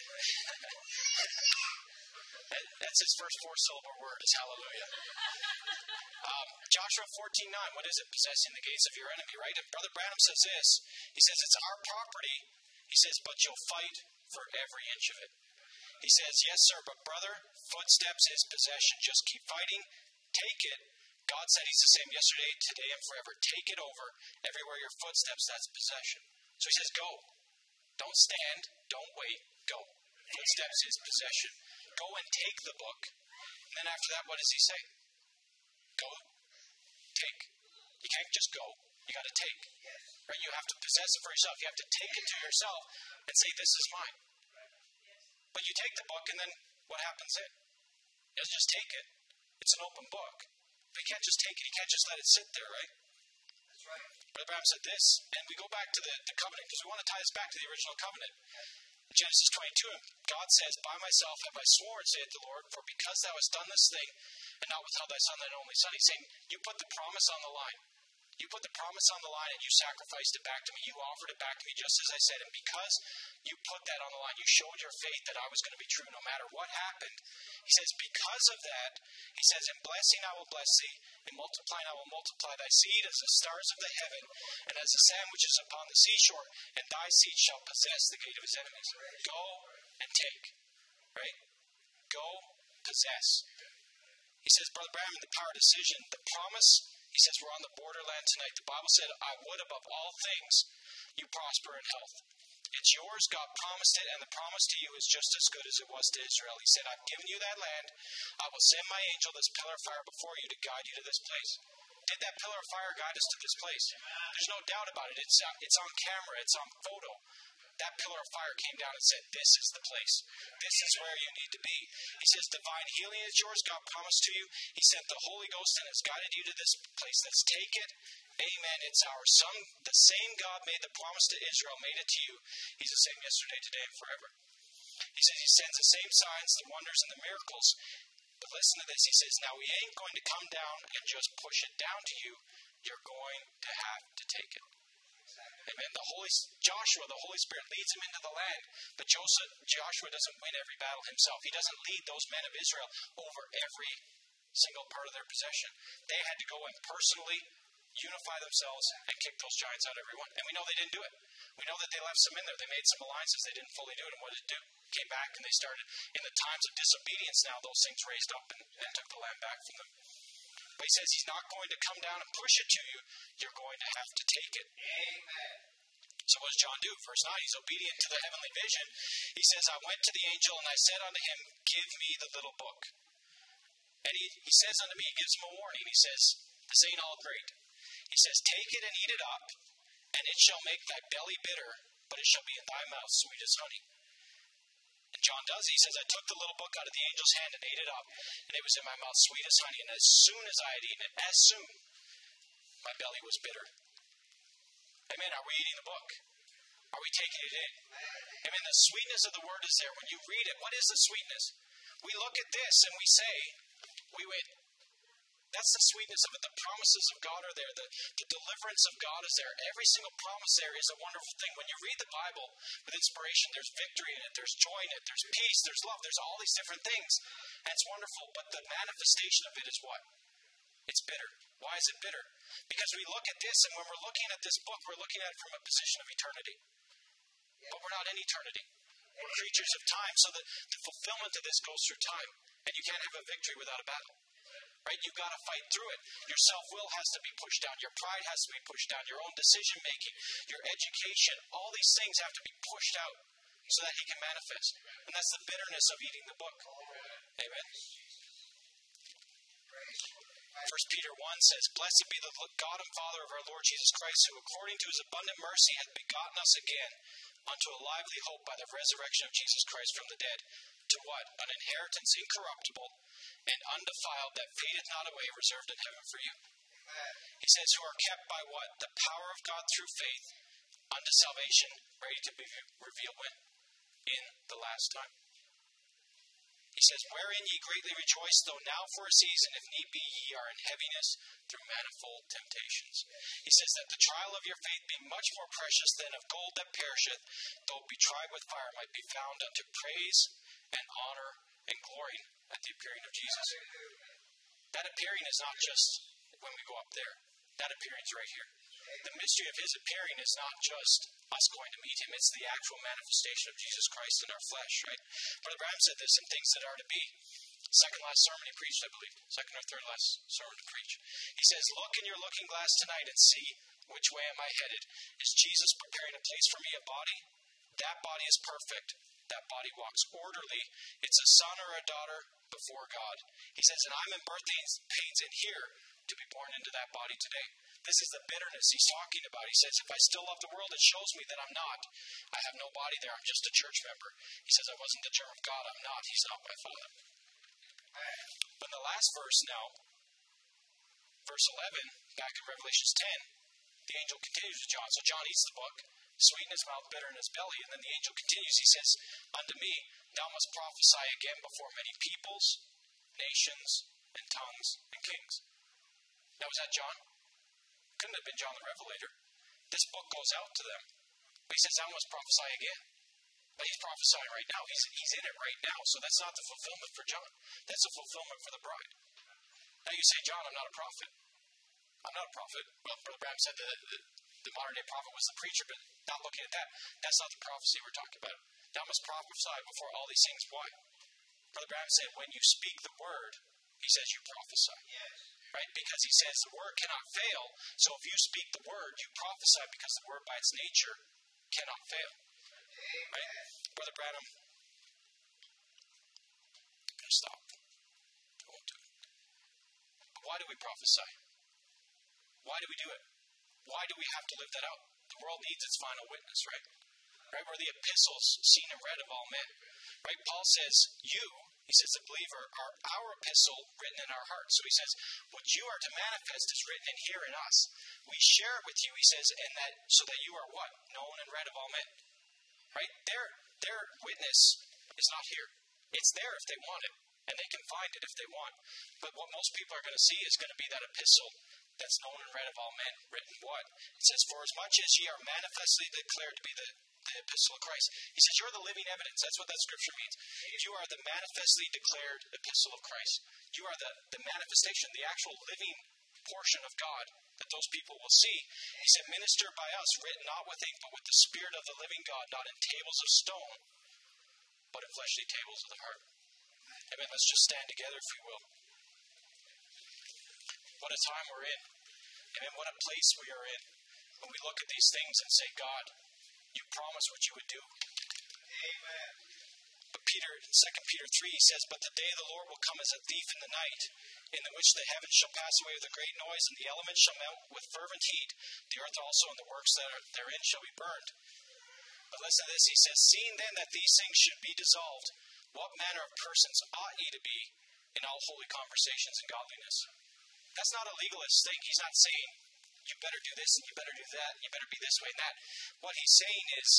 That's his first 4-syllable word is hallelujah. Joshua 14:9, what is it? Possessing the gates of your enemy, right? And Brother Branham says this. He says, it's our property. He says, but you'll fight for every inch of it. He says, yes, sir, but brother, footsteps is possession. Just keep fighting. Take it. God said he's the same yesterday, today, and forever. Take it over. Everywhere your footsteps, that's possession. So he says, go. Don't stand. Don't wait. Go. Footsteps is possession. Go and take the book. And then after that, what does he say? Go. Take. You can't just go. You got to take. Right? You have to possess it for yourself. You have to take it to yourself and say, this is mine. But you take the book, and then what happens then? You doesn't just take it. It's an open book. But you can't just take it. You can't just let it sit there, right? That's right. Brother Branham said this, and we go back to the covenant, because we want to tie this back to the original covenant. In Genesis 22, God says, by myself have I sworn, saith the Lord, for because thou hast done this thing, and not withheld thy son, thine only son. He's saying, you put the promise on the line. You put the promise on the line and you sacrificed it back to me. You offered it back to me just as I said. And because you put that on the line, you showed your faith that I was going to be true no matter what happened. He says, because of that, he says, in blessing I will bless thee, in multiplying I will multiply thy seed as the stars of the heaven, and as the sand which is upon the seashore, and thy seed shall possess the gate of his enemies. Go and take. Right? Go possess. He says, Brother Branham, in the power of decision, the promise, he says, we're on the borderland tonight. The Bible said, I would above all things you prosper in health. It's yours. God promised it, and the promise to you is just as good as it was to Israel. He said, I've given you that land. I will send my angel, this pillar of fire, before you to guide you to this place. Did that pillar of fire guide us to this place? There's no doubt about it. It's on camera. It's on photo. That pillar of fire came down and said, this is the place. This is where you need to be. He says, divine healing is yours. God promised to you. He sent the Holy Ghost and has guided you to this place. Let's take it. Amen. It's ours. The same God made the promise to Israel, made it to you. He's the same yesterday, today, and forever. He says he sends the same signs, the wonders, and the miracles. But listen to this. He says, now we ain't going to come down and just push it down to you. You're going to have to take it. Amen. Joshua, the Holy Spirit, leads him into the land. But Joshua doesn't win every battle himself. He doesn't lead those men of Israel over every single part of their possession. They had to go and personally unify themselves and kick those giants out, everyone. And we know they didn't do it. We know that they left some in there. They made some alliances. They didn't fully do it. And what did it do? Came back and they started, in the times of disobedience now, those things raised up and took the land back from them. But he says he's not going to come down and push it to you. You're going to have to take it.
Amen.
So what does John do? Verse 9, he's obedient to the heavenly vision. He says, I went to the angel and I said unto him, give me the little book. And he says unto me, he gives him a warning. He says, this ain't all great. He says, take it and eat it up, and it shall make thy belly bitter, but it shall be in thy mouth sweet as honey. And John does. He says, I took the little book out of the angel's hand and ate it up, and it was in my mouth sweet as honey. And as soon as I had eaten it, my belly was bitter. Amen. Are we eating the book? Are we taking it in? Amen. The sweetness of the word is there. When you read it, what is the sweetness? We look at this and we say, we went, that's the sweetness of it. The promises of God are there. The deliverance of God is there. Every single promise there is a wonderful thing. When you read the Bible with inspiration, there's victory in it, there's joy in it, there's peace, there's love, there's all these different things. And it's wonderful. But the manifestation of it is what? It's bitter. Why is it bitter? Because we look at this, and when we're looking at this book, we're looking at it from a position of eternity. But we're not in eternity. We're creatures of time. So the fulfillment of this goes through time. And you can't have a victory without a battle. Right? You've got to fight through it. Your self-will has to be pushed down. Your pride has to be pushed down. Your own decision-making, your education, all these things have to be pushed out so that he can manifest. And that's the bitterness of eating the book. Amen? 1 Peter 1 says, blessed be the God and Father of our Lord Jesus Christ, who according to his abundant mercy hath begotten us again unto a lively hope by the resurrection of Jesus Christ from the dead, to what? An inheritance incorruptible and undefiled, that fadeth not away, reserved in heaven for you. He says, who are kept by what? The power of God through faith unto salvation, ready to be revealed when? In the last time. He says, wherein ye greatly rejoice, though now for a season, if need be, ye are in heaviness through manifold temptations. He says that the trial of your faith, being much more precious than of gold that perisheth, though it be tried with fire, might be found unto praise and honor and glory at the appearing of Jesus. That appearing is not just when we go up there. That appearing is right here. The mystery of his appearing is not just us going to meet him. It's the actual manifestation of Jesus Christ in our flesh, right? Brother Branham said there's some things that are to be. Second last sermon he preached, I believe. Second or third last sermon to preach. He says, look in your looking glass tonight and see which way am I headed. Is Jesus preparing a place for me, a body? That body is perfect. That body walks orderly. It's a son or a daughter before God. He says, and I'm in birth pains in here to be born into that body today. This is the bitterness he's talking about. He says, if I still love the world, it shows me that I'm not. I have no body there. I'm just a church member. He says, I wasn't the germ of God. I'm not. He's not my Father. But in the last verse now, verse 11, back in Revelation 10, the angel continues with John. So John eats the book, sweet in his mouth, bitter in his belly. And then the angel continues. He says, unto me, thou must prophesy again before many peoples, nations, and tongues, and kings. Now, was that John? Couldn't have been John the Revelator. This book goes out to them. But he says, I must prophesy again. But he's prophesying right now. He's in it right now. So that's not the fulfillment for John. That's a fulfillment for the bride. Now you say, John, I'm not a prophet. I'm not a prophet. Well, Brother Branham said the modern day prophet was the preacher, but not looking at that. That's not the prophecy we're talking about. Thou must prophesy before all these things. Why? Brother Branham said, when you speak the word, he says you prophesy.
Yes.
Right? Because he says the word cannot fail. So if you speak the word, you prophesy because the word by its nature cannot fail.
Amen.
Right? Brother Branham, I'm going to stop. I won't do it. But why do we prophesy? Why do we do it? Why do we have to live that out? The world needs its final witness, right? Right? We're the epistles seen and read of all men. Right? Paul says, he says, the believer, are our epistle written in our hearts. So he says, what you are to manifest is written in here in us. We share it with you, he says, and that so that you are what? Known and read of all men. Right? Their witness is not here. It's there if they want it, and they can find it if they want. But what most people are going to see is going to be that epistle that's known and read of all men. Written what? It says, for as much as ye are manifestly declared to be the epistle of Christ. He says, you're the living evidence. That's what that scripture means. You are the manifestly declared epistle of Christ. You are the manifestation, the actual living portion of God that those people will see. He said, ministered by us, written not with ink, but with the Spirit of the living God, not in tables of stone, but in fleshly tables of the heart. Amen. Let's just stand together, if we will. What a time we're in. Amen. What a place we are in. When we look at these things and say, God, you promised what you would do.
Amen.
But Peter, in 2 Peter 3, he says, but the day of the Lord will come as a thief in the night, in the which the heavens shall pass away with a great noise, and the elements shall melt with fervent heat. The earth also and the works that are therein shall be burned. But listen to this, he says, seeing then that these things should be dissolved, what manner of persons ought ye to be in all holy conversations and godliness? That's not a legalist thing. He's not saying, you better do this and you better do that, you better be this way and that. What he's saying is,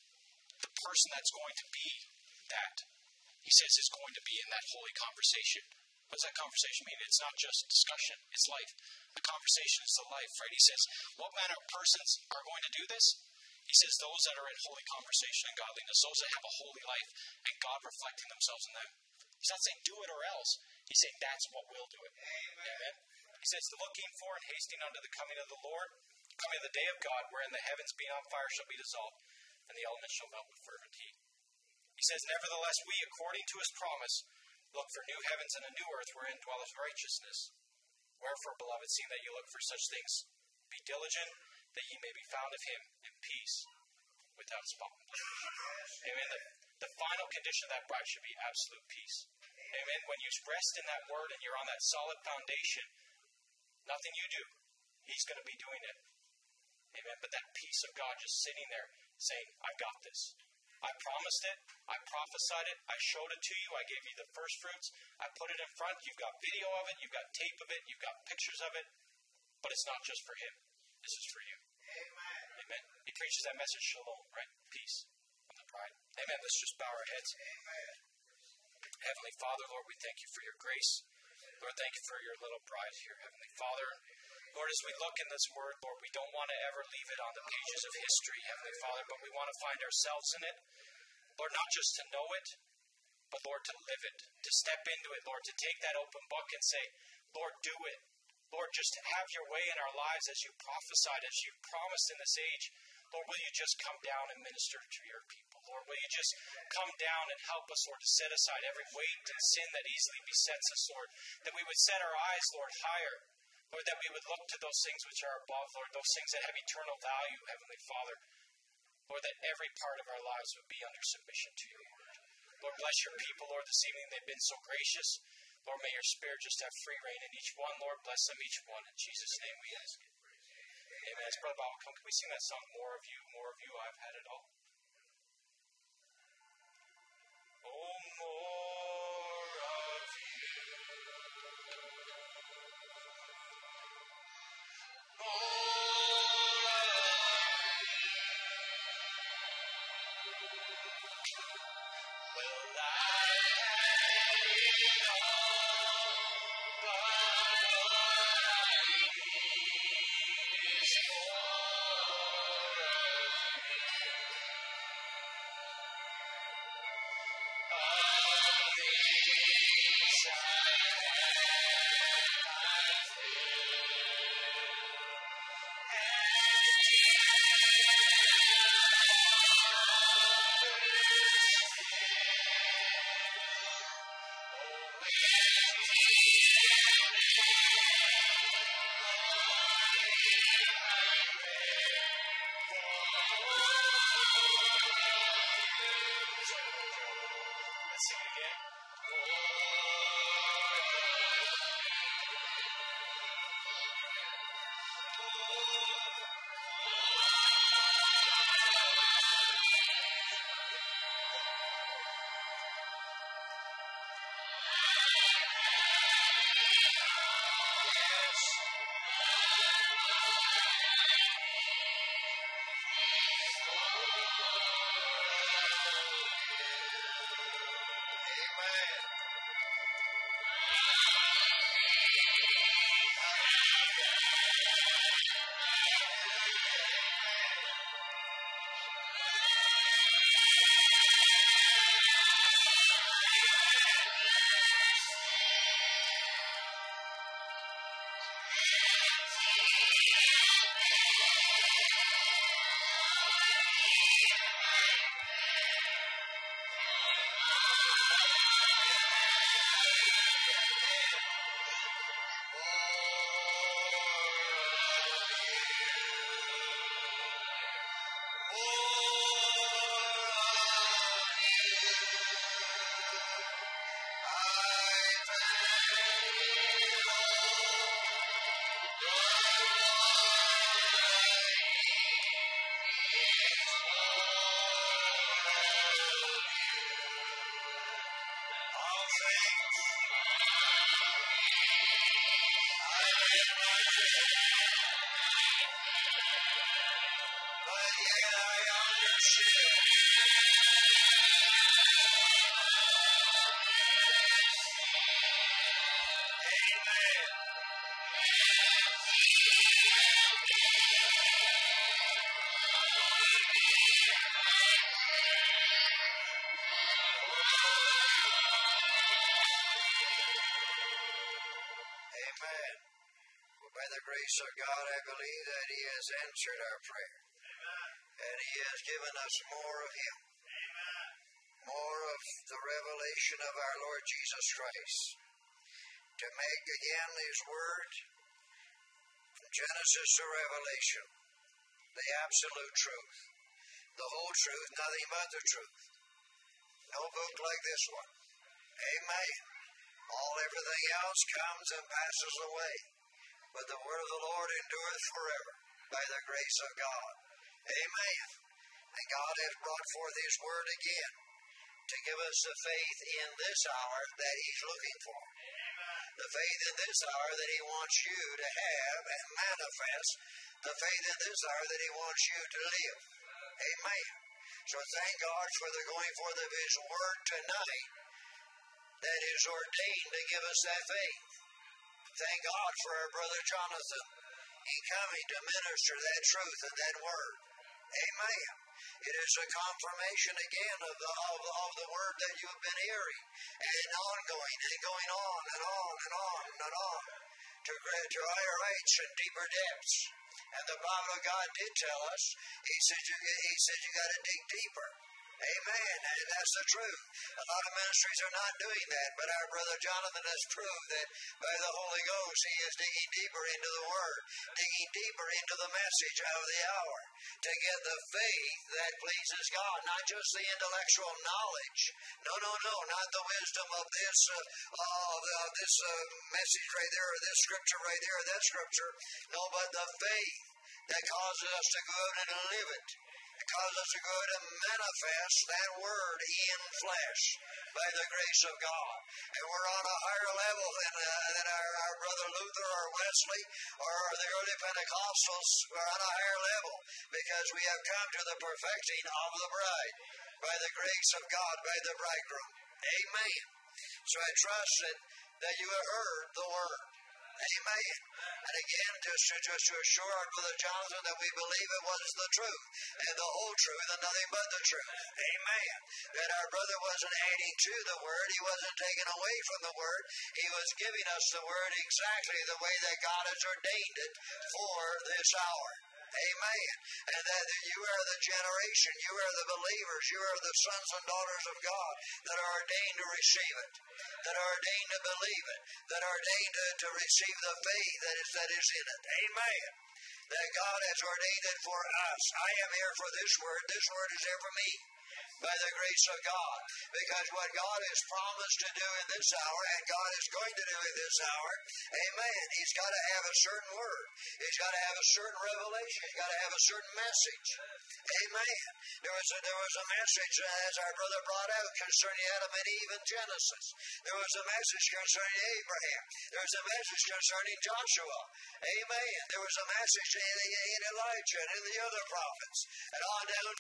the person that's going to be that, he says, is going to be in that holy conversation. What does that conversation mean? It's not just discussion, it's life. The conversation is the life, right? He says, what manner of persons are going to do this? He says, those that are in holy conversation and godliness, those that have a holy life, and God reflecting themselves in them. He's not saying do it or else. He's saying that's what will do it. Amen. He says, looking for and hasting unto the coming of the Lord, coming of the day of God, wherein the heavens being on fire shall be dissolved, and the elements shall melt with fervent heat. He says, nevertheless, we, according to his promise, look for new heavens and a new earth, wherein dwelleth righteousness. Wherefore, beloved, seeing that you look for such things, be diligent that ye may be found of him in peace, without spot and blemish. Amen. The final condition of that bride should be absolute peace. Amen. When you rest in that word and you're on that solid foundation, nothing you do, he's going to be doing it. Amen. But that peace of God just sitting there saying, I've got this. I promised it. I prophesied it. I showed it to you. I gave you the first fruits. I put it in front. You've got video of it. You've got tape of it. You've got pictures of it. But it's not just for him. This is for you.
Amen.
Amen. He preaches that message, shalom, right? Peace from the bride. Amen. Let's just bow our heads.
Amen.
Heavenly Father, Lord, we thank you for your grace. Lord, thank you for your little bride here. Heavenly Father, Lord, as we look in this word, Lord, we don't want to ever leave it on the pages of history, Heavenly Father, but we want to find ourselves in it. Lord, not just to know it, but Lord, to live it, to step into it, Lord, to take that open book and say, Lord, do it. Lord, just have your way in our lives as you prophesied, as you promised in this age. Lord, will you just come down and minister to your people? Lord, will you just come down and help us, Lord, to set aside every weight and sin that easily besets us, Lord, that we would set our eyes, Lord, higher. Lord, that we would look to those things which are above, Lord, those things that have eternal value, Heavenly Father. Lord, that every part of our lives would be under submission to your word. Lord, bless your people, Lord, this evening. They've been so gracious. Lord, may your Spirit just have free reign in each one. Lord, bless them each one. In Jesus' name we ask it. Amen. As Brother Bob will come, can we sing that song, More of You, I've had it all? Oh, more of you. Well, I it all, but all I need Let's sing it again.
Amen. Well, by the grace of God, I believe that He has answered our prayer. And He has given us more of Him. More of the revelation of our Lord Jesus Christ. To make again His Word, from Genesis to Revelation, the absolute truth. The whole truth, nothing but the truth. No book like this one. Amen. Everything else comes and passes away. But the word of the Lord endureth forever by the grace of God. Amen. And God has brought forth His word again to give us the faith in this hour that He's looking for. The faith in this hour that He wants you to have and manifest. The faith in this hour that He wants you to live. Amen. So thank God for the going forth of His word tonight that is ordained to give us that faith. Thank God for our brother Jonathan in coming to minister that truth and that word. Amen. It is a confirmation again of the word that you have been hearing and ongoing and going on and on and on and on to higher heights and deeper depths. And the Bible of God did tell us, He said you got to dig deeper. Amen. And that's the truth. A lot of ministries are not doing that, but our brother Jonathan has proved that by the Holy Ghost he is digging deeper into the Word, digging deeper into the message of the hour to get the faith that pleases God, not just the intellectual knowledge. No, not the wisdom of this message right there, or this scripture right there, or that scripture. No, but the faith that causes us to go out and live it. It causes us to go out and manifest that word in flesh by the grace of God. And we're on a higher level than our brother Luther or Wesley or the early Pentecostals. We're on a higher level because we have come to the perfecting of the bride by the grace of God, by the bridegroom. Amen. So I trust that you have heard the word. Amen. And again, just to assure our brother Jonathan that we believe it was the truth, and the whole truth, and nothing but the truth. Amen. That our brother wasn't adding to the word. He wasn't taking away from the word. He was giving us the word exactly the way that God has ordained it for this hour. Amen. And that you are the generation, you are the believers, you are the sons and daughters of God that are ordained to receive it, that are ordained to believe it, that are ordained to receive the faith that is in it. Amen. That God has ordained it for us. I am here for this word. This word is here for me. By the grace of God. Because what God has promised to do in this hour, and God is going to do in this hour, amen, He's got to have a certain word. He's got to have a certain revelation. He's got to have a certain message. Amen. There was a message, as our brother brought out, concerning Adam and Eve in Genesis. There was a message concerning Abraham. There was a message concerning Joshua. Amen. There was a message in Elijah and in the other prophets. And on down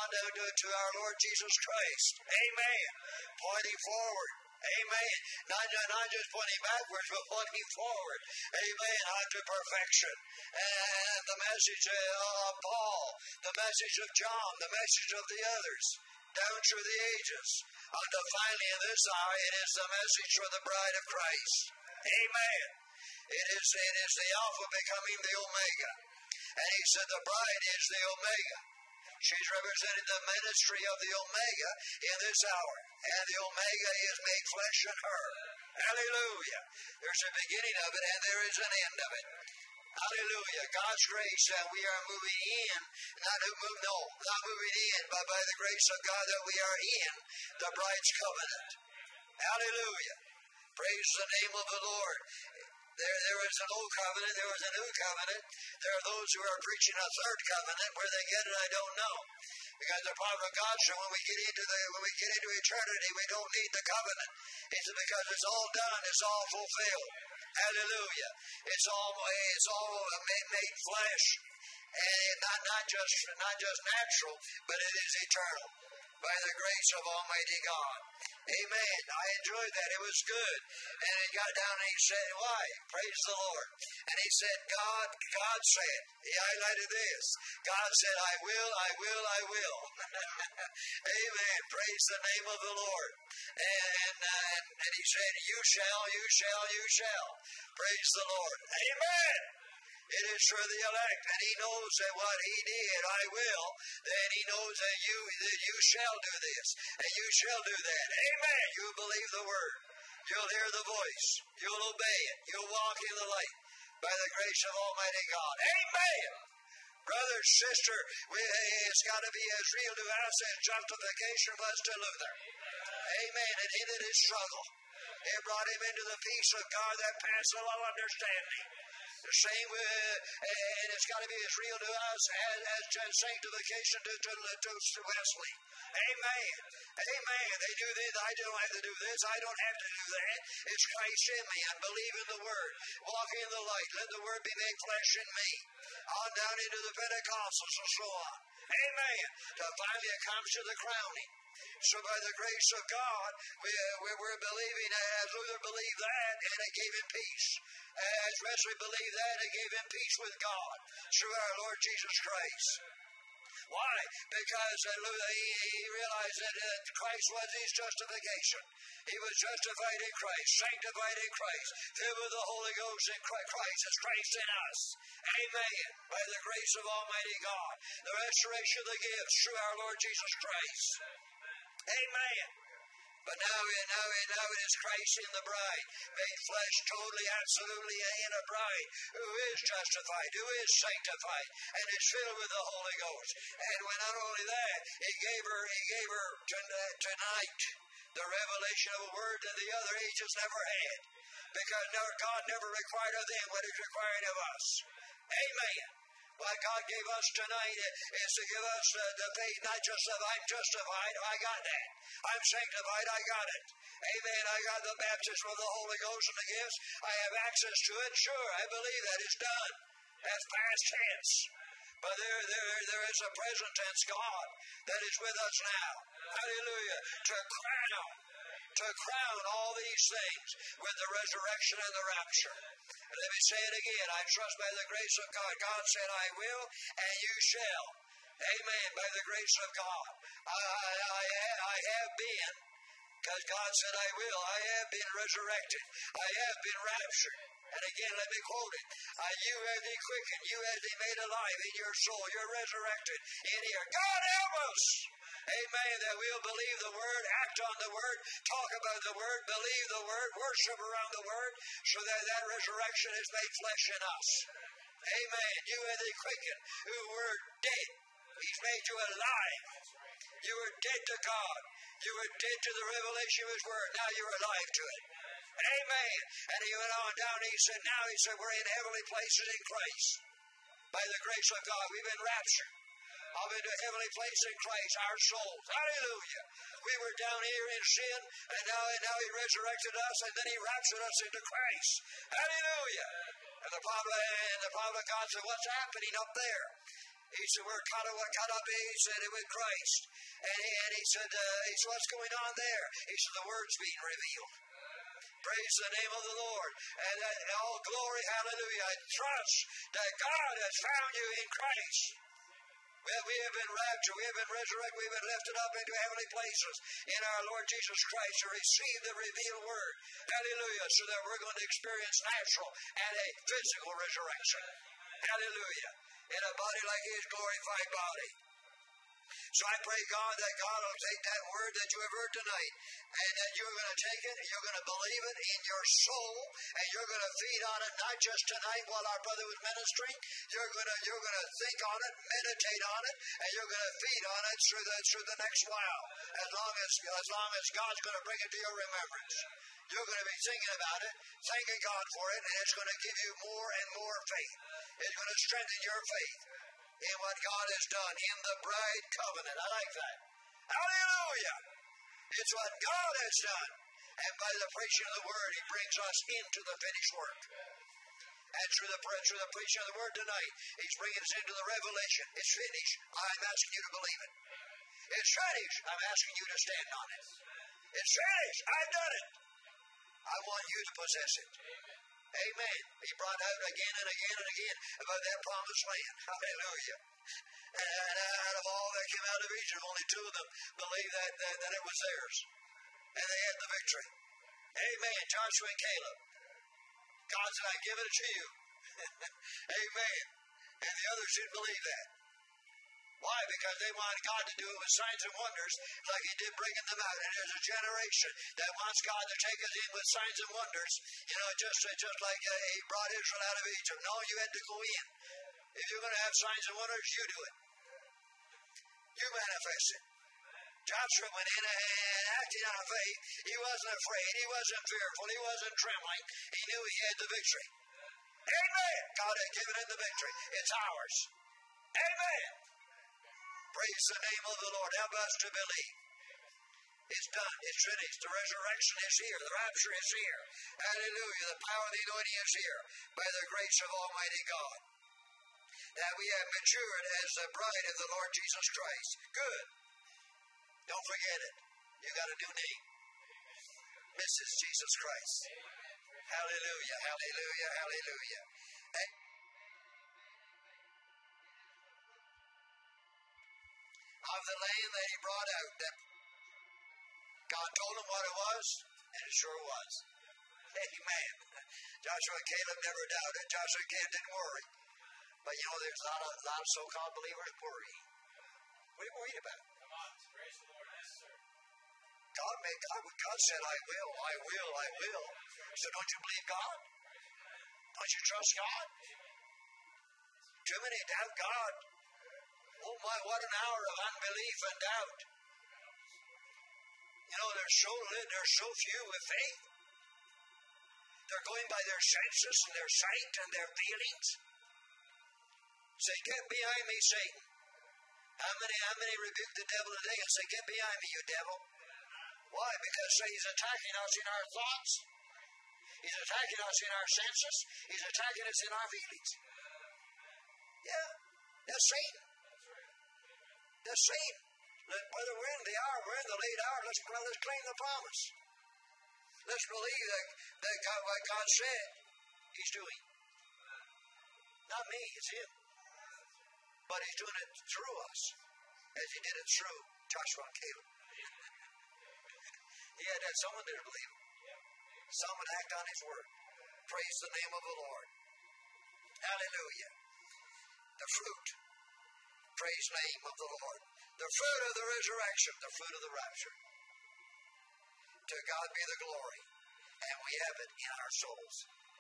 to our Lord Jesus Christ. Amen. Pointing forward. Amen. Not just pointing backwards, but pointing forward. Amen. Unto perfection. And the message of Paul, the message of John, the message of the others, down through the ages. Until finally in this hour, it is the message for the bride of Christ. Amen. It is the Alpha becoming the Omega. And he said the bride is the Omega. She's representing the ministry of the Omega in this hour. And the Omega is made flesh in her. Hallelujah. There's a beginning of it and there is an end of it. Hallelujah. God's grace that we are moving in, not moving in, but by the grace of God that we are in the bride's covenant. Hallelujah. Praise the name of the Lord. There is an old covenant, there was a new covenant. There are those who are preaching a third covenant. Where they get it, I don't know. Because the prophet of God said when we get into eternity, we don't need the covenant. It's because it's all done, it's all fulfilled. Hallelujah. It's all made flesh. And not just natural, but it is eternal. By the grace of Almighty God. Amen. I enjoyed that. It was good. And he got down and he said, why? Praise the Lord. And he said, God said, he highlighted this. God said, I will. Amen. Praise the name of the Lord. And he said, you shall. Praise the Lord. Amen. It is for the elect, and he knows that what he did, I will, then he knows that you shall do this, and you shall do that. Amen. You believe the word. You'll hear the voice. You'll obey it. You'll walk in the light by the grace of Almighty God. Amen. Brother, sister, it's got to be as real to us as justification was to Luther. Amen. And ended his struggle. It brought him into the peace of God that passes all understanding. The same, and it's got to be as real to us as sanctification to Wesley. Amen. Amen. They do this. I don't have to do this. I don't have to do that. It's Christ in me. I believe in the Word. Walk in the light. Let the Word be made flesh in me. On down into the Pentecostals and so on. Amen. Till finally it comes to the crowning. So by the grace of God, we're believing as Luther believed that, and it gave him peace. As Wesley believed that, it gave him peace with God through our Lord Jesus Christ. Why? Because he realized that Christ was his justification. He was justified in Christ, sanctified in Christ, filled with the Holy Ghost in Christ as Christ in us. Amen. By the grace of Almighty God, the restoration of the gifts through our Lord Jesus Christ. Amen. But now it is Christ in the bride, made flesh totally, absolutely in a bride, who is justified, who is sanctified, and is filled with the Holy Ghost. And when not only that, he gave her tonight the revelation of a word that the other ages never had. Because God never required of them what is required of us. Amen. What God gave us tonight is to give us the faith, not just of I'm justified, I got that. I'm sanctified, I got it. Amen. I got the baptism of the Holy Ghost and the gifts. I have access to it. Sure, I believe that it's done. That's past tense. But there is a present tense God that is with us now. Hallelujah. To crown. to crown all these things with the resurrection and the rapture. And let me say it again. I trust by the grace of God. God said, I will, and you shall. Amen. By the grace of God. I have been, because God said I will. I have been resurrected. I have been raptured. And again, let me quote it. You have thee quickened. You have thee made alive in your soul. You're resurrected in here. God help us. Amen. That we'll believe the word, act on the word, talk about the word, believe the word, worship around the word, so that that resurrection is made flesh in us. Amen. You have thee quickened who were dead. He's made you alive. You were dead to God. You were dead to the revelation of His word. Now you're alive to it. Amen. And he went on down. He said, we're in heavenly places in Christ. By the grace of God, we've been raptured up into a heavenly place in Christ, our souls. Hallelujah. We were down here in sin, and now He resurrected us, and then He raptured us into Christ. Hallelujah. And the prophet of God said, what's happening up there? He said, we're caught up, he said, with Christ. And he said, what's going on there? He said, the word's being revealed. Praise the name of the Lord. And all glory, hallelujah. I trust that God has found you in Christ. Well, we have been raptured, we have been resurrected, we have been lifted up into heavenly places in our Lord Jesus Christ to receive the revealed word. Hallelujah. So that we're going to experience natural and a physical resurrection. Hallelujah. In a body like His glorified body. So I pray, God, that God will take that word that you have heard tonight, and that you're going to take it, and you're going to believe it in your soul, and you're going to feed on it, not just tonight while our brother was ministering. You're going to think on it, meditate on it, and you're going to feed on it through the next while, as long as God's going to bring it to your remembrance. You're going to be thinking about it, thanking God for it, and it's going to give you more and more faith. It's going to strengthen your faith in what God has done in the bride covenant. I like that. Hallelujah. It's what God has done. And by the preaching of the word, He brings us into the finished work. And through the preaching of the word tonight, He's bringing us into the revelation. It's finished. I'm asking you to believe it. It's finished. I'm asking you to stand on it. It's finished. I've done it. I want you to possess it. Amen. He brought out again and again and again about that promised land. Hallelujah. And out of all that came out of Egypt, only two of them believed that it was theirs. And they had the victory. Amen. Joshua and Caleb. God said, I've given it to you. Amen. And the others didn't believe that. Why? Because they wanted God to do it with signs and wonders like He did bringing them out. And there's a generation that wants God to take us in with signs and wonders. You know, just like He brought Israel out of Egypt. No, you had to go in. If you're going to have signs and wonders, you do it. You manifest it. Joshua went in and acting on faith. He wasn't afraid. He wasn't fearful. He wasn't trembling. He knew he had the victory. Amen. God had given him the victory. It's ours. Amen. Praise the name of the Lord. Help us to believe. It's done. It's finished. The resurrection is here. The rapture is here. Hallelujah. The power of the anointing is here by the grace of Almighty God. That we have matured as the bride of the Lord Jesus Christ. Good. Don't forget it. You got a new name. Mrs. Jesus Christ. Hallelujah. Hallelujah. Hallelujah. Of the land that He brought out, that God told him what it was, and it sure was. Amen. Joshua and Caleb never doubted. Joshua and Caleb didn't worry. But you know, there's a lot of so-called believers worrying. What are you worried about?
Come on, praise the Lord. Yes, sir.
God said, I will, I will, I will. So don't you believe God? Don't you trust God? Too many doubt God. Oh my, what an hour of unbelief and doubt. You know, there's so few with faith. They're going by their senses and their sight and their feelings. Say, get behind me, Satan. How many rebuke the devil today and say, get behind me, you devil? Why? Because he's attacking us in our thoughts. He's attacking us in our senses. He's attacking us in our feelings. Yeah, that's Satan. That's Satan. Brother, we're in the hour. We're in the late hour. Let's claim the promise. Let's believe that God, what God said, He's doing. Not me, it's Him. But He's doing it through us, as He did it through Joshua and Caleb. He had someone there to believe Him. Some would act on His word. Praise the name of the Lord. Hallelujah. The fruit. Praise the name of the Lord. The fruit of the resurrection, the fruit of the rapture. To God be the glory. And we have it in our souls.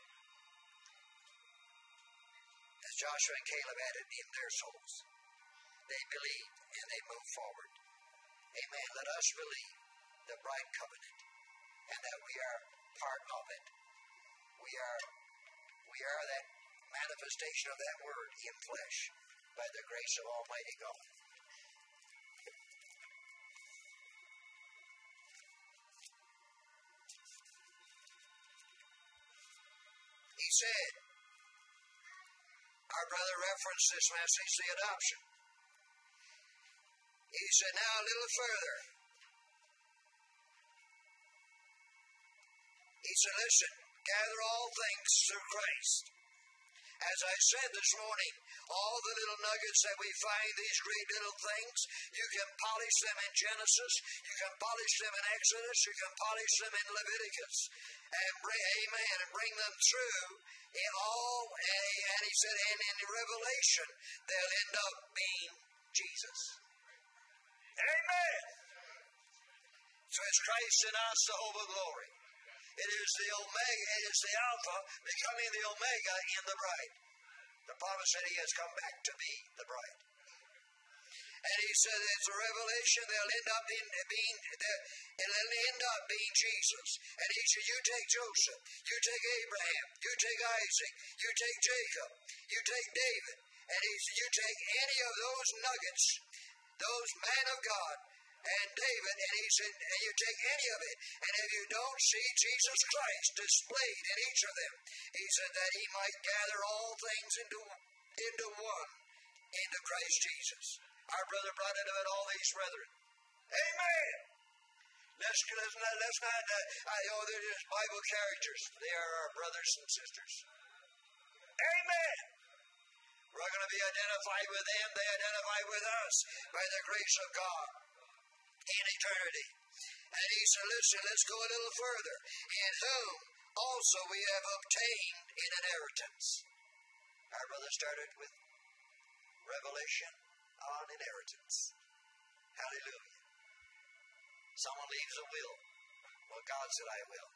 As Joshua and Caleb had it in their souls. They believed and they moved forward. Amen. Let us believe the bright covenant and that we are part of it. We are that manifestation of that word in flesh by the grace of Almighty God. He said, our brother referenced this message, the adoption. He said, now a little further. He said, listen, gather all things through Christ. As I said this morning, all the little nuggets that we find, these great little things, you can polish them in Genesis, you can polish them in Exodus, you can polish them in Leviticus, and bring them through in all, and he said, and in Revelation, they'll end up being Jesus. Amen. So it's Christ in us, the hope of glory. It is the Omega, it is the Alpha becoming the Omega in the bride. The prophet said he has come back to be the bride. And he said it's a revelation, they'll end up it'll end up being Jesus. And he said, you take Joseph, you take Abraham, you take Isaac, you take Jacob, you take David, and he said, you take any of those nuggets, those men of God, and David, and he said, and you take any of it, and if you don't see Jesus Christ displayed in each of them, he said that he might gather all things into one, into Christ Jesus. Our brother brought into it all these brethren. Amen. Let's not, they're just Bible characters. They are our brothers and sisters. Amen. We're going to be identified with them. They identify with us by the grace of God in eternity. And he said, listen, let's go a little further. In whom also we have obtained an inheritance. Our brother started with revelation on inheritance. Hallelujah. Someone leaves a will. Well, God said, I will.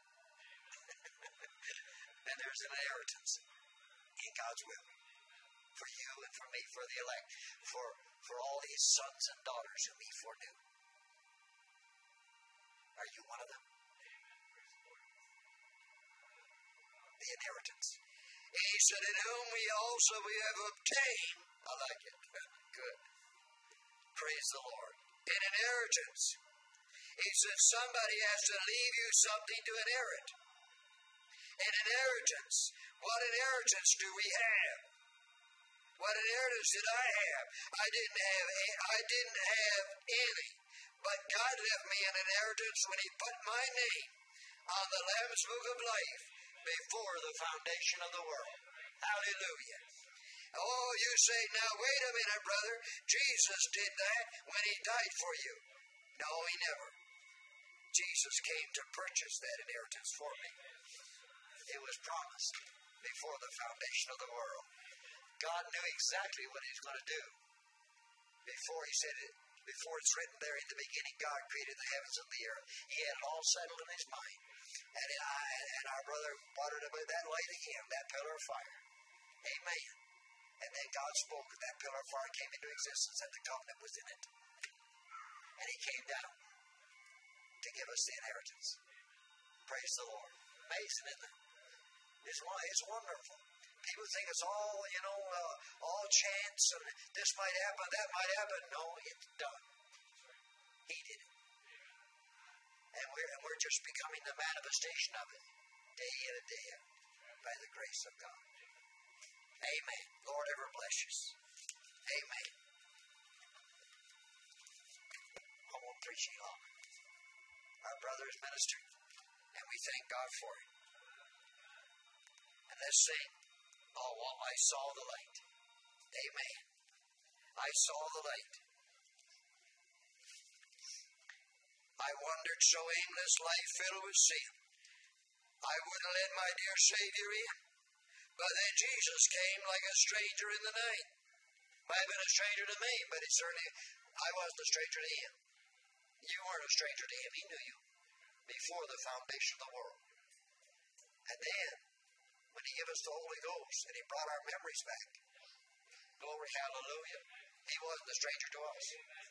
And there's an inheritance in God's will. For you and for me, for the elect. For all these sons and daughters whom he foreknew. Are you one of them? The inheritance. And he said, in whom we have obtained. I like it. Good. Praise the Lord. An inheritance. He said, somebody has to leave you something to inherit. An inheritance. What inheritance do we have? What inheritance did I have? I didn't have any. But God left me an inheritance when he put my name on the Lamb's Book of Life before the foundation of the world. Hallelujah. Oh, you say, now wait a minute, brother. Jesus did that when he died for you. No, he never. Jesus came to purchase that inheritance for me. It was promised before the foundation of the world. God knew exactly what he was going to do before he said it. Before it's written there, in the beginning, God created the heavens and the earth. He had it all settled in his mind. And our brother watered about that light again, that pillar of fire. Amen. And then God spoke, and that pillar of fire came into existence, and the covenant was in it. And he came down to give us the inheritance. Praise the Lord. Amazing, isn't it? It's wonderful. People think it's all, all chance, and this might happen, that might happen. No, it's done. He did it. And we're just becoming the manifestation of it, day in and day out, by the grace of God. Amen. Lord ever bless us. Amen. I won't preach you long. Our brother is ministered. And we thank God for it. And let's sing, oh, well, I saw the light. Amen. I saw the light. I wandered so aimless, life filled with sin. I wouldn't let my dear Savior in. But then Jesus came like a stranger in the night. Might have been a stranger to me, but I wasn't a stranger to him. You weren't a stranger to him. He knew you before the foundation of the world. And then, when he gave us the Holy Ghost and he brought our memories back, glory, hallelujah, he wasn't a stranger to us.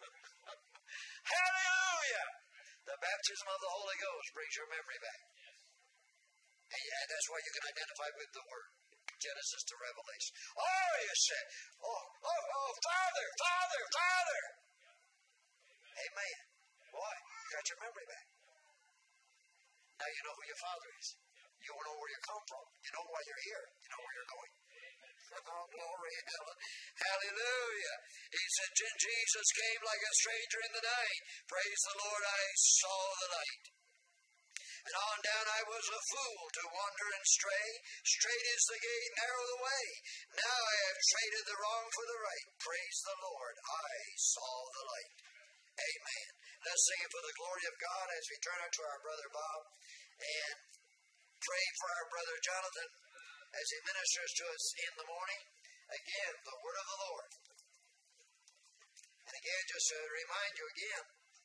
Hallelujah! The baptism of the Holy Ghost brings your memory back. And that's why you can identify with the Word. Genesis to Revelation. Oh, you said, Father, Father, Father. Amen. Boy, you got your memory back. Now you know who your Father is. You know where you come from. You know why you're here. You know where you're going. Oh, glory, hallelujah. He said, Jesus came like a stranger in the night. Praise the Lord, I saw the light. And on down I was a fool to wander and stray. Straight is the gate, narrow the way. Now I have traded the wrong for the right. Praise the Lord, I saw the light. Amen. Let's sing it for the glory of God as we turn unto our brother Bob and pray for our brother Jonathan as he ministers to us in the morning. Again, the word of the Lord. And again, just to remind you again,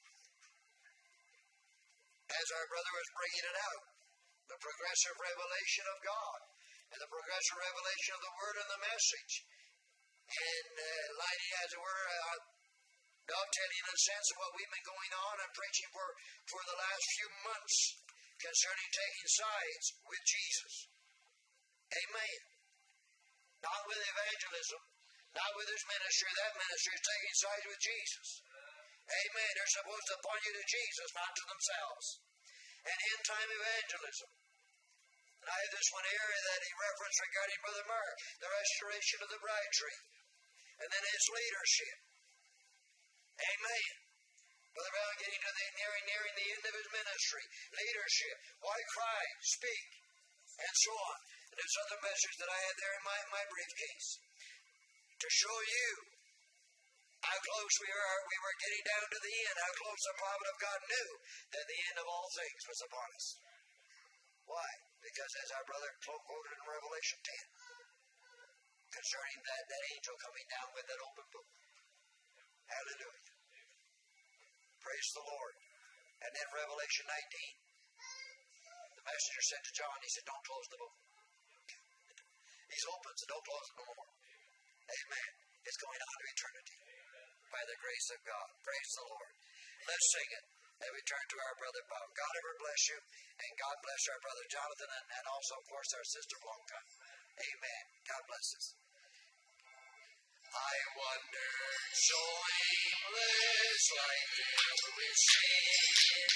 as our brother was bringing it out, the progressive revelation of God and the progressive revelation of the Word and the message, and lining, as it were, dovetailing in a sense of what we've been going on and preaching for the last few months concerning taking sides with Jesus. Amen. Not with evangelism, not with his ministry. That ministry is taking sides with Jesus. Amen. They're supposed to point you to Jesus, not to themselves. And end-time evangelism. And I have this one area that he referenced regarding Brother Mark, the restoration of the bride tree. And then his leadership. Amen. Brother Brown getting to the nearing the end of his ministry. Leadership. Why cry? Speak. And so on. And there's other messages that I had there in my briefcase. To show you how close we were getting down to the end, how close the prophet of God knew that the end of all things was upon us. Why? Because as our brother quoted in Revelation 10, concerning that angel coming down with that open book. Hallelujah. Praise the Lord. And then Revelation 19, the messenger said to John, he said, don't close the book. He's open, so don't close it no more. Amen. It's going on to eternity. By the grace of God. Praise the Lord. Let's sing it and we turn to our brother Bob. God ever bless you, and God bless our brother Jonathan, and also, of course, our sister Blanca. Amen. God bless us. I wandered so aimless, life filled with sin.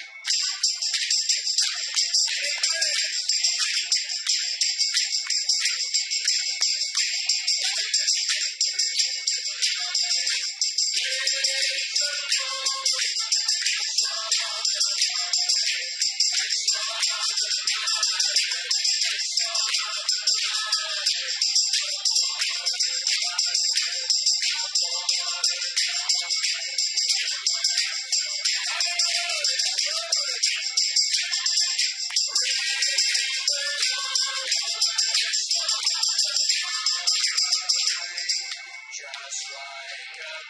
Just like a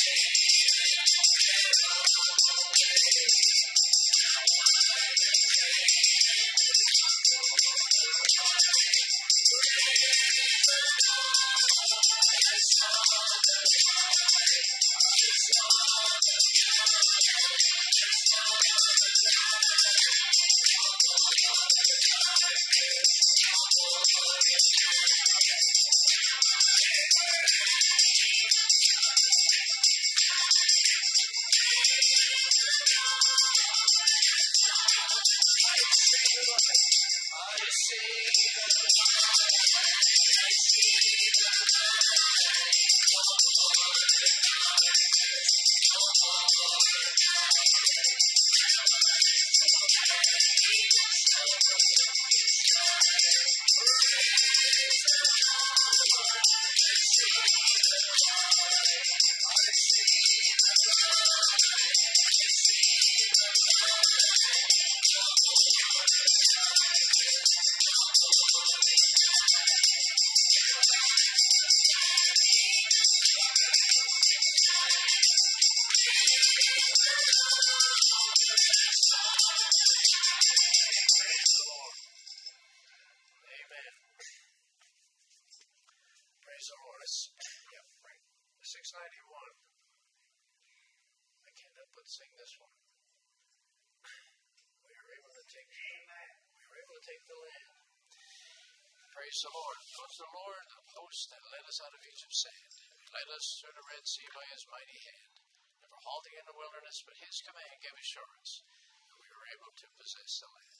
Amen. Praise the Lord. Yep, right. 691. I can't help but sing this one. We are able to take the land. Praise the Lord. Was the Lord of hosts that led us out of Egypt's sand, and led us through the Red Sea by his mighty hand, never halting in the wilderness, but his command gave assurance that we were able to possess the land.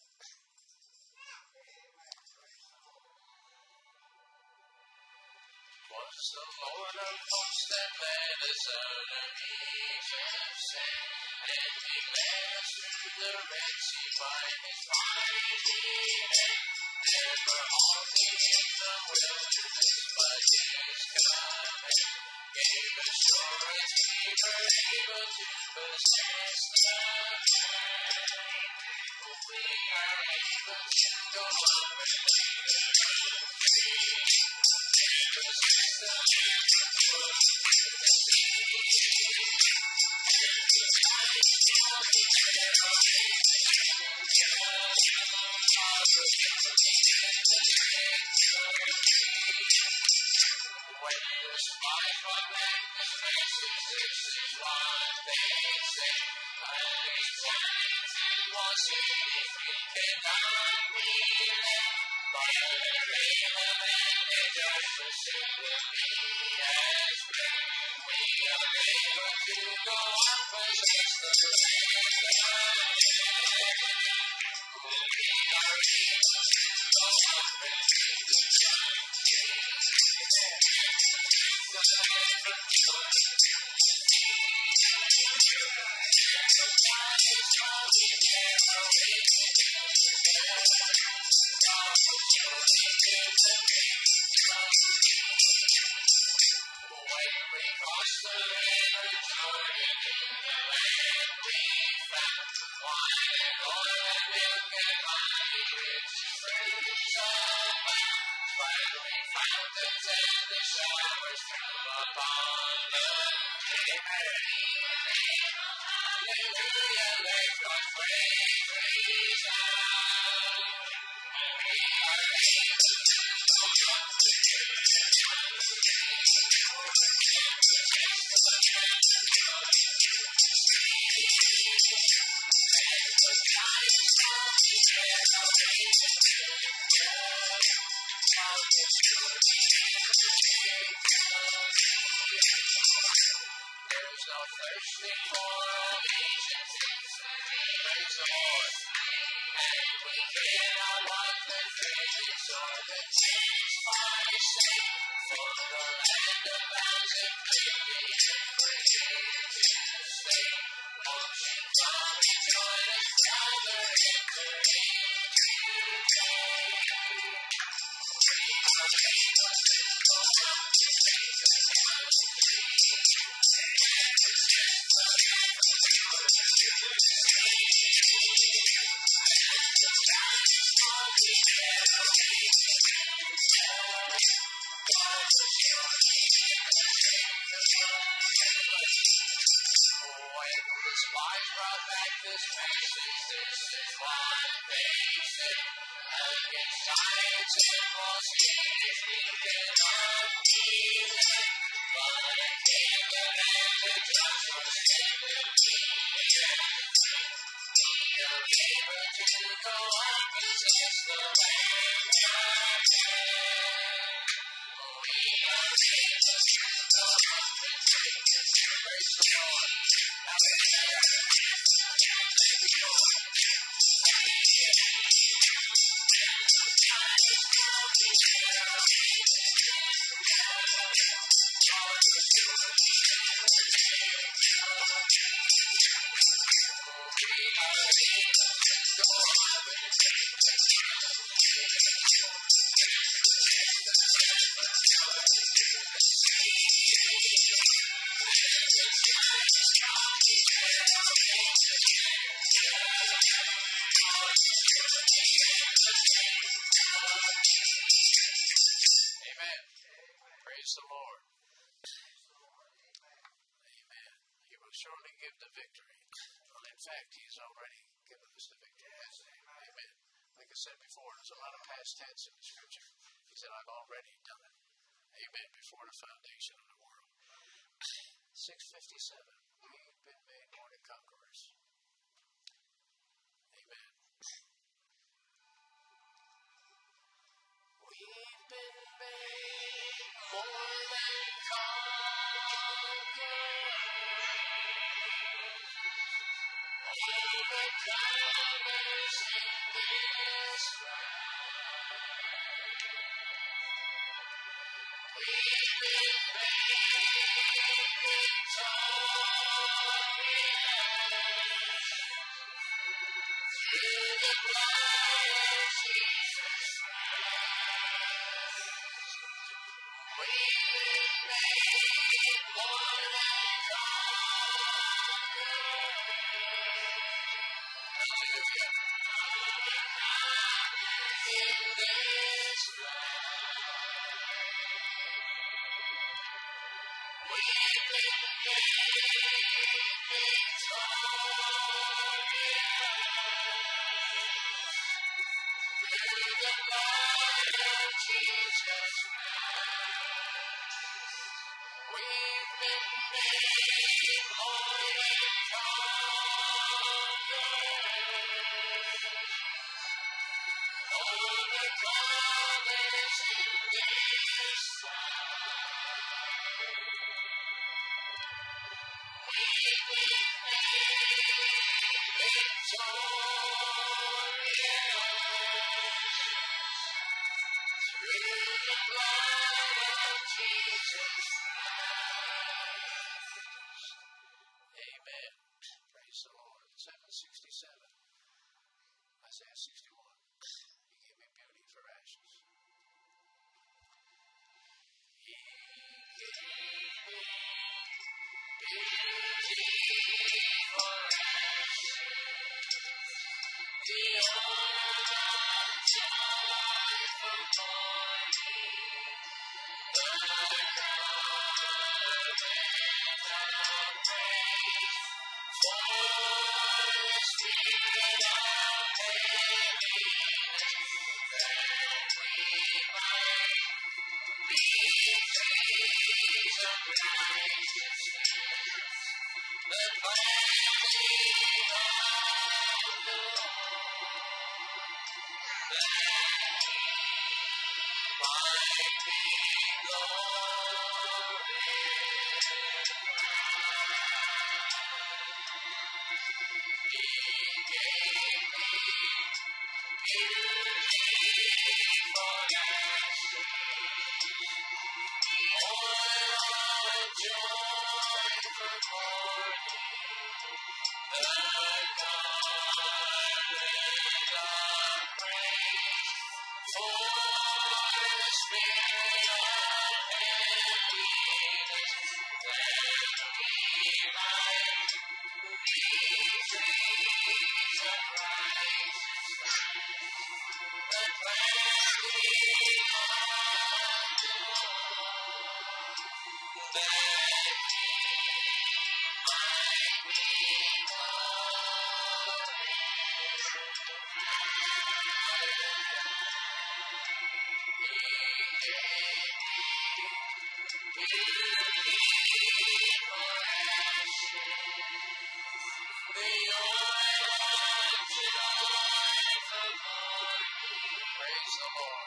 Was the Lord of hosts that led us out of Egypt's sand, and he led us through the Red Sea by his mighty hand, never halting in the wilderness, but his command gave assurance we were able to possess the land. We are able to go up and lead the free. Possess the land of God, the sea, and the light shall be generate. When the strife of blackness faces, this is what they say. Like giants and wall cities, we cannot be left. But rain of and the justice will be as great. We are able to go up, possess the land again. We are able to go up and take the country. The land of joy. The God is how we generate together. When we cross the river Jordan to the land we found, wine and oil and milk and honey, rich fruits abound. Sparkling fountains and the showers come upon them. Hallelujah, let God's praise resound. We are able to go up to there's no thirsting for allegiance, praise the Lord. And we cannot want the fragrance or the taste by state, for the land abounds in plenty and we're here to stay. Won't you come and join us, gather, enter into today. We are able to go up to take the country, and possess the land of God to see. The spies brought back this message. This is what they said. Against giants and false teachers we cannot be led. But a kingdom and a just will send will be answered. We are able to go on, possess the land again. We are able to go on, possess the praise the Lord. Amen. Praise the Lord. Amen. He will surely give the victory. Well, in fact, He's already given us the victory. Amen. Like I said before, there's a lot of past tense in the Scripture. He said, I've already done it. Amen. Before the foundation of the world. 657. We've been made more than conquerors. Amen. We've been made more than conquerors. Overcomers in this life. We've been made victorious through the blood of Jesus Christ. We've been made more than conquerors. Hallelujah. In this life. We've been made victorious through the blood of Jesus Christ. We've been made more than conquerors. Overcomers in this life. We've been made victorious through the blood of Jesus Christ. Amen. Praise the Lord. 767. Isaiah 61. He gave me beauty for ashes. He gave me beauty for ashes. The honor of joy for mourning. The garment of praise for the spirit of heaviness, that we might be trees of righteousness, the planting of the Lord, that He might be glorified. He gave me beauty for ashes, oil of joy for mourning, the garment of praise for the spirit of heaviness, that we might be trees of righteousness, the planting of the Lord, that He might be Praise the Lord.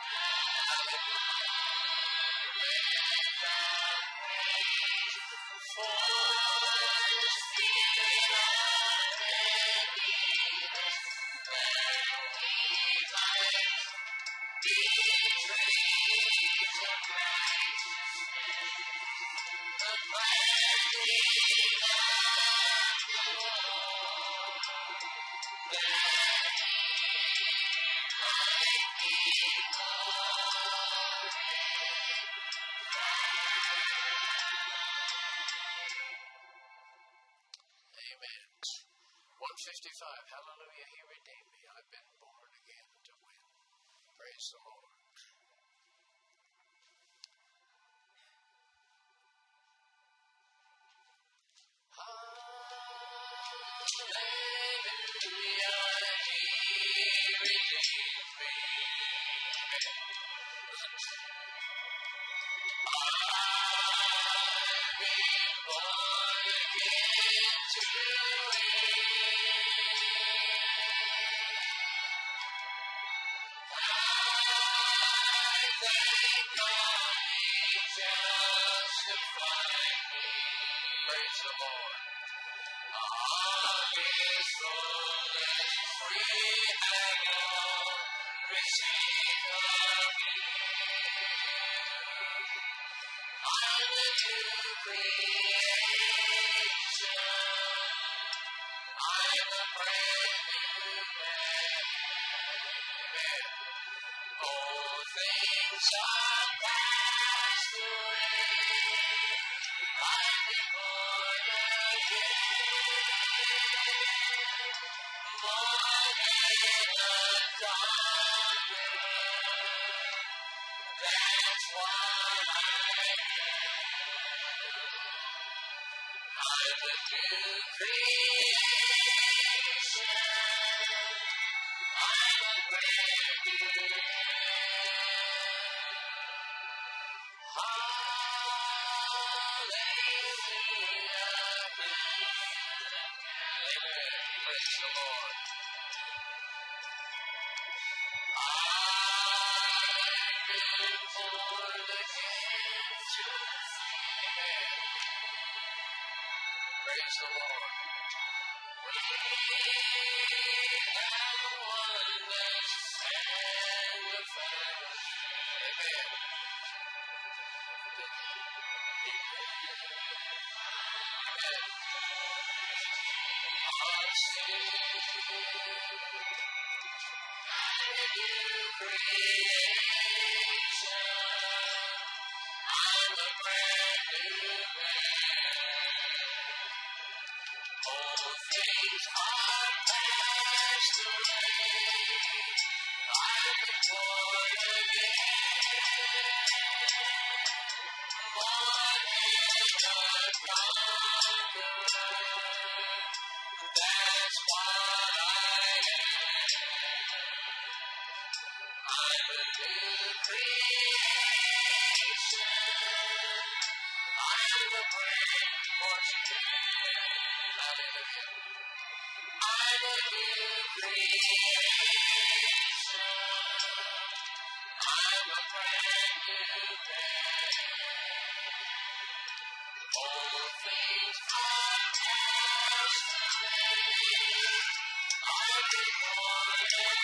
Amen. 155. Hallelujah. He redeemed me. I've been born again to win. Praise the Lord. Praise the Lord. His fullness free and all receive of you. I'm a new creation. I'm a brand new man. Amen. All things are passed away. I've been born again. Born in a conqueror. That's what I am. I'm a new creation. I'm a brand new man. Hallelujah. Amen. Praise the Lord. I've been born again to Amen. Praise the Lord. We have one that's and the fellowship. Amen. I'm a brand new man. All things are passed away. I've been born again. Born in a conqueror. That's what I am. I'm a new creation. I'm a brand once again. Hallelujah. I'm a new creation. I'm a brand new man. All things are passed away. I've been born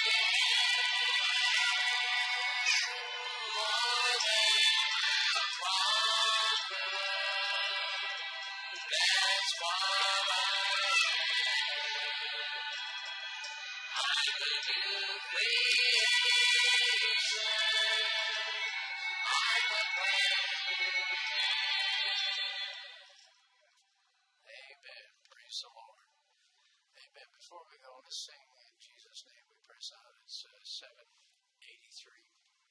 again. More than a conqueror. That's what I am. I'm a new creation. I'm a brand new man. Amen. Praise the Lord. Amen. Before we go, let's sing in Jesus' name. We press out. It's 783.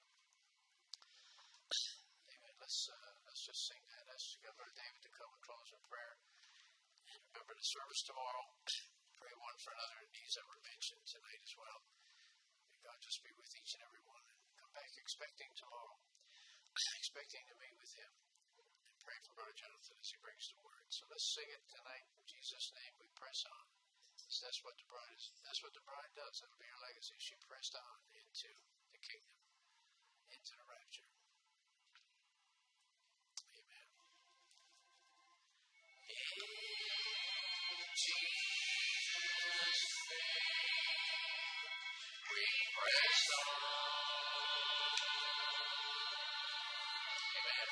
Amen. Let's just sing that. Let's get Brother David to come and close in prayer. And remember the service tomorrow. Pray one for another in needs that were mentioned tonight as well. May God just be with each and every one. And come back expecting tomorrow. Expecting to meet with Him. pray for Brother Jonathan as he brings the word. So let's sing it tonight. In Jesus' name, we press on. So that's what the bride is. That's what the bride does. That'll be her legacy. She pressed on into the kingdom, into the rapture. Amen. In Jesus' name, we press on. Amen.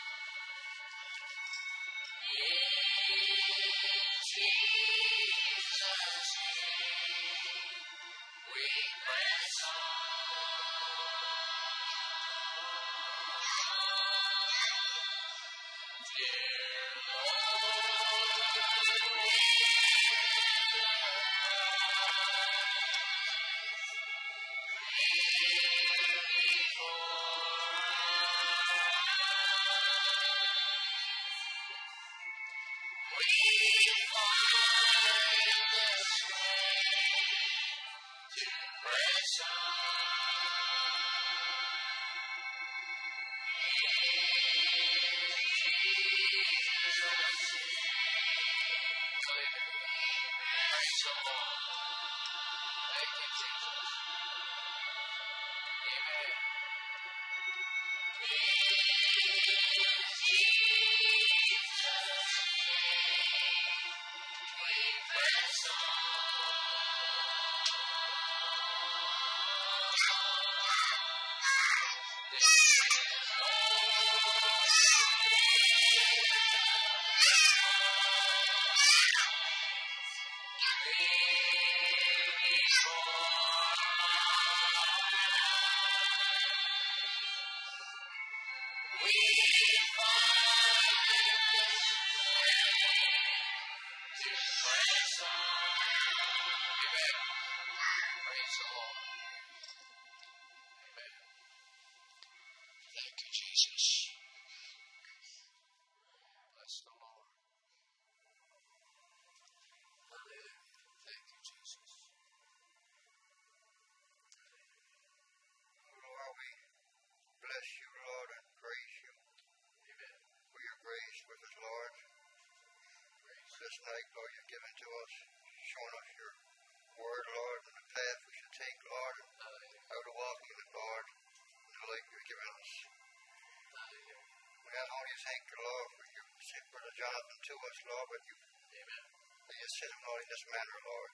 In Jesus' name, we press on. Dear Lord, we
this night, Lord, you've given to us, showing us your word, Lord, and the path we should take, Lord, and how to walk in it, Lord, and the light you've given us. We not only thank you, Lord, for you sent Brother Jonathan to us, Lord, but you sent him, Lord, in this manner, Lord,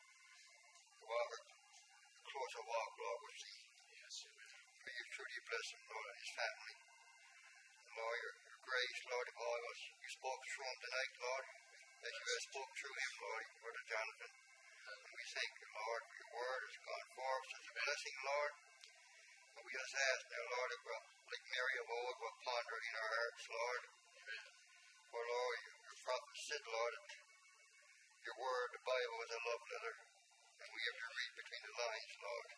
to walk a closer walk, Lord, with thee. May you truly bless him, Lord, and his family. And Lord, your grace, Lord, of all of us, you spoke through him tonight, Lord, as you have spoke through him, Lord, Brother Jonathan. And we thank you, Lord, for your word has gone forth as a blessing, Lord. And we just ask now, Lord, that we'll, like Mary of old, will ponder in our hearts, Lord. For, Lord, your prophet said, Lord, that your word, the Bible, is a love letter, and we have to read between the lines, Lord.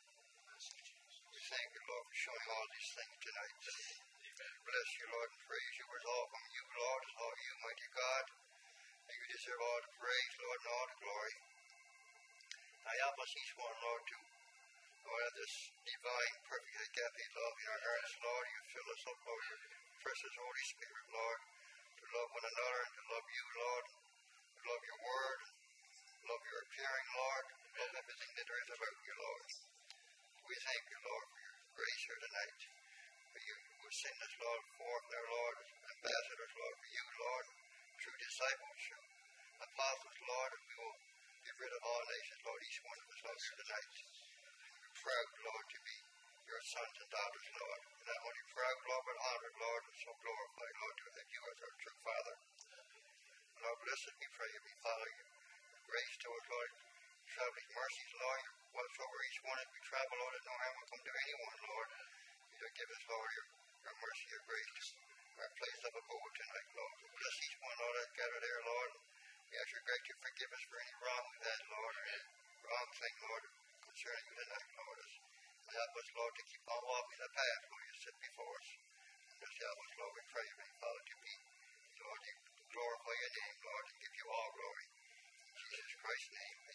We thank you, Lord, for showing all these things tonight. Bless you, Lord, and praise you. It's all from you, Lord. It's all you, mighty God. And you deserve all the praise, Lord, and all the glory. Now help us each one, Lord, to Lord, have this divine, perfect agape love in our hearts, Lord. You fill us up, Lord, your precious Holy Spirit, Lord, to love one another and to love you, Lord, to love your word, love your appearing, Lord, love everything that there is about you, Lord. We thank you, Lord, for your grace here tonight. For you will send us, Lord, forth now, Lord, ambassadors, Lord, for you, Lord, true disciples, apostles, Lord, and we will get rid of all nations, Lord, each one of us, Lord, tonight. We're proud, Lord, to be your sons and daughters, Lord. And not only proud, Lord, but honored, Lord, and so glorified, Lord, to have you as our true Father. Lord, bless us, we pray, we follow you. Grace to us, Lord, traveling mercies, Lord, whatsoever each one as we travel, Lord, that no harm will come to anyone, Lord. You give us, Lord, your mercy, your grace, our place of abode tonight, Lord. Bless each one, Lord, that gathered there, Lord. We ask your grace to forgive us for any wrong we've had, Lord, or any wrong thing, Lord, concerning you tonight, Lord. And help us, Lord, to keep on walking the path, Lord, you set before us. And just help us, Lord, we pray, may Father, to be, Lord, you glorify your name, Lord, and give you all glory. In Jesus Christ's name,